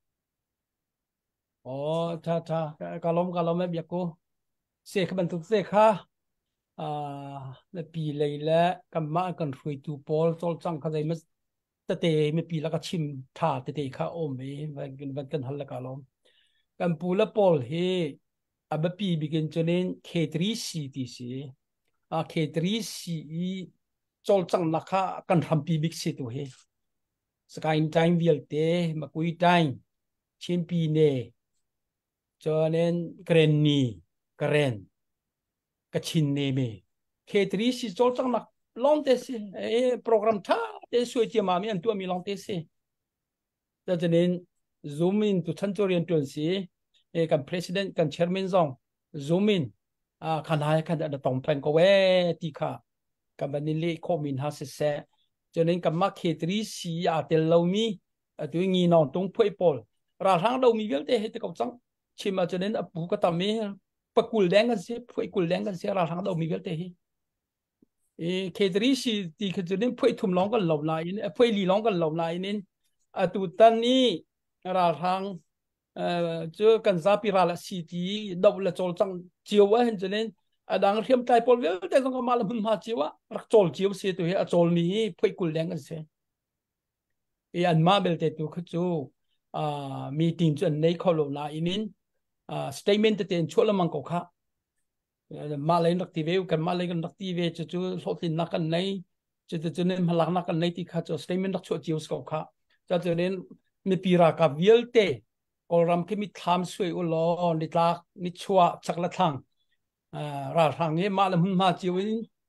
Speaker 4: ถ้ากาลมไม่เบียกูเสกบรรทุกเสกค่ะและปีเลยและกันมากันคุยตูปอลโซลจังเขาได้มาเตะไม่ปีแล้วก็ชิมท่าเตะข้าโอมเองวันกันฮัลละกาลมกันปูละปอลเฮแบบปีบิกินจนเองเคทรีซีทีซีเคทรีซีโซลจังนักข้ากันทำปีบิกซีตัวเฮสกายไทม์วิลเตมาคุยไทม์ชิมปีเน่จนเองเกรนนี่เกรนกชินเนเมเคทรีซีโซลจังนักลองเตสโปรแกรมท่าเตสช่วยเจียมามีอันตัวมีลองเตสแต่จนเองซูมอินตุทันจเรียนตัวสิกัน president กัน chairman ซอง zoom in ขณะกันจะต้องเป็นก็เวทีค่ะกันบันนี้ข้อมูลหาเสร็จจนกันมาเคทรีซีเตลเรามีตัวงี้น้องตรงพูดปอลราทางเรามีเยอะแต่เหตุกับจังชิมาจนปุ๊กตามีปกุลแดงกันเสียพูดกุลแดงกันเสียราทางเรามีเยอะแต่เคทรีซีที่คือจนพูดทุ่มร้องกันเหล่าไหนพูดลีร้องกันเหล่าไหนนี่ตัวตันนี้ราทางเจอกันซาปิราลซิตี้ดาวละโจลจังเจียวเห็นจนดังเทียมใจพอลเวลแต่ต้องมาละมันมาเจียวรักโจลเจียวเสียตัวโจลนี้พูดกุลแดงกันเสียอันมาเบลเตตัวคือจูมีทีมจนในข้อลงนาอินินstatement เต็นชัวร์ละมังก็ค่ะมาเลยนักทีเวกันมาเลยกันนักทีเวจะจูสตินักกันในจะเนี่ยมาลักนักกันในที่ค่ะจู statement นักชัวร์เจียวสก็ค่ะจะเนี่ยมีปีรากับเวลเตกอลรัมที่มีทำสวยอุลอนิตานิชัวสักละทางราทางนี้มาแล้วมันมาจีวิน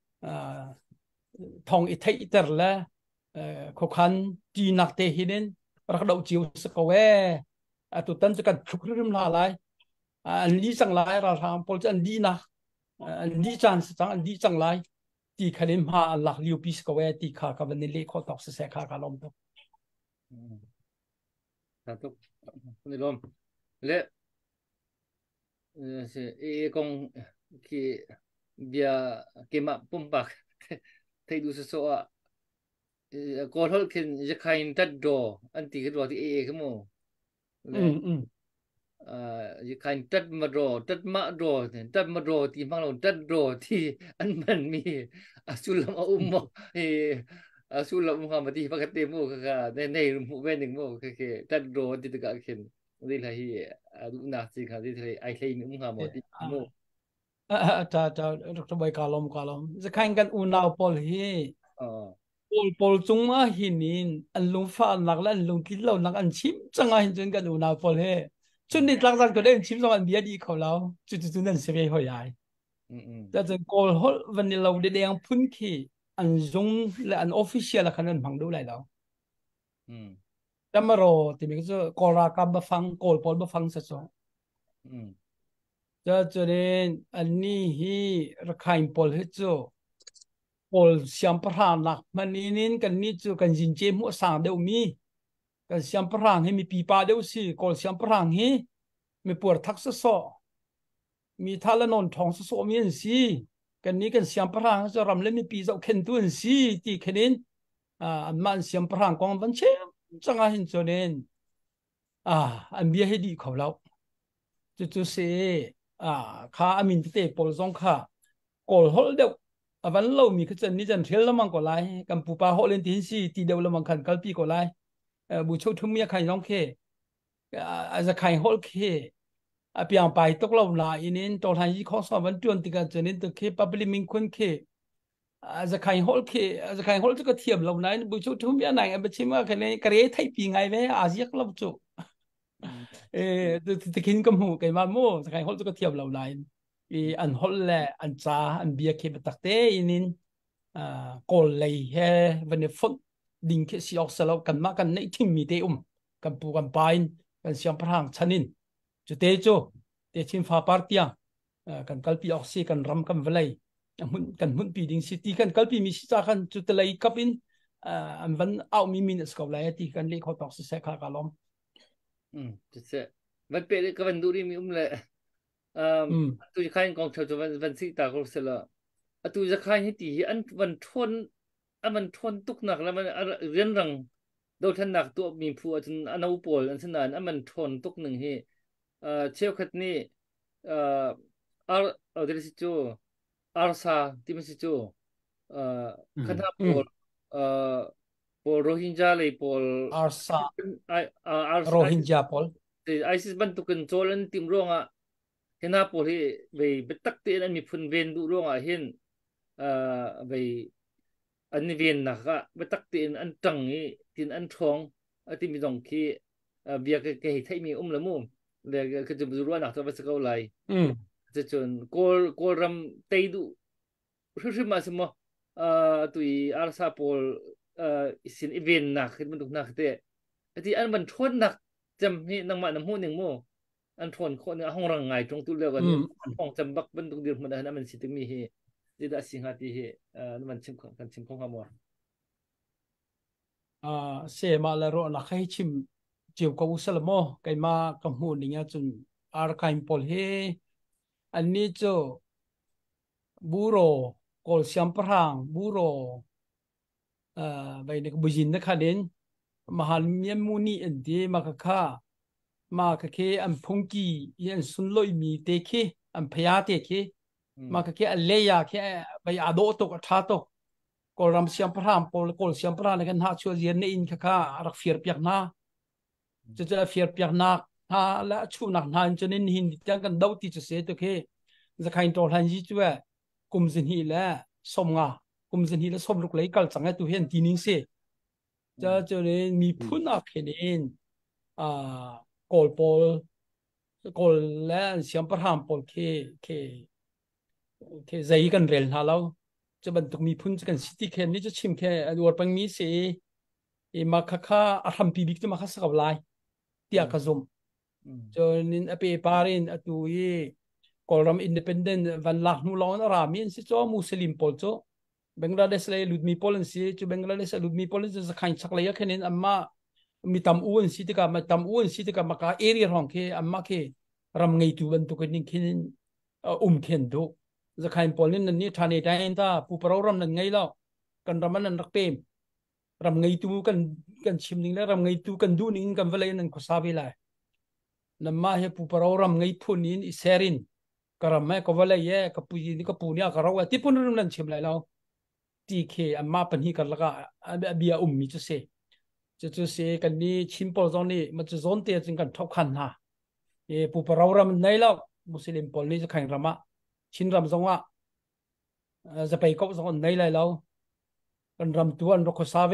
Speaker 4: ทองอิทธิอิตร์ละขคันจีนักเตหินินรักดาวจีวสกเวตุตันจะกันชุกริมลาไลอันนี้จังไลราทางพอลจะอันดีนะอันดีจังสังอันดีจังไลที่ขลิมหาหลักลิวปิสกเวที่ขากับนิเลขอตอกเสกขาการลมตุ
Speaker 2: ครับนี่ลมเละกงที่เบียเกมปุ่มปักไทยดูสโะก็ทอดขึ้นจะใครตัดดออันที่คือดอที่ขึ้นมั้งจะใครตัดมาดอตัดมาดอตัดมาดอที่ฟังเราตัดดอที่อันมันมีสุลมาสุลมุฮัมมัดที่ปกติมูก็ในเว้นหนึ่งมูก็ตัดดอที่ตะกักขึ้นนี่แหละที่ดูน่าสิครับที่ไอ้ใครมุฮัมมัดที่มู
Speaker 4: จ้ารักษาใบกาลมจะใครกันอุณาพอลฮีพอลจงมาหินินอันลุงฟ้านักและอันลุงกินเหล้านักอันชิมจังไงจนกันอุณาพอลฮีชุดนี้หลังจากก็ได้ชิมสองอันเบียดีเขาแล้วจุดนั้นเสียไปหัวใหญ่แต่จนกอลฮอลวันนี้เราได้ยังพุ่นขี้อันจงและอันออฟฟิเชียลละขนาดพังดูไรแล้วแต่มารอที่มีก็จะกอลากับบัฟังกอลพอลบัฟังสักสองจะเรียนอันนี้ฮีรักใครพอลให้จูพอลเสียงพระนักมันนี่กันนี่จูกันจินเจมัวสางเดียวมีกันเสียงพระให้มีปีปาเดียวสิกอลเสียงพระให้มีปวดทักษะมีทาละนนทองสโสมีนสิกันนี้กันเสียงพรางจะรำเล่นมีปีเจ้าเข็นตัวสีที่เข็นินอันมันเสียงพรางกองวันเชื่อจังหินโซเนนอันเบียให้ดีเขาแล้วจู่ๆเสียข้าอามินเตะปอลซองข้ากอลฮอลเดียววันเรามีขจันนี่จันเทลละมังก็ไล่กันปูปาฮอลเลนทินสีตีเดียวละมังขันกัลปีก็ไล่บุชทุ่มมีใครน้องเคอาจจะใครฮอลเคเพียงไปตกลงลาอินินตัวทางยี่ข้อสอบวันจวนติกันจนินตัวเคปับลิมิงคุณเคอาจจะใครฮอลเคอาจจะใครฮอลจะก็เทียมเราไหนบุชทุ่มยังไงบัชิมาคะแนนกระเรยไทยปีไงเว้อาเซียก็รับจุตะกินกับหูกันมาโม่ใครฮอลจะก็เทียมเราไหนอันฮอลแหละอันจ้าอันเบียเคปตักเตอินินกอลเลยเฮวันนี้ฝนดิ่งเคสิออกสลับกันมากันในทีมมีเตอุกันปูกันไปกันเสียงพลังชันินจุดเตจูเตชิมฟ้าปาร์ตี้กันกัลปีออกซีกันรำกันเวลัยกันหุ่นปีดิ่งซิตี้กันกัลปีมีสิจ้ากันจุดเลยกับอินอันวันเอามีมินสกอบเลยที่กันเลี้ยเขาตอกเสกขากาลม
Speaker 2: จุดเสกวันเปิดก็วันดูดีมีเลยตัวจะขายกองเท่าจะวันสิตาก็เสร็จแล้วตัวจะขายให้ตีอันวันทนมันทนตุกหนักแล้วมันเรียนรังโดยท่านหนักตัวมีผัวจนอันเอาปวดอันสนานมันทนตุกหนึ่งให้เชี่ยวขัดนี่เดี๋ยวสิจูอาร์ซาที่มันสิจูขณะปอลโรฮิงญาเลยปอล
Speaker 4: อาร์ซาโรฮิงญาปอล
Speaker 2: ไอซิสบันตุกันโจลันติมร่วงเห็นหน้าปอลที่ไปตักเตือนมีพุ่นเวนดูร่วงเห็นไปอันนี้เวียนนะคะไปตักตีนอันจังนี้ตีนอันทองที่มีตรงที่เบียร์ก็ให้มีละมุมเลยก็จะรู้ว่านักตัวภาษาเกาหลีจะจนโกลรำเตยดูรู้มาสมมตุยอาร์ซาโปลสินอีเวนนักขึ้นมันถูกนักเตะที่อันมันทนนักจำนี่นางมาน้ำหูหนึ่งโมอันทนคนห้องรังไงตรงตัวเรียกกันห้องจำบักมันถูกเดือดมันนั้นมันสิทธิ์มีเหtidak singhati man chim kan chim khong hamor
Speaker 4: se ma la ro na khai chim chiu ko usal mo kai ma kam hu ni nya chun archive pol he ani cho buro kol siam prang buro bai ne bujin na khaden mahal miam muni enti ma kha ma ka ke am phungki yen sun loi mi te ke am phaya te keมาแค่เลียแค่ไปอาโดตกท่าตกกอลรำเสียงพระรามปอลกอลเสียงพระรามในกันหาชัวเรียนในอินค่ารักเฟียร์เปียกนาจะเฟียร์เปียกนาฮาและชูนักนานจนนินหินจังกันดาวที่จะเสียตัวแค่จะใครตัวทันยี่จ้วยกุมสินฮีและสมงากุมสินฮีและสมลูกไหลกัลสังเกตตัวเห็นทีนิงเสียจะเรียนมีพุ่นอักเห็นกอลปอลกอลและเสียงพระรามปอลแค่ใจกันเรียนหาเราจะบรรทุกมีพุ่นจะกันสิทธิแค่นี้จะชิมแค่ดูว่าปังมีเสียมาค่าอาทำปีบิกจะมาค่าสกาวไลเตียกระซุมจนนินอเปปารินอตุยกอลรัมอินดิเพนเดนต์วันลักนูลอนอารามินสิจ้ามุสลิมพอลจ้าเบงกลาเดชเลยลุดมีพอลนสิจ้าเบงกลาเดชลุดมีพอลนจะขันสักเลยแค่นี้อัมมามีตำอ้วนสิที่กับมาตำอ้วนสิที่กับมาค่าเอเรียห้องแค่อัมมาแค่รำไงตัวบรรทุกนี่แค่นี้เข็นดูจะใครปอลินนี่ทานได้เองตาผู้ประรำนั่นไงเล่ากันรำนั้นรักเต็มรำไงตูกันชิมนิ่งแล้วรำไงตูกันดูนิ่งกันเวลานั้นก็ทราบไปเลยนั่นมาให้ผู้ประรำไงพูนินอิสรินกระรำแม่ก็เวลาแย่กับผู้ยินก็ผู้เนี่ยกระเราที่พูนรำนั้นชิมเลยเราที่เคอันมาเป็นที่กันละก็เบียมีจะเสกันนี่ชิมปอลตอนนี้มันจะซ้อนเตียจนกันทบขันฮะผู้ประรำไหนแล้วมุสลิมปอลนี่จะแข่งรำชินรำสงว่าจะไปก็สองในเลยเรากันรำตัวอันรกษาเว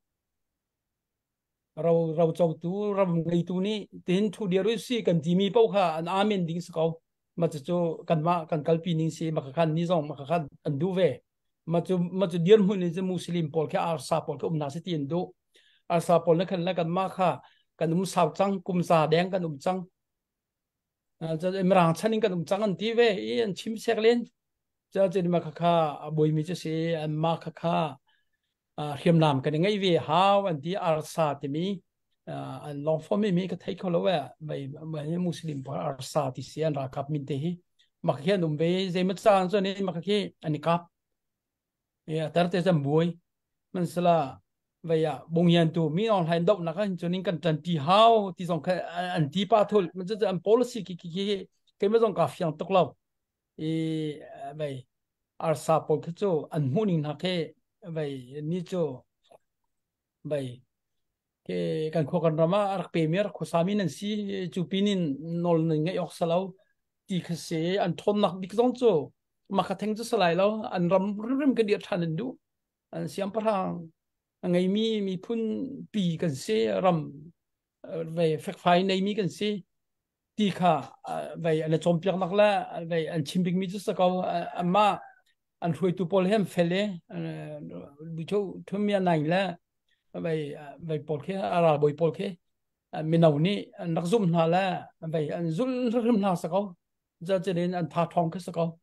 Speaker 4: เราเจ้าตัวรำในตัวนี้ทิ้งทุเดียรุ่ยสิกันที่มีเป้าค่ะอันอามินดิ้งสกาวมาจะโจกันมากันกัลปีนิงสิมาขันนิซองมาขันอันดูเวมาจะเดียนหุ่นจะมุสลิมปอลแค่อาร์ซาปอลก็นาสิตีนดูอาร์ซาปอลนั่นกันมาค่ะกันสาวจังกุมซาแดงกันจังจะเอ็มรังชันกันจังกันทีเวอันชิมเสกเล่นจะมาค่าบอยมีจะเสียอันมาค่าเขียมนามกันยังไงเวฮาวอันที่อาร์ซาที่มีอันลองฟอร์มมีก็ไทยเขาแล้วว่าไม่มุสลิมพออาร์ซาที่เสียนราคับมินเตหี mặc khi nụm về dây mất sang cho nên mặc khi anh cáp tar te jam boy man sala vậy bông hiền tu mi on hành động là cái cho nên cần trần ti hao ti song cái anh ti pa thôi mìnhจะanh policy cái mấy dòng cà phê tốc lâu vậy arsa pol cái chỗ anh muốn nhìn cái vậy ni chỗ vậy cái kan ko kan rama ar premier ko sami nan si chu pinin nol ngai ok salau ti khase an thon nak dik zong cho ma kha theng chu salai lo an ram cái dia than du an siam parang ngày mi phun pi kan se ram về phek phai nei mi kan se ti kha về an chom piak nak la về an chim big mi chu sa ko amma an thui tu pol hem fele bu cho thumia nai la vậy vậy bol ke ara boy bol ke mình nào ni nắc zoom hà la vậy anh zoom zoom hà sao giờ cho nên anh thà thong cái sao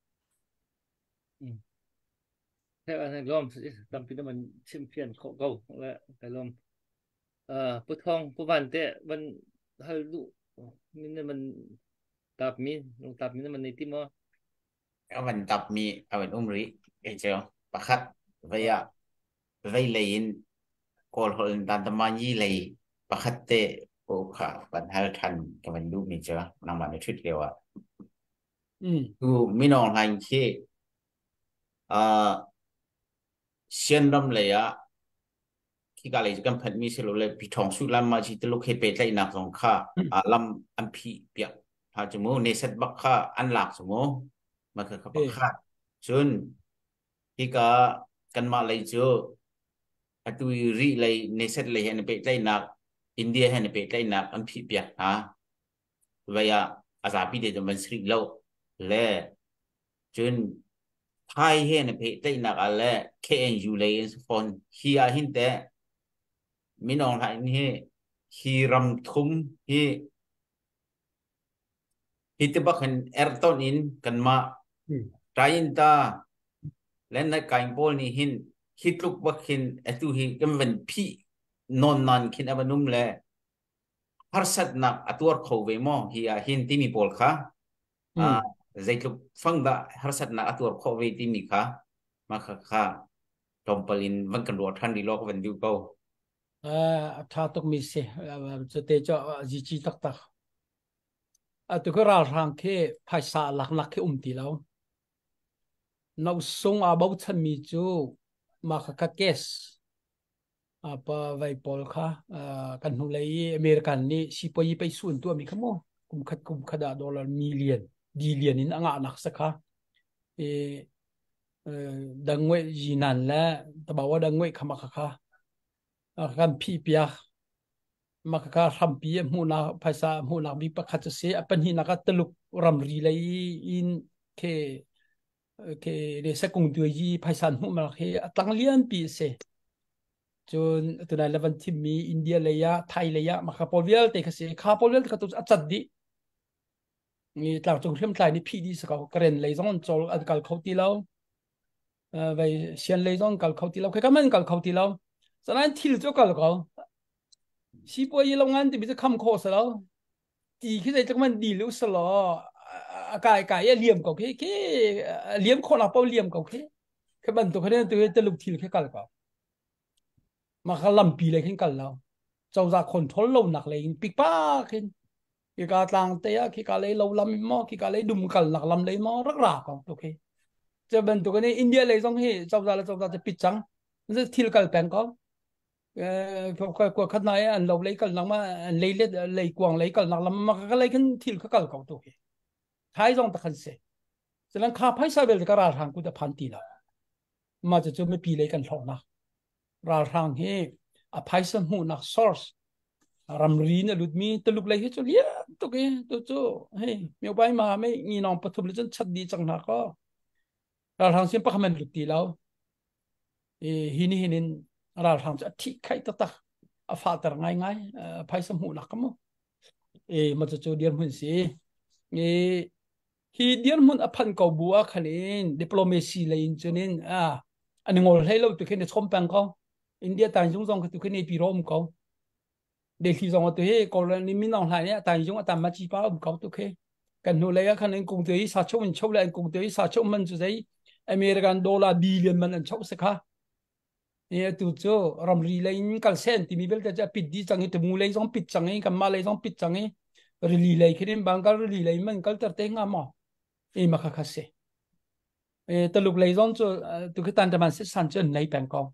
Speaker 2: theo anh lom tầm pin mình chim phiền khổ cầu là cái lom bút thong bút văn tệ mình hơi dụ mình tập mình mình này tim mà
Speaker 3: mình tập mi mình umri chưa bạc khát vậy lấy call hol dan tamani lei pakhatte o kha ban hal than ka ban du mi cha nang ban thut lewa tu minong han che sian ram le ya ki ka le kan phat mi se lo le pi thong su lam ma chi te lo khe pe lai nak song kha lam am phi pia ha chu mo ne set bak kha an lak su mo ma kha ka pakhat chun ki ka kan ma le chu tu ri lay neset lay hen pe lay nak India hen pe lay nak am phi pia ha vaya azapi de man sri lo le chun thai hen pe lay nak ale KNU lay phone hia hin te minong hai ni hi ram thum hi te bak hen erton in kan ma train ta len na kain pol ni hin hit look back in etu hi kemen pi non kin abanum le harsat nak atur kho ve mo hi a hin timi pol kha zaitluk fangda harsat nak atur kho ve timi kha ma kha tompalin van kan ro than di lok van du ko
Speaker 4: tha tok mi se cho te cho ji chi tak tak tu ko ra rang ke phai sa lak nak ke ti lo nau sung about chan mi chu maka kes apa vai pol kha kan hu lei american ni sipoi pai sun tu mi khamo kum khada dollar million billion in anga nak sakha dangwe jinan la tabawa dangwe khama kha kan phi pia maka ka rampi mu na phaisa mu na bi pakha se apan hi naka teluk ram ri lei in ke để sẽ cùng tuổi gì phải sản xuất mà khi tăng liên bị sẽ cho từ này là vấn team mi India lấy ya Thái lấy ya mà các Paul thì cái gì các Paul thì các tôi chặt đi người ta trong thêm lại đi phi đi sao cái人lấy giống cho ăn cả khẩu ti lâu vậy xem lấy giống cả khẩu ti lâu cái cái mình cả khẩu ti lâu cho nên thiếu cho cả khẩu sĩ bồi long an thì bây giờ không khó sao thì cái này chúng mình đi lưu sao cái liềm cầu cái liềm khó là bao liềm cầu cái bản tụ cái này từ lục thiệt cái cả mà cái làm pi lại cái cả lâu trong ra control lâu nặng lại big ba cái tăng tây cái lấy lâu lắm mà cái lấy đùng cả nặng lắm lấy mà rất rạc còn ok cho bản tụ cái này India lấy trong hệ trong ra cái bít trắng nó thiệt cả bèn có cái khát này anh lâu lấy cả nặng mà lấy quàng lấy cả nặng lắm mà cái lấy cái thiệt cái cả còn ok thái dòng ta khăn se cho nên khá phải sao về cái ra hàng của ta phán tì là mà cho mới pi lấy cái thọ na ra hàng he à phải sao hu na source ram ri na lut mi to luk lấy hết cho lia to cái to hey nhiều bài mà mấy nghi nong bắt thum lên chân chặt đi chẳng nào có ra hàng xem bắt mình lục tì lâu hin ra hàng cho thị khai ta à phát ra ngay phải sao hu na cái mo mà cho điên hun si hi dian mun aphan ko bua khalin diplomacy lein chunin ani ngol hello tu khen chom pang ko India tan jung jong tu khen pi rom ko de khi jong tu he ko ni min nong lai ne tan jung ta ma chi pa ko tu khe kan nu le kan en kung te sa chou in chou le en kung te sa chou man chu zai American dollar billion man an chou se kha e tu cho ram ri le in kal sen ti mi bel ta pit di chang te mu le song pit chang e kam ma le song pit chang e ri li le khirin bang kal ri le man kal tar te nga ma e ma kha kha se e ta luk le zong cho tu ke tan ta man se san chen nei pen ko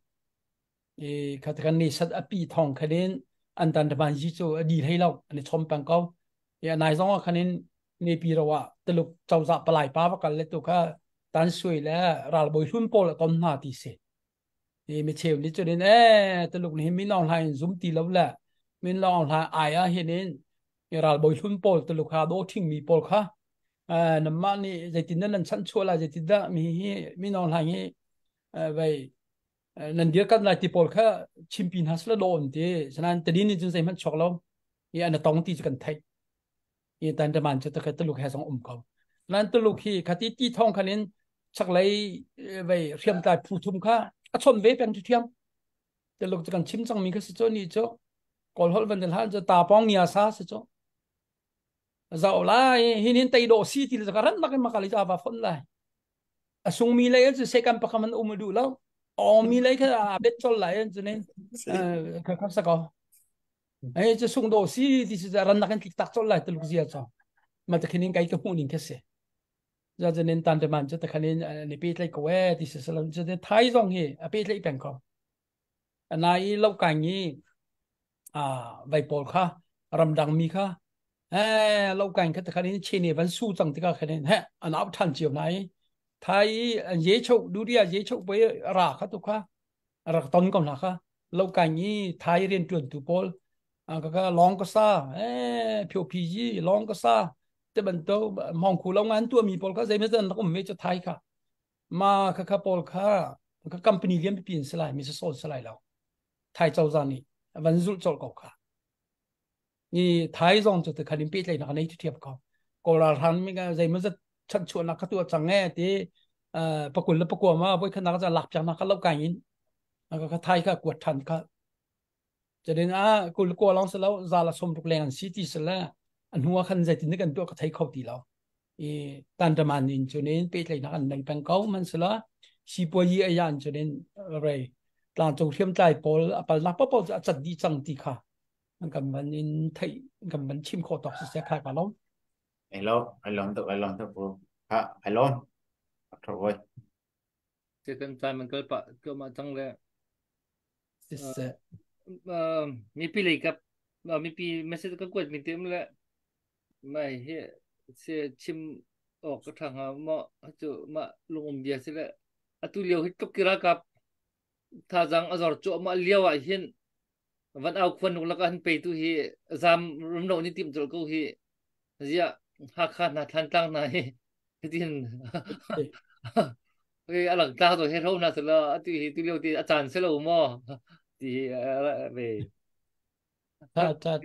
Speaker 4: e kha ta kan ni sat api thong khaden an tan ta man ji cho di hai lo ani chom pen ko e nai zong khanin ni pi ro wa ta luk chau za palai pa wa kal le tu kha tan sui le ral boi hun pol ton na ti se e me cheu ni cho den ta luk ni min long hai zum ti lo la min long hai ai a hinin ral boi hun pol ta luk ha do thing mi pol kha nam ma ni zai tin nan chan chua la zai tin da mi hi mi non la hi vai nan dia kan la ti pol kha chimpin has la don ti sanan tadin ni jun sai man chok lo ya na tong ti kan thai ye tan da man cha ta ta luk ha song ko nan ta luk hi khati ti thong khanin chak lai vai riam ta phu thum kha a chon ve pen thiam ta luk kan chim chang mi kha se cho ni cho kol hol van den han cha ta pong nia sa se cho dạo lại hin tay độ si thì là rất là cái mà cái gì và phân lại sung mi lấy cái sẽ cầm bạc mình đủ lâu mi lấy cái biết cho lại cho nên cái sao có ấy chứ sung độ si thì sẽ rất là cái tắc cho lại từ lúc gì cho mà từ khi nên cái môn hình cái gì cho nên tan để man cho từ khi nên biết lấy cái thì sẽ làm cho nên thái dòng gì biết lấy bằng có này lâu cảnh gì vài bol kha ram đằng mi kha lâu cảnh cái thằng này trên này vẫn su chẳng thì cái này anh áp thành chiều này thấy dễ chịu đủ đi dễ chịu với rạ khát tục ha rạ tон còn là ha lâu cảnh như thấy riêng chuẩn tụ pol cái long có sa phiêu phi gì long có sa thế bên đâu mong khu long anh tua mi pol cái gì mấy dân nó cũng mấy cho thấy cả mà cái pol cái company liên biến sẽ lại mình sẽ solve sẽ lại lâu thấy cháu ra này vẫn giúp cho cậu cảนี่ท้ายซองจุดขันปีเลยนะในที่เทียบเขาก็เราทำไม่กันใจมันจะชัดชวนนักตัวจังแง่ที่ประกุลและประกวดมาไว้ขนาดจะหลับจากนักเล่าไก่ยินก็ไทยก็กวดทันก็จะเดินกุลกลัวลองเสร็จแล้วซาลาสมทุกแรงซีที่เสร็จแล้วอันหัวขันใจติดนึกกันตัวก็ไทยเข้าตีเราตันตมันอินจนนี้ปีเลยนะกันในแบงก์เขามันเสร็จแล้วชีปวยอายันจนนี้อะไรตอนจงเทียมใจปอลปอลนักปอลจะจัดดีจังตีค่ะcầm mình in thị cầm mình chim khổ tộc sẽ khai cả lắm
Speaker 3: ai lon tự phụ ai lon rồi
Speaker 2: chỉ cần tại mình cơ mà tăng lên mi pi lấy cấp mi pi mấy sẽ có quên mình tiêm lại mày hiện sẽ chim ở cái thằng mà chỗ mà lùng bia sẽ lại tu liều hết cấp kia cấp thà rằng ở rồi chỗ mà liều ấy hiện vẫn ao khuôn nụ lạc pe tu hi zam rum no ni tim chol ko hi zia ha khan na than tang na hi tin cái alang ta rồi hết hôm nào là thì liều thì chan sẽ lâu mo thì về
Speaker 4: ta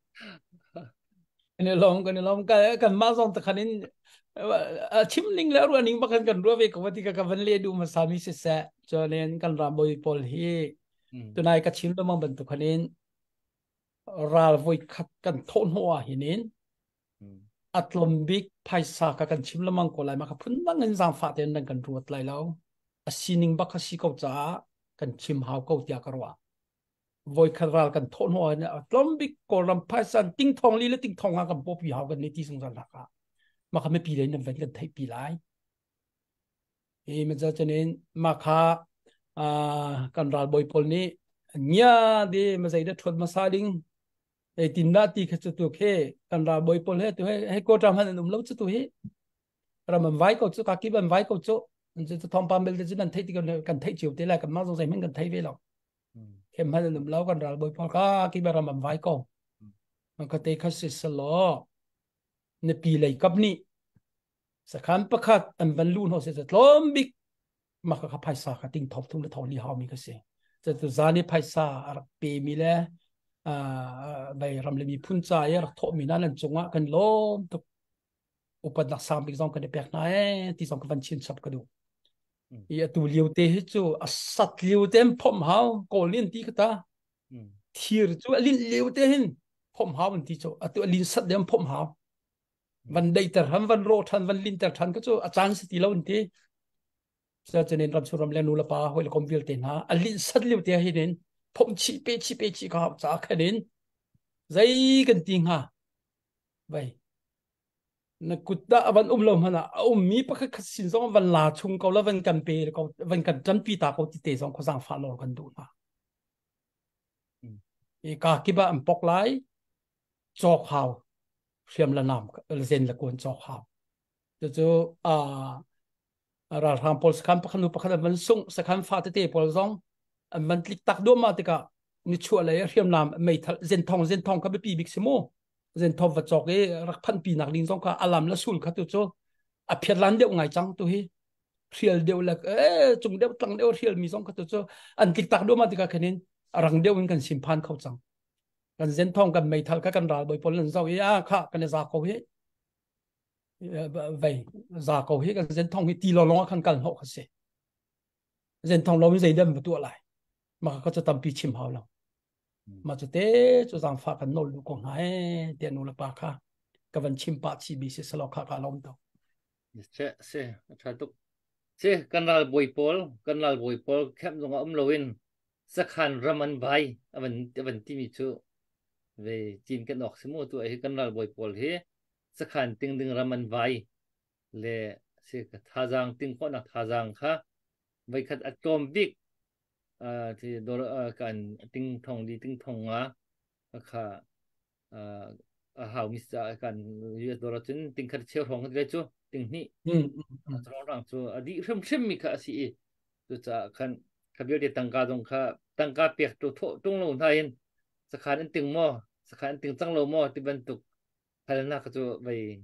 Speaker 4: cái lòng cái mà dòng tất nhiên chim linh lỡ rồi nín bắc kan rồi về có cái vấn đề đủ mà sami sẽ cho nên kan làm bồi pol hiตัวnàyก็ชิมแล้วมันเป็นตัวคนนี้ราลวยขัดกันโทนหัวหินินอัตลมบิกไพศากันชิมแล้วมันก็เลยมาครับพุ่นนั่งเงินสามฝาเดินกันรวดเลยแล้วสินิงบักสิเขาจ้ากันชิมหาวเขาอยากรัววยขัดราลกันโทนหัวเนี่ยอัตลมบิกก็รำไพศาติ้งทองลีและติ้งทองหากันปุ๊บยาวกันในที่สงสารหลักอะมาครับไม่ปีเลยนั่นเป็นกันไทยปีไรมันจะเน้นมาค่ะกันราลบอยพลนี้เนี่ยดีมาใส่ได้ทนมาซาลิงตินนาตีขจุตุเขกันราลบอยพลตัวให้โกทำให้หนุ่มเล่าจุตุเฮเรามันไว้ก็จุกากิบันไว้ก็จุมันจะทำปั๊มเบลจะนั่นไทยที่กันไทยจิ๋วตีแรกกันมาสงสัยมันกันไทยไปหรอกเข้มให้หนุ่มเล่ากันราลบอยพลก็กิบารามันไว้ก็มันก็เตะขัดสิสโลในปีเลยกับนี่สักครั้งประคัดอันบรรลุนหัวเสียจะล้มบิกมาก็ภาษาก็ติ้งทบทุ่งและทอลีหามีก็เสียจะตัวจานี่ภาษาอาเปมีเลยใบรำเลยมีพุ่นใจรักทอมีนั่นจงว่ากันล้มตุกอุปนักสามปีสองกันได้แปลกไหนที่สองกันชินสับกันดูตัวเลี้ยวเตะจู่สัตว์เลี้ยวเต็มผมหาวโกลินที่ก็ตาทีร์จู่ลินเลี้ยวเตะหินผมหาวมันที่จู่ตัวลินสัตว์เต็มผมหาววันใดแต่ทำวันโรทันวันลินแต่ทันก็จะอาจารย์สติเราอุนทีจะเน้นรับสุรำเลี้ยนูละปาหอยละคมวิลเตนะอันลินสัตว์เลี้ยวเตียให้เน้นผมชีเปชีก็จะแค่เน้นใจกันจริงฮะไปนักกุฎาวันลมฮะนะมีปะคัดสินสองวันลาชุงเขาแล้ววันกันเปย์เขาวันกันจันปีตาเขาติดเตะสองเขาสั่งฟาโลกันดูนะอีกาคิบะอันปอกไลจอกข่าวเชื่อมละนามเซนละกวนจอกข่าวจะราทางพอลสคัมปะขนุปะขนมันส่งสคัมฟาเตเตพอลซองมันลิกตักดวมาติกะนิชัวเลยเชื่อมนามไม่เซนทองก็ไปปีบิกซิโมเซนทองวัดจอกรักพันปีนักลิงซองก็อารามละสุลขัดตัวโจอภิรันเดียวไงจังตัวเฮเรียลเดียวละจุงเดียวตั้งเดียวเรียลมีซองขัดตัวโจอันลิกตักดวมาติกะแค่นี้รังเดียวกันสิมพันเขาจังกันเซนทองกันไม่ทัลกันราบอยพอลนเจ้าค่ะกันจะเขาเฮvậy giả cầu hết cái dân thông thì tì lo khăn cần họ sẽ dân thông lo mới dây đâm và tua lại mà có cho tâm bị chìm hào lòng mà cho thế cho rằng phạt cái nô lục của hai tiền nô là ba kha cái vấn chìm bát chỉ bị sẽ salo khá khá lòng đâu
Speaker 2: sẽ thay tục sẽ cần là bồi pol kém trong lowin sắc hàn raman bay vấn tim itu về chín cái nọc semua tu cần là bồi pol heสักขันติงดึงรามันไว้เลยสิท่าจางติงคนนักท่าจางค่ะไว้ขัดอะตอมบิกที่โดนกันติงทองดีติงทองค่ะหาวมิสกันยืดโดนจนติงขัดเชี่ยวทองกันเลยจู่ติงนี่ตรงร่างจู่อดีเริ่มมีค่ะสิจู่จะขันขับเยอะเดตังกาตรงค่ะตังกาเปียกตัวตรงลงท้ายสักขันติงหม้อสักขันติงจังโลหม้อที่บรรทุกhay là cái chỗ về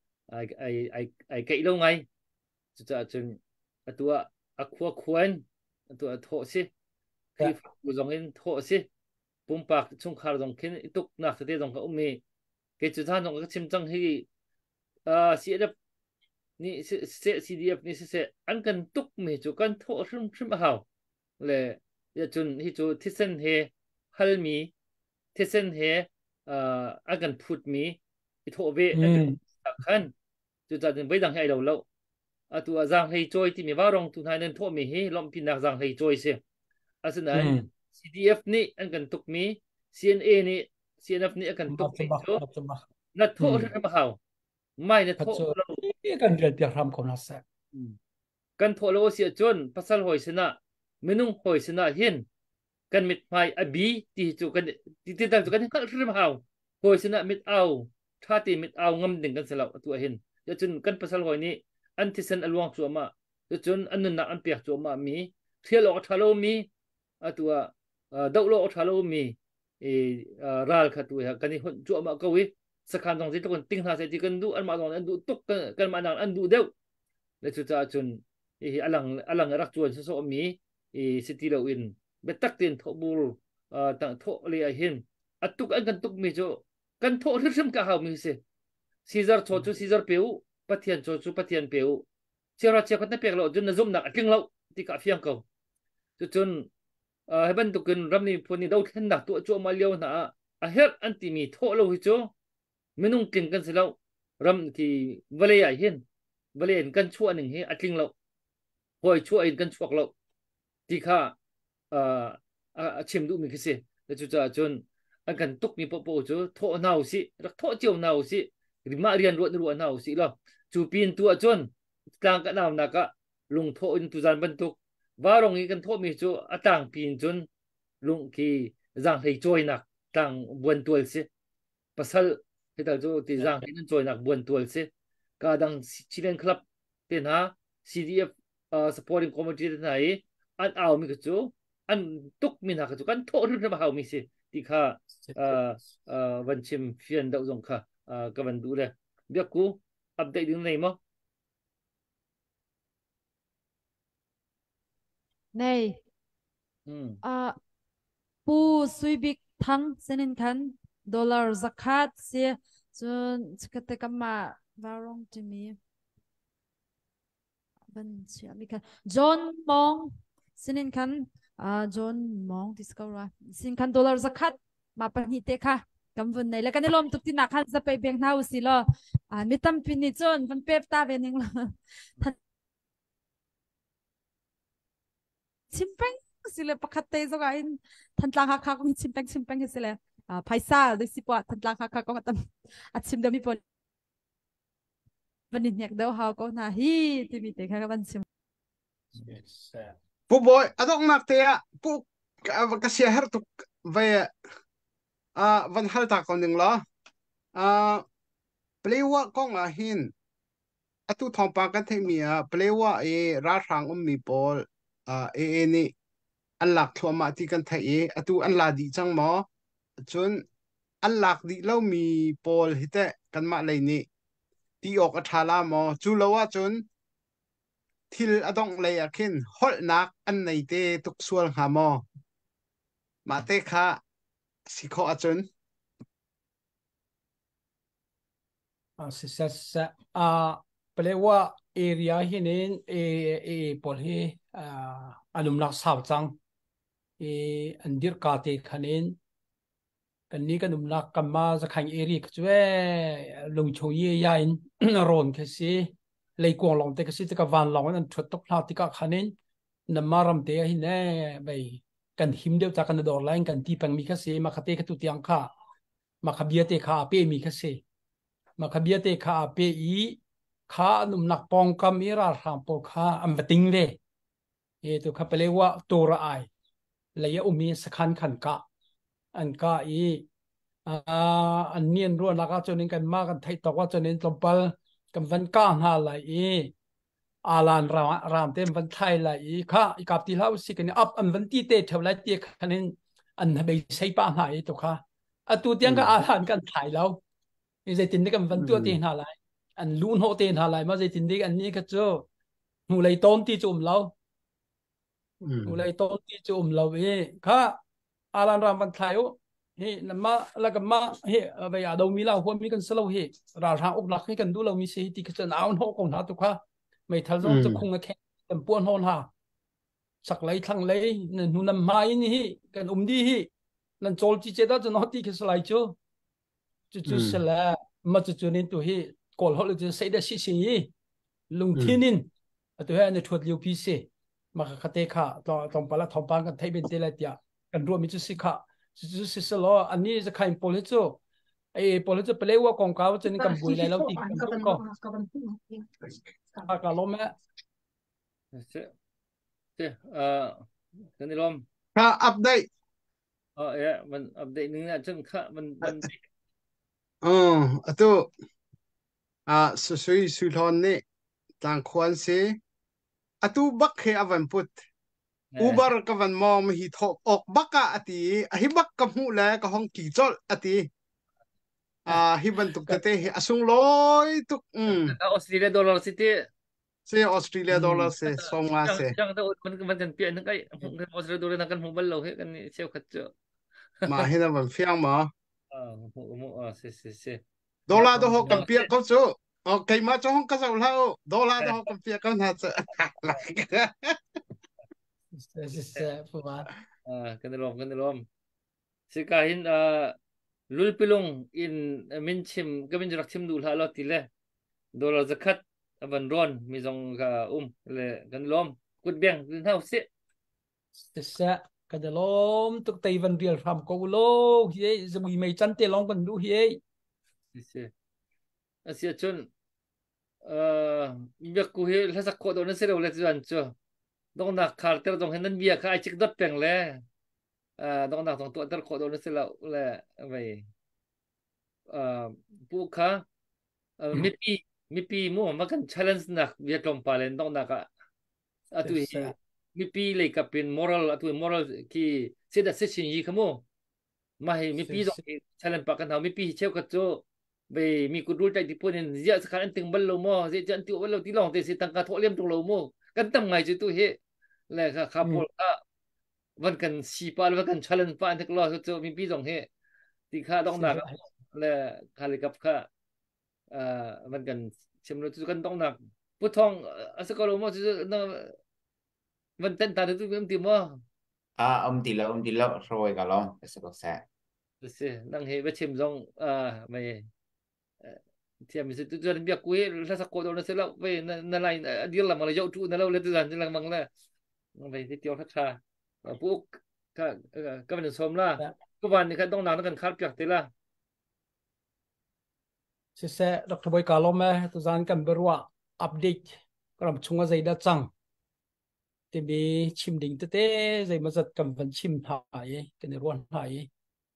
Speaker 2: cái lâu ngay chỗ chừng tua aqua coin tua thọ xí khi phụ dòng in thọ xí bùng bạc chung khảo dòng khi tục nạp thế dòng cái mì cái chỗ than dòng cái chim trăng hi sẽ đập ni sẽ CDF ni sẽ ăn cần tục mì chỗ cần thọ sum hào lệ giờ chừng hi chỗ thiết sen he hal mi thiết sen he ăn cần phụt mi thổ về khăn chúng ta với rằng hay đầu lâu tụi rằng hay trôi thì mình vào rong tụi hai nên thổ mình hay lom pin đặc rằng hay trôi xem xin này CDF này anh cần tục mi CNA này CNF này anh cần tục mi chỗ là thổ rất là hào mai là thổ lâu
Speaker 4: cần điều tiết làm con nát
Speaker 2: cần thổ lâu sẽ chôn pasal hồi sinh à menung hồi sinh à hiền cần mệt mai abi thì chỗ cần thì đang chỗ cần rất là hào hồi sinh à mệt aoท่าตีมิดเอางำดึงกันสลับตัวเห็นจะจนกันภาษาหอยนี้อันที่เซนอลวงจัวมาจะจนอันนั้นนักอันเปียกจัวมามีเที่ยวโลกทะโลมีตัวดาวโลกทะโลมีรัลขัดตัวกันนี่จัวมาก็วิสักครั้งตรงที่ทุกคนติ้งท่าเสร็จกันดูอันมาตรงอันดูตุกกันมาดังอันดูเดียวแล้วจะจนอลังรักจวนสมีสติเราอินเบตักตินทบูลต่างทเลียเห็นตุกอันกันตุกมีจัวกันโทษรึมกะหามีเสซีซาร์โชจูซีซาร์เปียวปัทยันโชจูปัทยันเปียวเชื่อราเชื่อกันนั่นเปียกเราจนน่ะซุ่มหนักกิ้งเราที่กะเฟียงเขาจนให้บรรทุกกันรำนี้พวกนี้เราเห็นหนักตัวโจมาเลี้ยวนะเฮร์อันที่มีโทษเราหิโจไม่นุ่งกินกันสิเรารำที่วลีใหญ่เห็นวลีเห็นกันชั่วหนึ่งเฮอัดกิ้งเราหอยชั่วเห็นกันชั่วเราที่ข้าชิมดูมีคือเสแล้วจนอันกันตุกมีโปโปจูโทนาวสิรักโทเจียวนาวสิหรือมาเรียนรวดนาวสิล่ะจูปีนตัวจนกลางกันนาวนักะลุงโทอินตุจานบรรทุกว่ารงนี้กันโทมีจูต่างปีนจนลุงกีจังให้จอยนักต่างบวนตัวสิภาษาที่ตาจูที่จังให้นั่นจอยนักบวนตัวสิก็ดังชิเลนคลับเป็นฮะ CDF supporting committee ไหนอันเอามีกจูอันตุกมีนักจูกันโทรึงมาเอามีสิที่ข้าวันชิมเฟียนดาวจงค่ะกับวันดูเลยเดี๋ยวกูอัปเดตดึงไหนมั้ง
Speaker 7: ในปูซุยบิกทั้งเส้นคันดอลลาร์สักคัดเสียจนสกัดกันมาวารองจะมีบัญชีมีกันจอห์นมองเส้นคันจอห์นมองที่สกอร์สินคันดอลลาร์สักคัดมาปนิเตค่ะกำวันไหนแล้วกันในลมตุกที่นักขันจะไปเบียงเท้าสิล่ะมีตั้มพินิจนมันเป๊บตาเป็นยังไงทันชิมเป้งสิเลยปกติสกายทันตลางคักมีชิมเป้งสิเลยไพซ่าดิสิปะทันตลางคักก็มาตั้มชิมเดมีปนวันนี้เนี่ยเดี๋ยวเขาก็น่าฮีที่มีแต่แค่วันชิม
Speaker 6: ผู้บอยadok nak te pu ka sia her tu ve van hal ta kon ding lo plewa kong a hin atu thong pa kan thei mi plewa e ra rang mi pol e ni an lak thua ma ti kan thei atu an la di chang mo chun an lak di lo mi pol hite kan ma le ni ti ok athala mo chu lo wa chun thil adong le akin hol nak an nei te tuk sual ha mo ma te kha sikho achun
Speaker 4: sisa pelewa area hinin polhi alumnak sawchang andir ka te khanin kan ni kan umnak kama zakhang area kchwe lungcho ye yain ron khasi leikwang long te kasi ka van long an thot tok hla tika khanin namaram te hi ne bai kan himdeu ta kan dor line kan ti pang mi khasi ma khate ka tu tiang kha ma khabia te kha pe mi khasi ma khabia te kha pe i kha num nak pong kam ira ram po kha am bating le tu kha pelewa tora ai leya umi sakhan khan ka an ka i an nien ro na ka chonin kan ma kan thai tok wa chonin tompal kan van ka na lai alan ram tem van thai lai kha ikap ti lau si kan up an van ti te thlai ti khanin an be sei pa na to kha atu tiang ka alan kan thai lau zai tin kan van tu ti na lai an lun ho te na lai ma zai tin dik an ni ka cho hu lai ton ti chum lau hu lai ton ti chum lau kha alan ram van thai he nama lagama he ba ya do mi la ho mi kan selo he ra ra ok lak he kan du lo mi se ti ka chan aun ho ko na to kha mai thal zo chu khung a khe kan puan hon ha sak lai thang lai nu nam mai ni hi kan di hi nan chol chi che da chu no ti ke slai chu chu sala ma chu nin tu hi kol ho le chu sei da si si lung thinin atu he ne thot liu pi se ma kha te kha to tong pala thom pa kan thai ben te la tia kan ro mi chu si khaสิloอันนี้จะใครโพลิโซโพลิโซเปเลว่าของเขาจะนี่กำบุยเลยแล้วตีกันก็ก็ล้มแม่
Speaker 2: เจ้กันนี่ลม
Speaker 6: อัปเดต
Speaker 2: มันอัปเดตนึงนะจังค่ะมัน
Speaker 6: ตัวสุดทอนนี่ต่างควรเสียตัวบักเขอวันพุธUber ka van mom hi thok ok baka ati hi bak ka mu la ka hong ki chol ati hi ban tuk te hi asung loi tuk
Speaker 2: Australia dollar city
Speaker 6: se Australia dollar se songa se
Speaker 2: jang ta man kan pia nang kai Australia dollar nang kan hubal lo he kan seo khat cho
Speaker 6: ma hi na van fiang ma
Speaker 2: se
Speaker 6: dollar do ho kan pia ko chu okay ma cho hong ka sau lao dollar do ho kan pia kan ha cha
Speaker 2: kan lom sikahin lulpilong in minchim gamin rak chim dul halo tile dollar zakat aban ron mi jong ka le kan lom kut beng din hau se
Speaker 4: sa kan lom tuk tai van riel ram ko lo hi zui mai chan te long kan du hi
Speaker 2: se asia chun yak ku he la sak ko do na se lo le chan cho dong nak carter dong hen bia kha ai chik dot peng le dong nak dong tu tar kho do na se la le vai pu kha mi pi mo ma kan challenge nak via tom palen dong nak atu mi pi le ka pin moral atu moral ki se da se chin yi khamo ma he mi pi dong challenge pa kan ha mi pi cheu ka cho vai mi ku dul tai ti pon zia sakhan an ting bal lo mo zia jan ti bal lo ti long te se tang ka tho lem tong lo mo kan tam ngai chu tu he le kha polวันกันสีปานวันกันชาเลนจ์ปานที่กลัวจะมีปีสองเหตุที่ข้าต้องหนักและคาลิกับข้าวันกันเชื่อมโยงกันต้องหนักพุทธองสกอลมั่วจะวันเต้นตาที่ตุ้มตีมั่ว
Speaker 3: ตีแล้วรวยกันล้อมสกอตแซ่
Speaker 2: สินั่งเหตุไปเชื่อมโยงไม่ thì mình sẽ tự nhiên việc quý là sắc cổ đâu nó sẽ lâu về nó lại đi làm mà là dậu trụ nó lâu lên tự nhiên là bằng là về thì tiêu thắt xa và phụ các bạn xóm là các bạn thì cái đông nào nó cần khát việc thế là
Speaker 4: sẽ Dr. Boy Kalome tu zan kan berwa update karam chunga zaida chang te bi chim ding te zai mazat kam van chim thai ke ne ruan thai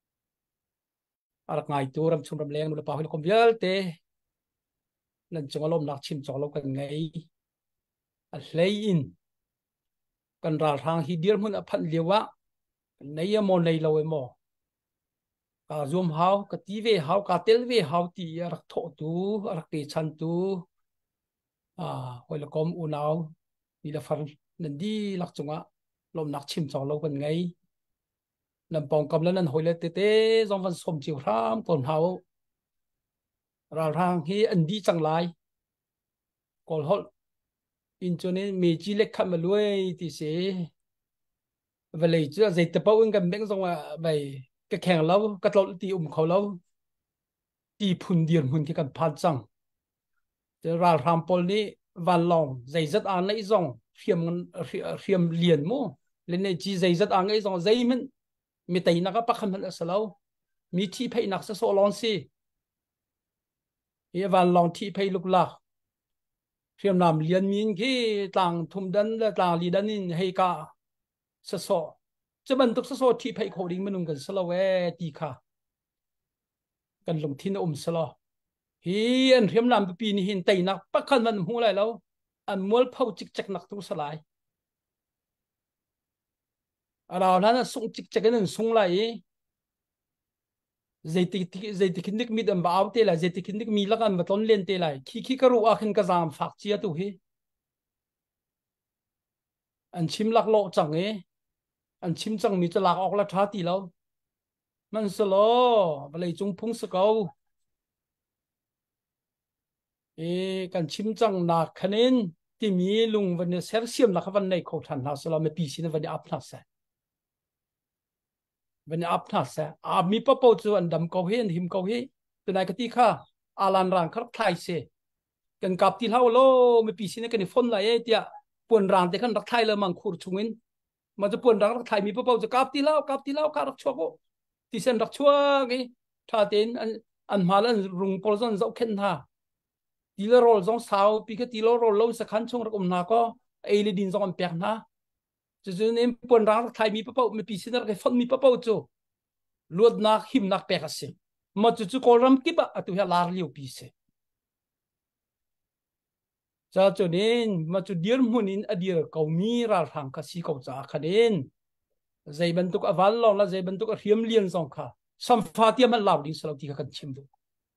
Speaker 4: arak ngai tu ram chung ram leng nu pa hol kom vial te nan chunga lom nak chim cholo kan ngai a hlei in kan ral thang hi dir mun a phan lewa nei mo nei lo mo ka zoom hau ka TV hau ka tel ve hau ti rak tho tu rak ti chan tu hoi la kom u nau ni la far nan di lak chunga lom nak chim chaw lo kan ngai lam pong kam lan hoi la te zong van som chiu ram kon hau ral rang hi an di chang lai kol hol in chone me chi lek khat ma luai ti se velei chu zai te pau in kan beng zong bai cái khen lâu cái lâu thì khâu lâu thì phun điện hun thì cần phát sang rồi ra làm pol đi van long dây rất an ấy dòng phiêm liền mu lên này chỉ dây rất an ấy dòng dây mình tay nó có bắt khăn là sao lâu mi thi pay nặc sẽ so long si ye van long thi pay lúc lạc phiêm làm liền min khi tàng thum đan là tàng li đan in hay cả sẽ soจะบรรทุกโซ่ที่ไปโคดิ้งมันนุ่งกันสลาเวตีค่ะกันลงที่นุ่มสลาฮีอันเรียมลำปีนี้หินไตนักปักขันมันหัวไหลแล้วอันมัวเผาจิกจักนักตุสลายเรานั้นส่งจิกจักนั้นส่งไหลใจติคินดิกมีดบ่าวเตล่ะใจติคินดิกมีลักอันมาต้นเล่นเตล่ะขี้กระรูอาขินกระซามฝักเจียตุฮีอันชิมลักโลจังอันชิมจังมีจะหลักออกละท้าตีแล้วมันสโลอะไรจงพุ่งสกาวกันชิมจังหนักคะแนนที่มีลุงวันนี้เซลเซียมนะครับวันในเขาทันหาสโลไม่ปีสินวันนี้อัพนัสวันนี้อัพนัสมีปะปจวนดำเขาเห็นหิมเขาเห็นตัวไหนก็ตีข้าอาลันรังครับไทยเสกันกับที่เท่าโลไม่ปีสินกันฝนไหลเดียปวนรังแต่กันรักไทยเลยมังคูรชงวินมันจะปวนรักไทยมีพระเจ้าจะกับที่เล่าข้ารักชัวก็ที่เส้นรักชัวกี่ท่าเต้นอันมาแล้วรุงโพลซันจะเอาเข็นท่าทีละโรลจงสาวปีก็ทีละโรลเราสักขันช่วงรักนาก็เอลิดินจงอันเปียกนะจะเนี่ยปวนรักไทยมีพระเจ้ามีปีศาจรักฝนมีพระเจ้าลวดนักหิมนักเปียกสิมันจะโคลรัมกิบะตัวเฮลาร์ลิวปีเสจะจนเองมาจุดเดียร์มุนินอดีร์เขามีราทางกสิเขาจะขัดเองใจบรรทุกอวัลลองและใจบรรทุกเรียมเลียนสองค่ะสัมฟาที่มันเหล่าดิ้งสลับที่กันชิมดู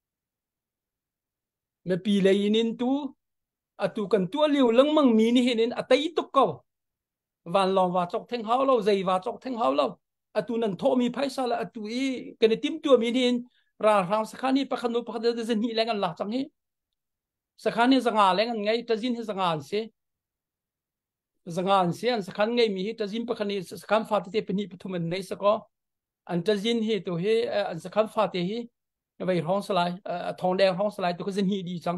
Speaker 4: เมื่อปีเลยนินตัวตัวกันตัวเลี้ยวลังมังมีนี่เห็นอัตย์ตุกเขาวันลองว่าจอกเทงเฮาเราใจว่าจอกเทงเฮาเราตัวนั้นโทมีไพ่ซาละตัวอีกันติมตัวมีนี่ราทางสักขานี่ประคันดูประคันเดินนี่แรงกันหลักจังฮีสักขันนี่สังหารแรงไงจะยินให้สังหารเสียอันสักขันไงมีจะยินประคันนี่สักขันฟาดที่เป็นนี่ปฐุมในสักก็อันจะยินให้ตัวให้อันสักขันฟาดที่ไปห้องสลายทองแดงห้องสลายตัวก็ยินให้ดีจัง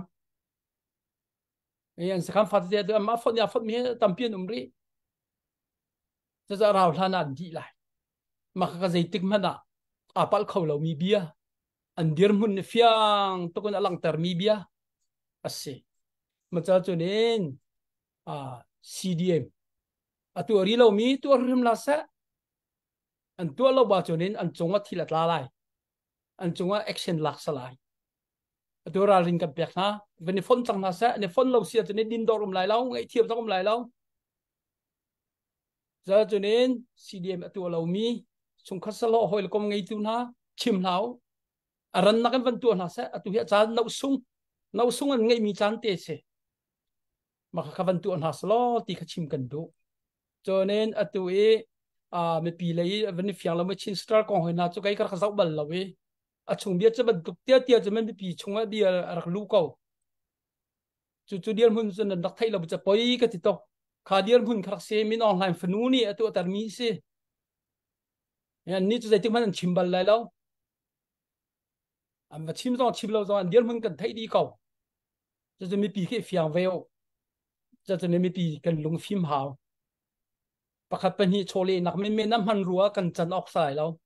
Speaker 4: อันสักขันฟาดที่ตัวมาฟอดยาฟอดมีตั้มเพียนอุมรีจะเราท่านันดีไรมาก็จะติดมันอ่ะปัลเขาเรามีเบียอันเดียร์มุนเฟียงตัวคนอลังเตอร์มีเบียasse macam tu ni CDM atu ri lo mi tu rim la sa an tu lo ba tu ni an chunga thilat la lai an chunga action lak salai atu ra ring ka pek na veni phone chang na sa ne phone lo sia tu ni din dorum lai lo ngai thiam chang lai lo za tu ni CDM atu lo mi chung khasalo hoi kom ngai tu na chim lau aran na kan van tu na sa atu ya cha no sung nau sungan ngay mi chan te se maka kavan tu an haslo ti khachim kan do cho nên atu me pi lei vani fyang la ma chin star ko hoina chu kai kar khazau bal lawe achung bia cha ban tuk tia cha men pi chunga dia rak lu ko chu dia mun sun dak thai la cha poi ka ti to kha dia mun khar se min online fanu ni atu tar mi se yan ni chu zai tik man chimbal lai lo อันว่าชิมเราจอนเดียวมึงกันไทยดีเก่าจะมีปีแค่เฟียงเวลจะมีปีกันลงฟิล์มหาวประคับเป็นฮีโชลีนักไม่น้ำมันรัวกันจันออกสายแล้ว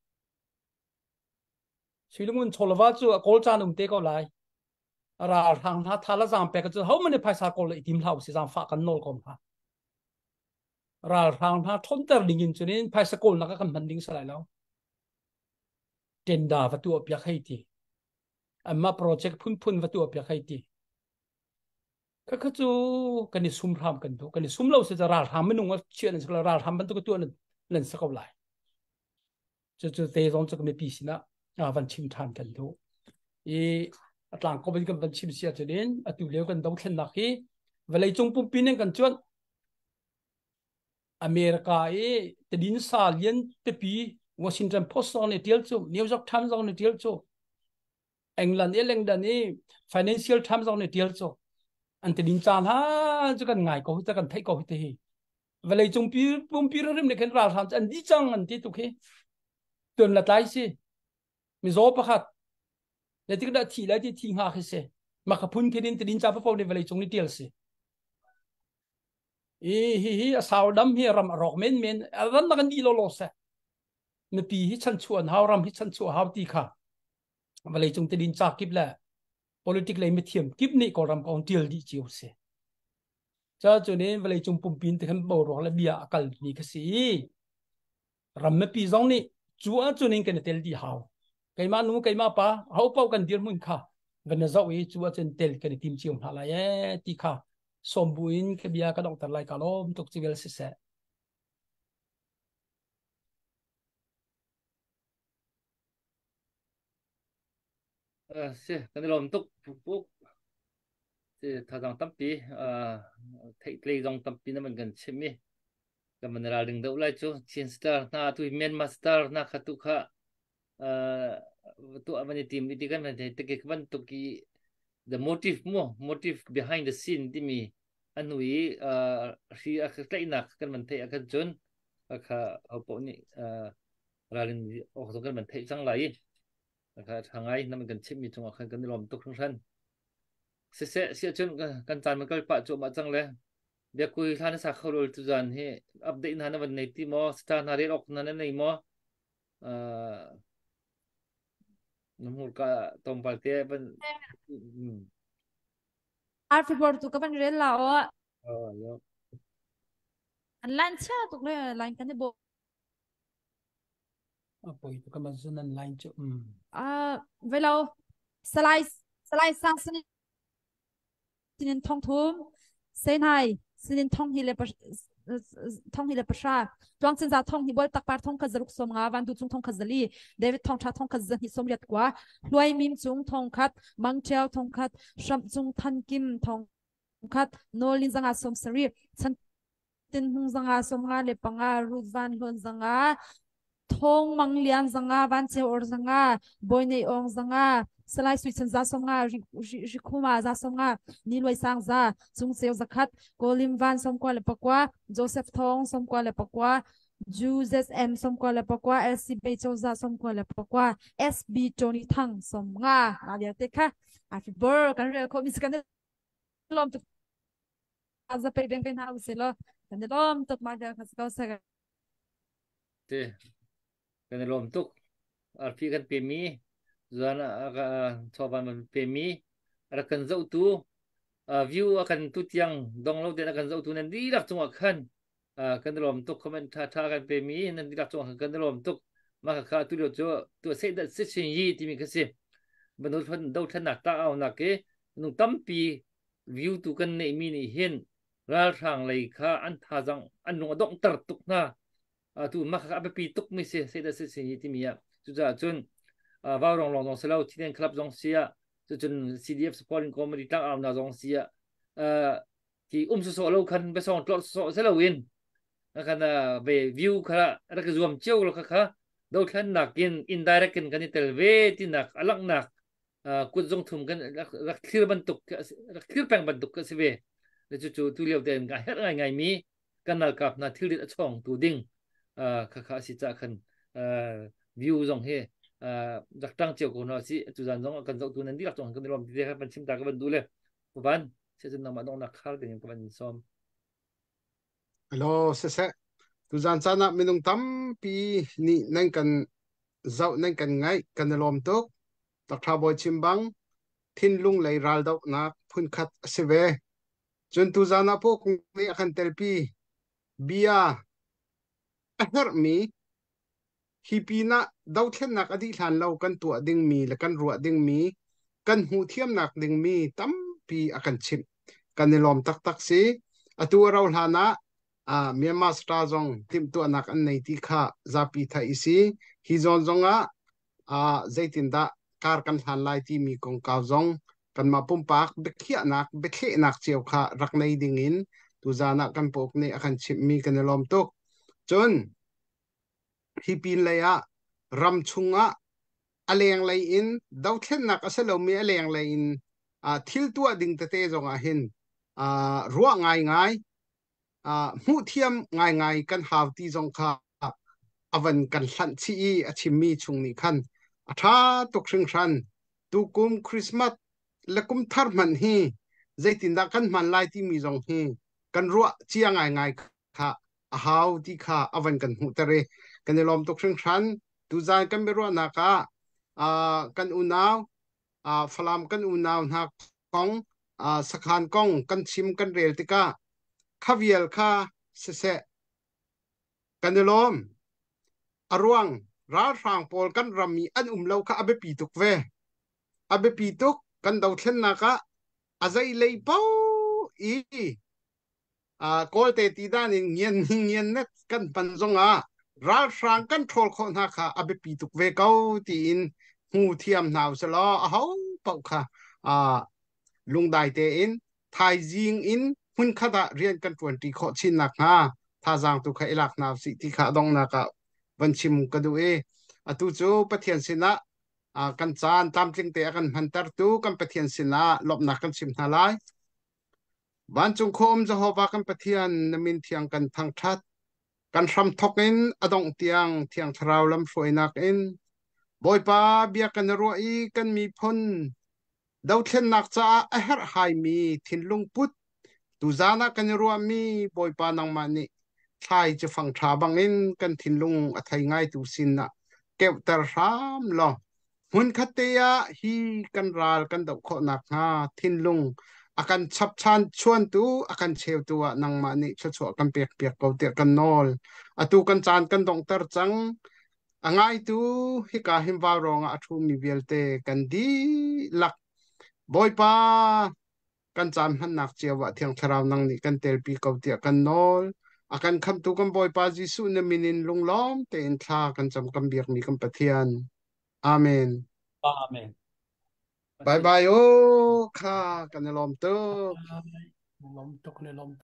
Speaker 4: ชีวิตมันโชลว่าจู่โกลจานุ่มเตะก็ไล่ราทางท่าละจามเปก็จะเขามันในภาษาโกลอีทีมเราสิจามฝากกันโนลก่อนค่ะราทางท่าทนแต่ดิ่งจนนี้ภาษาโกลนักกันมันดิ่งสลายแล้วเจนดาวัตถุอภิยาให้ทีอันมาโปรเจกต์พุ่นวัตถุอภิยาให้ทีก็คือจู่กันนี่ซุ่มทำกันดูกันนี่ซุ่มเราสิจะราทำไม่นุ่งว่าเชื่อนั่นสิเราราทำมันตัวตัวนั่นสักเอาไล่จะเตะตรงจะก็ไม่ปีสินะวันชิมทานกันดูอัตลังก็เป็นกันบัญชีเสียจริงอัตุเลี้ยวกันดาวเข็นนักฮีเวลาจงปุ่มปีนึงกันจวนอเมริกาแต่ดินซาเลียนเตปีวอชิงตันโพสต์ในเดียลจูนิวยอร์กไทมส์ในเดียลจูอังกฤษเอลังดันนี่ Financial Times ในเดียลจูอันแต่ดินจานฮะจะกันง่ายก็จะกันไทยก็ที่เวลาจงปุ่มปีเรื่องนี้กันราทำอันดีจังอันที่ตุกฮีตัวละท้ายสิมีโซ่ประคัดแล้วที่ก็ได้ทีแล้วที่ทิ้งหาขึ้นเสียมาขับพุ่นแค่ดินแต่ดินจ้าพระพงศ์ในเวลาจงนี้เดียวสิสาวดำเฮียรำรอกเมนรันนักันดีโลโลเสมื่อปีที่ฉันชวนหารำที่ฉันชวนหาตีค่ะเวลาจงแต่ดินจ้ากิบแหละ politic เลยไม่เทียมกิบนี่ก็รำกองเดียวดีจิ๋วเสียจ้าจนนี้เวลาจงปุ่มปีนแต่ขันบ่รอกและเบียกัลนี่ก็สิรำไม่ปีจงนี้จัวจนนี้กันเตลดีหาวไก่มาหนูไก่มาป้าเขาเป่ากันเดียวมึงค่ะวันนั้นเราจัวจนเตลกันทีมจิ๋วหาอะไรตีค่ะสมบูรณ์ขบียก็ต้องตัดไล่กันล้อมตุกจิเวลเสีย
Speaker 2: เสียกันลมตุกปุ๊กเสียถ้าต้องตั้มปีเทคเลยต้องตั้มปีนั่นมันกันใช่ไหมกันมันราดึงเดาไล่จูชินสตาร์น่าตุยเมียนมาสตาร์น่าขัตุค่ะตัวมันทีมวิธีการมันเทคกันตุกี้ the motive behind the scene ที่มีอันนุยที่อาศัยนักกันมันเทอากันจนเอาพวกนี้ราดึงออกจากกันมันเทจังไรทางไงนั่นมันกันชิมมีจังหวะกันลมตุกทั้งชั้นเสียจนกันจานมันก็ปะจุมาจังเลยเดี๋ยวคุยท่านสักเขาดูตุจันให้อัปเดตนั้นวันนี้ที่มอสตาร์นาเรออกนั้นในมอน้ำมูกก็ตรงปาร์ตี้เป็น
Speaker 7: Arfi Portu ka ban rel lao
Speaker 2: yo
Speaker 7: an lan cha tuk le lan kan bo
Speaker 4: apa itu kan maksudnya lain cu
Speaker 7: velo salai sang sinin thong thum sen hai sinin thong hi le pasha tuang sin za thong hi bol tak par thong ka zaruk som nga van du chung thong ka zali David thong cha thong ka zan hi som riat kwa luai mim chung thong khat mang cheo thong khat sham chung than kim thong khat nolin zanga som sari chan tin hung zanga som nga le panga ru van lon zanga thong mang lian zanga van che or zanga boy nei ong zanga salai sui chen za som nga ri khuma za som nga ni loi sang za chung seo zakhat kolim van som kwa le pakwa Joseph thong som kwa le pakwa Juses M som kwa le pakwa LC Be Chou za som kwa le pakwa SB Tony Thang som nga na dia te kha afi bor kan re ko mis kan lom tu aza pe ben ben ha uselo kan lom tu ma da ka sa sa
Speaker 2: te kan lom tu arfi kan pe mi zana aga coba man pe mi ada kan zau tu view akan tu tiang download dan akan zau tu nanti dak cuma kan kan lom tu komentar kan pe mi nanti dak cuma kan lom tu maka ka tu tu say that situation yi ti mi kasi menurut pun dau tan nak ta au nak ke nung tampi view tu kan nei mi ni hen ral thang lai kha an tha jang an nung dong tar tuk na tu maka ka pi tuk mi se say that situation yi ti mi ya chu ja chun vào lòng selo chi den club dong sia chu chun CDF supporting committee ta au na dong sia thì so lo khan be song tlot so selo win kan về view kha ra ka zoom cheu lo kha do khan nak in indirect kan tel ve ti nak alak nak ku jong thum kan rak thir ban tuk rak thir pang ban tuk ka se ve le chu tu liao den ga her ngai mi kan na kap na thir ri chong tu ding kha si cha khan view jong he จากตั้งเจียวคนเราสิจุดนั้นต้องกันตัวนั้นที่หลักตรงกันรวมที่ครับมันชิมตากันดูเลยบ้านเชื่อจนนำมาต้องนักข่าวเป็นกันซ้อม
Speaker 6: ฮัลโหลเสะตุจันจานะมินุงตั้มปีนี่นั่งกันเจ้านั่งกันไงกันลมตุกตักทาบอยชิมบังทินลุงเลยรัลดอกนักพุ่นขัดเสเวจนตุจานะพวกนี้อาคันเตลปีเบียเฮอร์มีฮิปีนะดาวเทนนักอดีตหันเรากันตัวดิ่งมีและกันรัวดิ่งมีกันหูเทียมนักดิ่งมีตั้มปีอาคันชิมกันลมตักสิอตัวเราหานะเมียนมาสตาร์จงทีมตัวนักอันในที่ข้าจะปีไทยสิฮิจงใจตินดาการกันหันไลที่มีกองกาวจงกันมาปุ่มปากเบกเขียนักเบกเขนักเจียวข้ารักในดิ่งอินตุจานักกันพวกนี้อาคันชิมมีกันลมตุกจนฮิปินเลยรำชุงอเลงเลยอินดาวเทนนักอาศัยเรามีอเลงเลยอินทิลตัวดิ่งเตะจงเห็นรัวง่ายหูเทียมง่ายกันหาวที่จงข้าอวันกันสันชีอาชิมมีชุงนี้ขันถ้าตกชิงชันตุกุมคริสต์มาสและกุมทาร์มันฮีใจตินดากันมันไล่ที่มีจงฮีกันรัวเจียง่ายข้าหาวที่ข้าอวันกันหูเตเรกันในลมตกชิงชันตุจานกันไม่รัวนักกันอุณาวฟลามกันอุณาวนักกองสักหันกองกันชิมกันเรียลติกาข้าวิลข้าเสะกันในลมอรวงร้าทางปอลกันรำมีอันเลาข้าอเบปีตุกเวอเบปีตุกกันดาวเทนนักอาใจเลยเป้าโกลเตตีด้านเงียนเน็ตกันปันจงร้าทางกันโทรคนนักอเบปีตุกเวเก้าตีนหูเทียมหนาวสลอเขาเป่าค่ะลุงได้เตอินไทยจิงอินหุ่นขดาเรียนกัน20ข้อชินนักถ้าจางตุกให้หลักนาวสิที่ข้าดองนักวันชิมกดูตุจูปะเทียนสินะกันจานตามจริงเตะกันหันตร์ตูกันปะเทียนสินะลบนักกันชิมนาลายวันจงโคมจะหอบกันปะเทียนนมินเทียงกันทางชัดกันทำทกอินอดองเทียงทราวลำฝอยนักอินบอยป้าเบียกันรัวกันมีพ้นดาวเทียนนักจ้าเฮร์ไฮมีทินลุงพุทตุจานะกันรัวมีบอยป้านังมันนี่ใช่จะฟังชาบังอินกันทินลุงอัธยง่ายตุสินนะเก็บแต่รามลอหุ่นคัตเตียฮีกันราลกันดอกโคนักทินลุงอากันชับชันชวนตูอากันเชวตัวนังมันนี่ชัวกันเปียกเกาเตียกันนอลตูกันจานกันดองเตอร์จังง่ายตูฮิกาหิมวารองทูมีเวลเตกันดีลักบอยป้ากันจำหันนักเจียวเทียงทราวนังนี่กันเตลปีเกาเตียกันนอลอาการคำตุกันบอยปาจิสุนมินินลงล้อมเตอินทากันจำกันเบียกมีกันปะเทียนอาเมนบายบายโอ้ข้ากันลมตุก
Speaker 4: ลมตกในลม